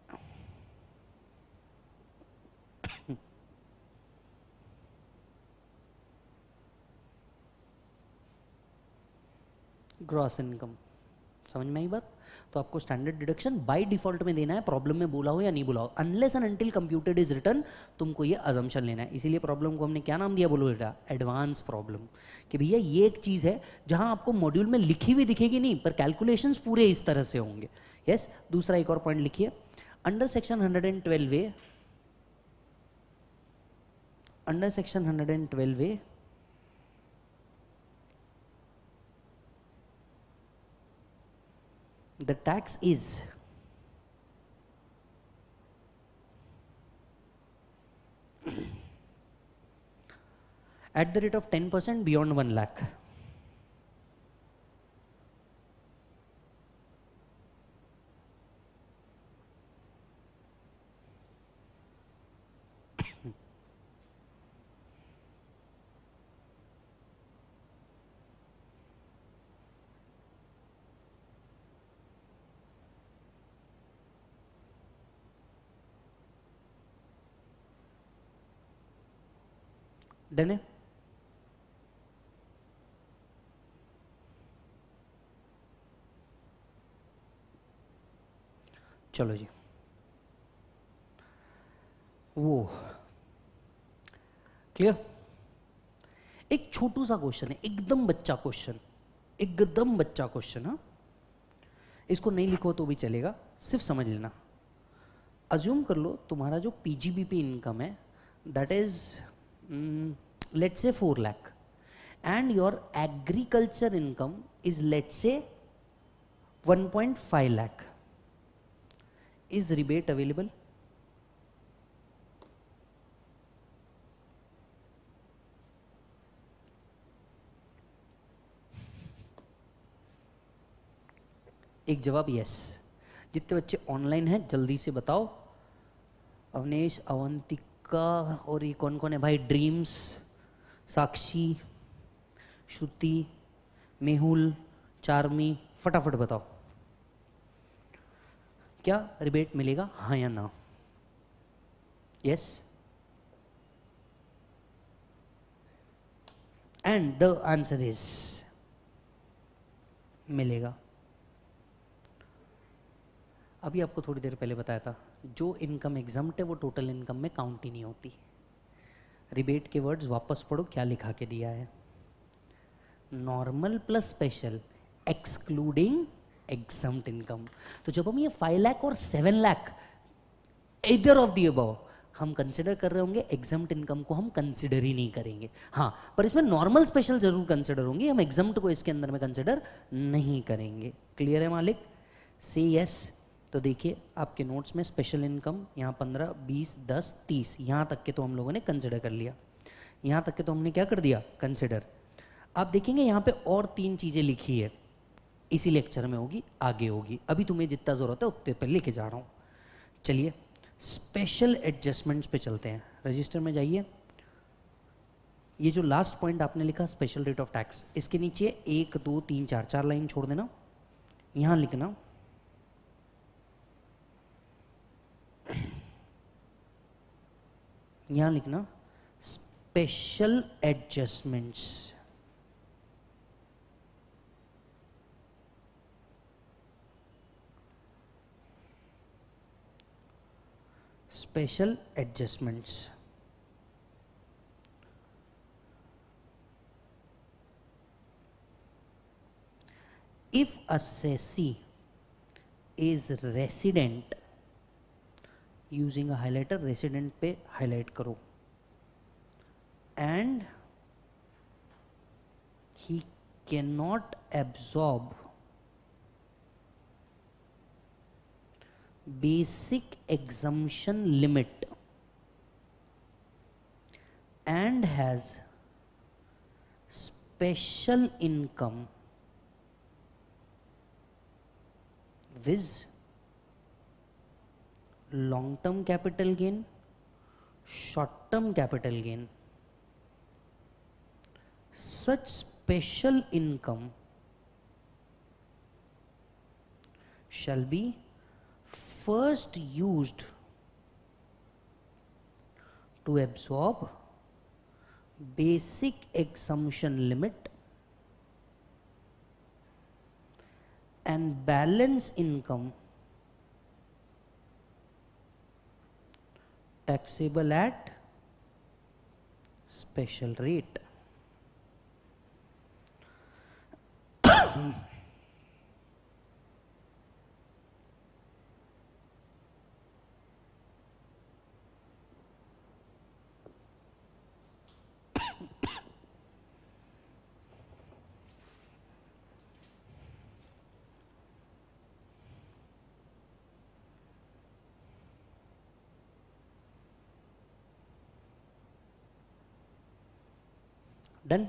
gross income. समझ में आई बात? तो आपको स्टैंडर्ड डिडक्शन बाय डिफॉल्ट में देना है, प्रॉब्लम में बोला हो या नहीं बोला हो, unless and until computed is return, तुमको ये अजम्पशन लेना है। इसीलिए प्रॉब्लम को हमने क्या नाम दिया बोलो बेटा? Advance problem. कि भैया ये एक चीज है जहां आपको मॉड्यूल में लिखी हुई दिखेगी नहीं, पर कैलकुलेशंस पूरे इस तरह से होंगे। यस। दूसरा एक और पॉइंट लिखिए, under section 112A, under section 112A the tax is at the rate of 10% beyond 1 lakh. Done है? चलो जी, वो क्लियर? एक छोटू सा क्वेश्चन है, एकदम बच्चा क्वेश्चन, एकदम बच्चा क्वेश्चन। हाँ, इसको नहीं लिखो तो भी चलेगा, सिर्फ समझ लेना। अज्यूम कर लो तुम्हारा जो पीजीबीपी इनकम है that is let's say 4 lakh and your agriculture income is let's say 1.5 lakh. Is rebate available? एक जवाब यस। जितने बच्चे ऑनलाइन हैं जल्दी से बताओ। अवनेश, अवंतिका, और ये कौन कौन है भाई? ड्रीम्स, साक्षी, श्रुति, मेहुल, चार्मी, फटाफट बताओ क्या रिबेट मिलेगा, हाँ या ना? Yes. And the answer is मिलेगा। अभी आपको थोड़ी देर पहले बताया था, जो इनकम एग्जम्प्ट है वो टोटल इनकम में काउंट ही नहीं होती। रिबेट के वर्ड्स वापस पढ़ो, क्या लिखा के दिया है? Normal plus special excluding exempt income. तो जब हम ये 5 लाख और 7 लाख इधर ऑफ दी अबव हम कंसिडर कर रहे होंगे, एग्जम्प्ट इनकम को हम कंसिडर ही नहीं करेंगे। हाँ, पर इसमें नॉर्मल स्पेशल जरूर कंसिडर होंगे, हम एग्जम्प्ट को इसके अंदर में कंसिडर नहीं करेंगे। क्लियर है मालिक? से यस। तो देखिए आपके नोट्स में स्पेशल इनकम यहाँ 15, 20, 10, 30 यहाँ तक के तो हम लोगों ने कंसिडर कर लिया। यहाँ तक के तो हमने क्या कर दिया? कंसिडर। आप देखेंगे यहाँ पे और 3 चीज़ें लिखी है, इसी लेक्चर में होगी, आगे होगी। अभी तुम्हें जितना ज़रूरत है उतने पर लेके जा रहा हूँ। चलिए स्पेशल एडजस्टमेंट्स पे चलते हैं। रजिस्टर में जाइए। ये जो लास्ट पॉइंट आपने लिखा स्पेशल रेट ऑफ टैक्स, इसके नीचे 1, 2, 3, 4 4 लाइन छोड़ देना। यहाँ लिखना यहाँ लिखना special adjustments. Special adjustments. If assessee is resident, using a highlighter, resident पे हाईलाइट करो, and he can not absorb basic exemption limit and has special income which long term capital gain, short term capital gain. Such special income shall be first used to absorb basic exemption limit and balance income taxable at special rate. Done.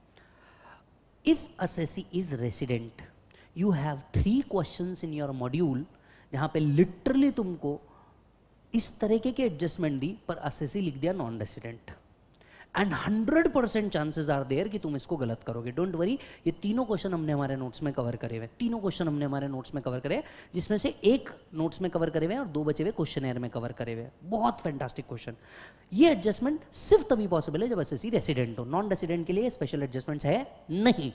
If assessee is resident, you have 3 questions in your module जहां पे literally तुमको इस तरीके के adjustment दी पर assessee लिख दिया non resident, and 100% chances are there कि तुम इसको गलत करोगे. डोंट वरी, ये तीनों क्वेश्चन हमने हमारे नोट्स में कवर करे हुए, तीनों क्वेश्चन हमने हमारे नोट्स में कवर करे, जिसमें से एक नोट्स में कवर करे हुए और 2 बचे हुए क्वेश्चन एयर में कवर करे हुए. बहुत फैंटास्टिक क्वेश्चन. ये एडजस्टमेंट सिर्फ तभी पॉसिबल है जब एसएससी रेसिडेंट हो. नॉन रेसिडेंट के लिए स्पेशल एडजस्टमेंट्स है नहीं.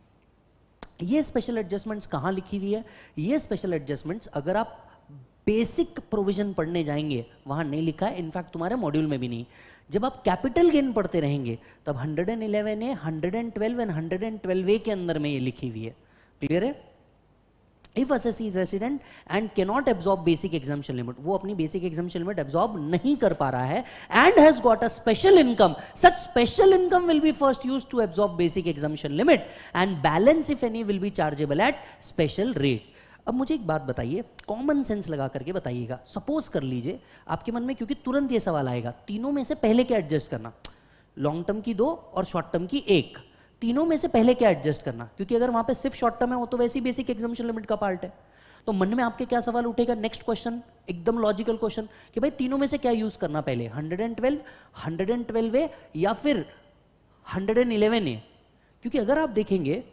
ये स्पेशल एडजस्टमेंट्स कहां लिखी हुई है? ये स्पेशल एडजस्टमेंट्स अगर आप बेसिक प्रोविजन पढ़ने जाएंगे वहां नहीं लिखा है, इनफैक्ट तुम्हारे मॉड्यूल में भी नहीं. जब आप कैपिटल गेन पढ़ते रहेंगे तब 111A, 112 एंड 112A के अंदर में ये लिखी हुई है. क्लियर है? If assessee is resident and cannot absorb basic exemption limit, वो अपनी basic exemption limit absorb नहीं कर पा रहा है and has got a special income, such special income will be first used to absorb basic exemption limit and balance if any will be chargeable at special rate. अब मुझे एक बात बताइए, कॉमन सेंस लगा करके बताइएगा. सपोज कर लीजिए आपके मन में, क्योंकि तुरंत ये सवाल आएगा, तीनों में से पहले क्या एडजस्ट करना? लॉन्ग टर्म की 2 और शॉर्ट टर्म की 1. तीनों में से पहले क्या एडजस्ट करना? क्योंकि अगर वहां पे सिर्फ शॉर्ट टर्म है वो तो वैसे ही बेसिक एग्जामिशन लिमिट का पार्ट है. तो मन में आपके क्या सवाल उठेगा? नेक्स्ट क्वेश्चन, एकदम लॉजिकल क्वेश्चन, कि भाई तीनों में से क्या यूज करना पहले, 112, 112A या फिर 111A? क्योंकि अगर आप देखेंगे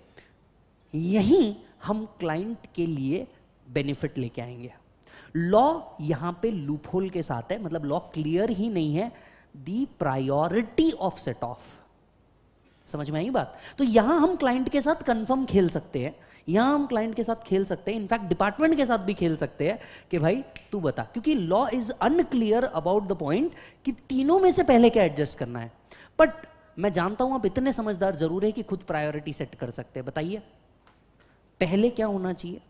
यही हम क्लाइंट के लिए बेनिफिट लेके आएंगे. लॉ यहां पे लूपहोल के साथ है, मतलब लॉ क्लियर ही नहीं है. The priority of set off, समझ में आई बात? तो यहां हम क्लाइंट के साथ कंफर्म खेल सकते हैं, यहां हम क्लाइंट के साथ खेल सकते हैं, इनफैक्ट डिपार्टमेंट के साथ भी खेल सकते हैं कि भाई तू बता, क्योंकि law is unclear about the point कि तीनों में से पहले क्या एडजस्ट करना है. बट मैं जानता हूं आप इतने समझदार जरूर है कि खुद प्रायोरिटी सेट कर सकते हैं. बताइए पहले क्या होना चाहिए?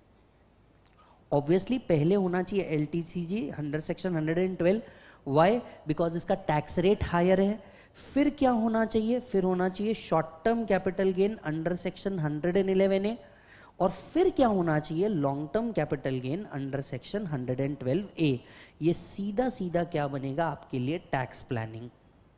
ऑब्वियसली पहले होना चाहिए LTCG under section 112. Why? Because इसका टैक्स रेट हायर है. फिर क्या होना चाहिए? फिर होना चाहिए short term capital gain under section 111A. और फिर क्या होना चाहिए? Long term capital gain under section 112A. ये सीधा सीधा क्या बनेगा आपके लिए? Tax planning.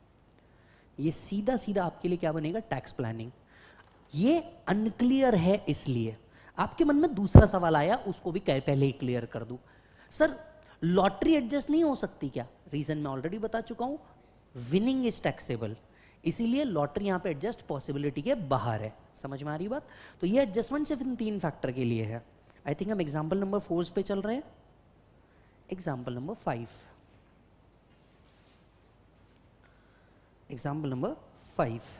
ये सीधा सीधा आपके लिए क्या बनेगा? Tax planning. ये अनक्लियर है, इसलिए आपके मन में दूसरा सवाल आया, उसको भी पहले ही क्लियर कर दूं. सर लॉटरी एडजस्ट नहीं हो सकती क्या? रीजन मैं ऑलरेडी बता चुका हूं, विनिंग इज टैक्सेबल, इसीलिए लॉटरी यहां पे एडजस्ट पॉसिबिलिटी के बाहर है. समझ में आ रही बात? तो ये एडजस्टमेंट सिर्फ इन 3 फैक्टर के लिए है. आई थिंक हम एग्जाम्पल नंबर 4 पे चल रहे हैं. Example number 5. Example number 5.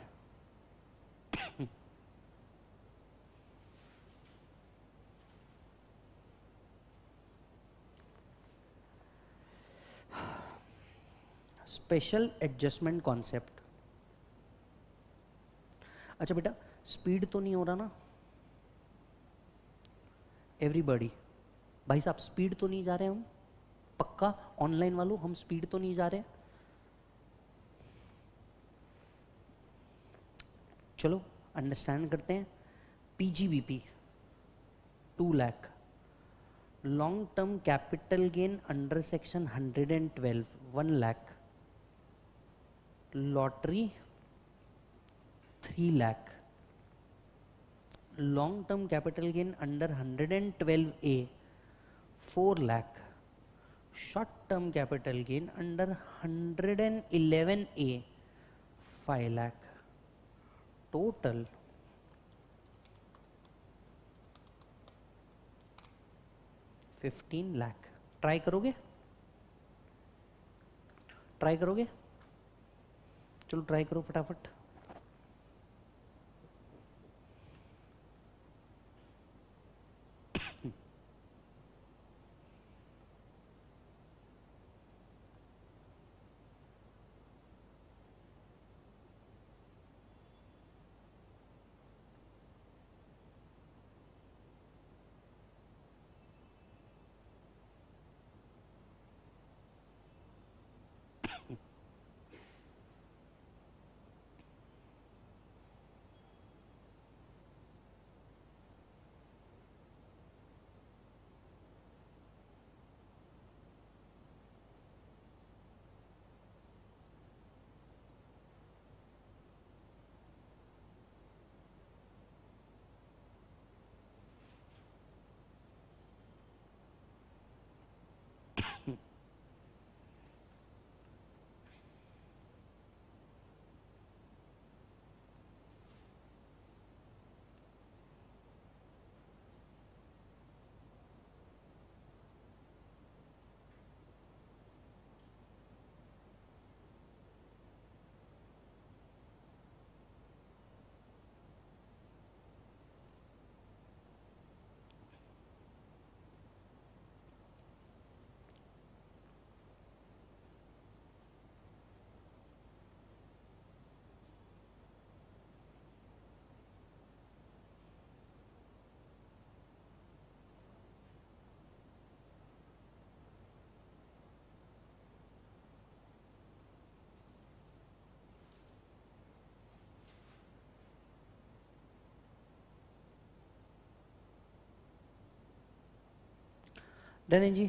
Special adjustment concept. अच्छा बेटा, स्पीड तो नहीं हो रहा ना एवरीबॉडी? भाई साहब स्पीड तो नहीं जा रहे हम? पक्का ऑनलाइन वालों, हम स्पीड तो नहीं जा रहे? चलो अंडरस्टैंड करते हैं. PGBP 2 lakh, long term capital gain under section 112 1 lakh, lottery 3 lakh, long term capital gain under 112A 4 lakh, short term capital gain under 111A 5 lakh, total 15 lakh. Try करोगे? ट्राई करोगे? चलो ट्राई करो फटाफट. डन है जी।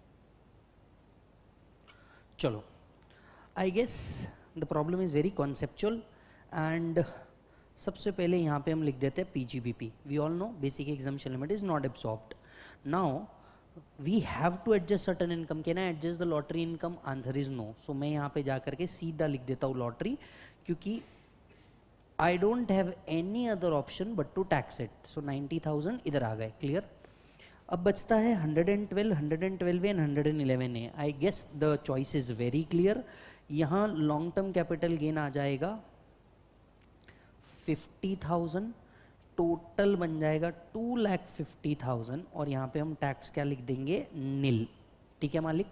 चलो, I guess the problem is very conceptual and सबसे पहले यहाँ पे हम लिख देते हैं PGBP. We all know basic exemption limit is not absorbed. Now we have to adjust certain income. Can I adjust the lottery income? Answer is no. So मैं यहाँ पे जा करके सीधा लिख देता हूँ लॉटरी, क्योंकि I don't have any other option but to tax it. So 90,000 इधर आ गए, क्लियर। अब बचता है 112, 112 एंड 111 है। I guess the choice is very clear. यहाँ लॉन्ग टर्म कैपिटल गेन आ जाएगा 50,000, टोटल बन जाएगा 2,50,000 और यहाँ पे हम टैक्स क्या लिख देंगे? नील। ठीक है मालिक।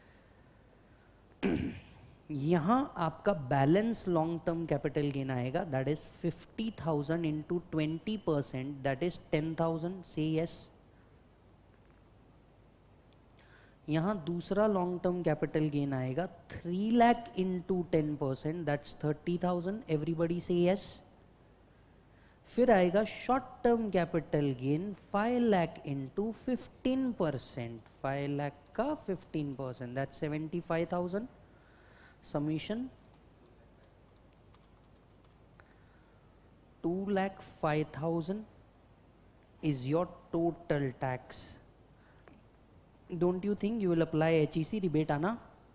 यहाँ आपका balance long term capital gain आएगा, that is 50,000 into 20%, that is 10,000। Say yes. यहाँ दूसरा लॉन्ग टर्म कैपिटल गेन आएगा 3 lakh into 10%, that's 30,000। Everybody say yes. फिर आएगा short term capital gain 5 lakh into 15%, 5 lakh का 15%, that 75,000। Summation 2,05,000 is your total tax. Don't you think you will apply HEC rebate? आना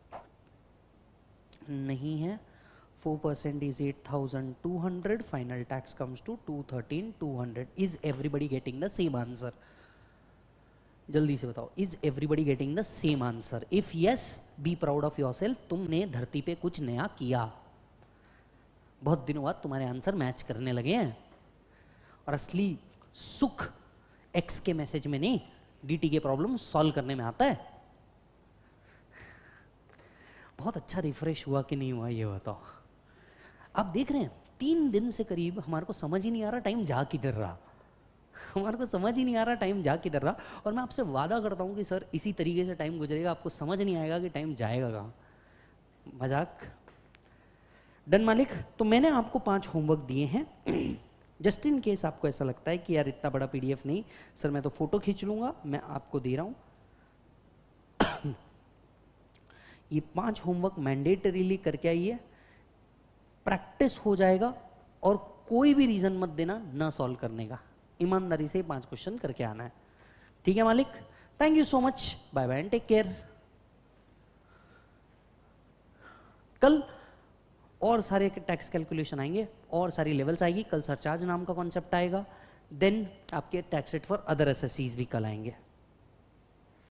नहीं है। 4% is 8,200. Final tax comes to 213,200. Is everybody getting the same answer? जल्दी से बताओ, is everybody getting the same answer? If yes, be proud of yourself. तुमने धरती पे कुछ नया किया। बहुत दिनों बाद तुम्हारे आंसर मैच करने लगे हैं। और असली सुख एक्स के मैसेज में नहीं, डीटी के प्रॉब्लम सॉल्व करने में आता है। बहुत अच्छा रिफ्रेश हुआ कि नहीं हुआ ये बताओ। आप देख रहे हैं 3 दिन से करीब हमारे को समझ ही नहीं आ रहा टाइम जा किधर रहा, हमारे को समझ ही नहीं आ रहा टाइम जा किधर रहा। और मैं आपसे वादा करता हूँ कि सर इसी तरीके से टाइम गुजरेगा, आपको समझ नहीं आएगा कि टाइम जाएगा कहाँ। मजाक। डन मालिक। तो मैंने आपको 5 होमवर्क दिए हैं। जस्ट इन केस आपको ऐसा लगता है कि यार इतना बड़ा पीडीएफ नहीं सर, मैं तो फोटो खींच लूंगा, मैं आपको दे रहा हूं। ये 5 होमवर्क मैंडेटरीली करके आइए, प्रैक्टिस हो जाएगा और कोई भी रीजन मत देना ना सॉल्व करने का। ईमानदारी से 5 क्वेश्चन करके आना है। ठीक है मालिक। Thank you so much, bye bye and take care. कल और सारे टैक्स कैलकुलेशन आएंगे और सारी लेवल्स आएगी। कल सरचार्ज नाम का कॉन्सेप्ट आएगा। देन आपके tax rate for other assessees भी कल आएंगे।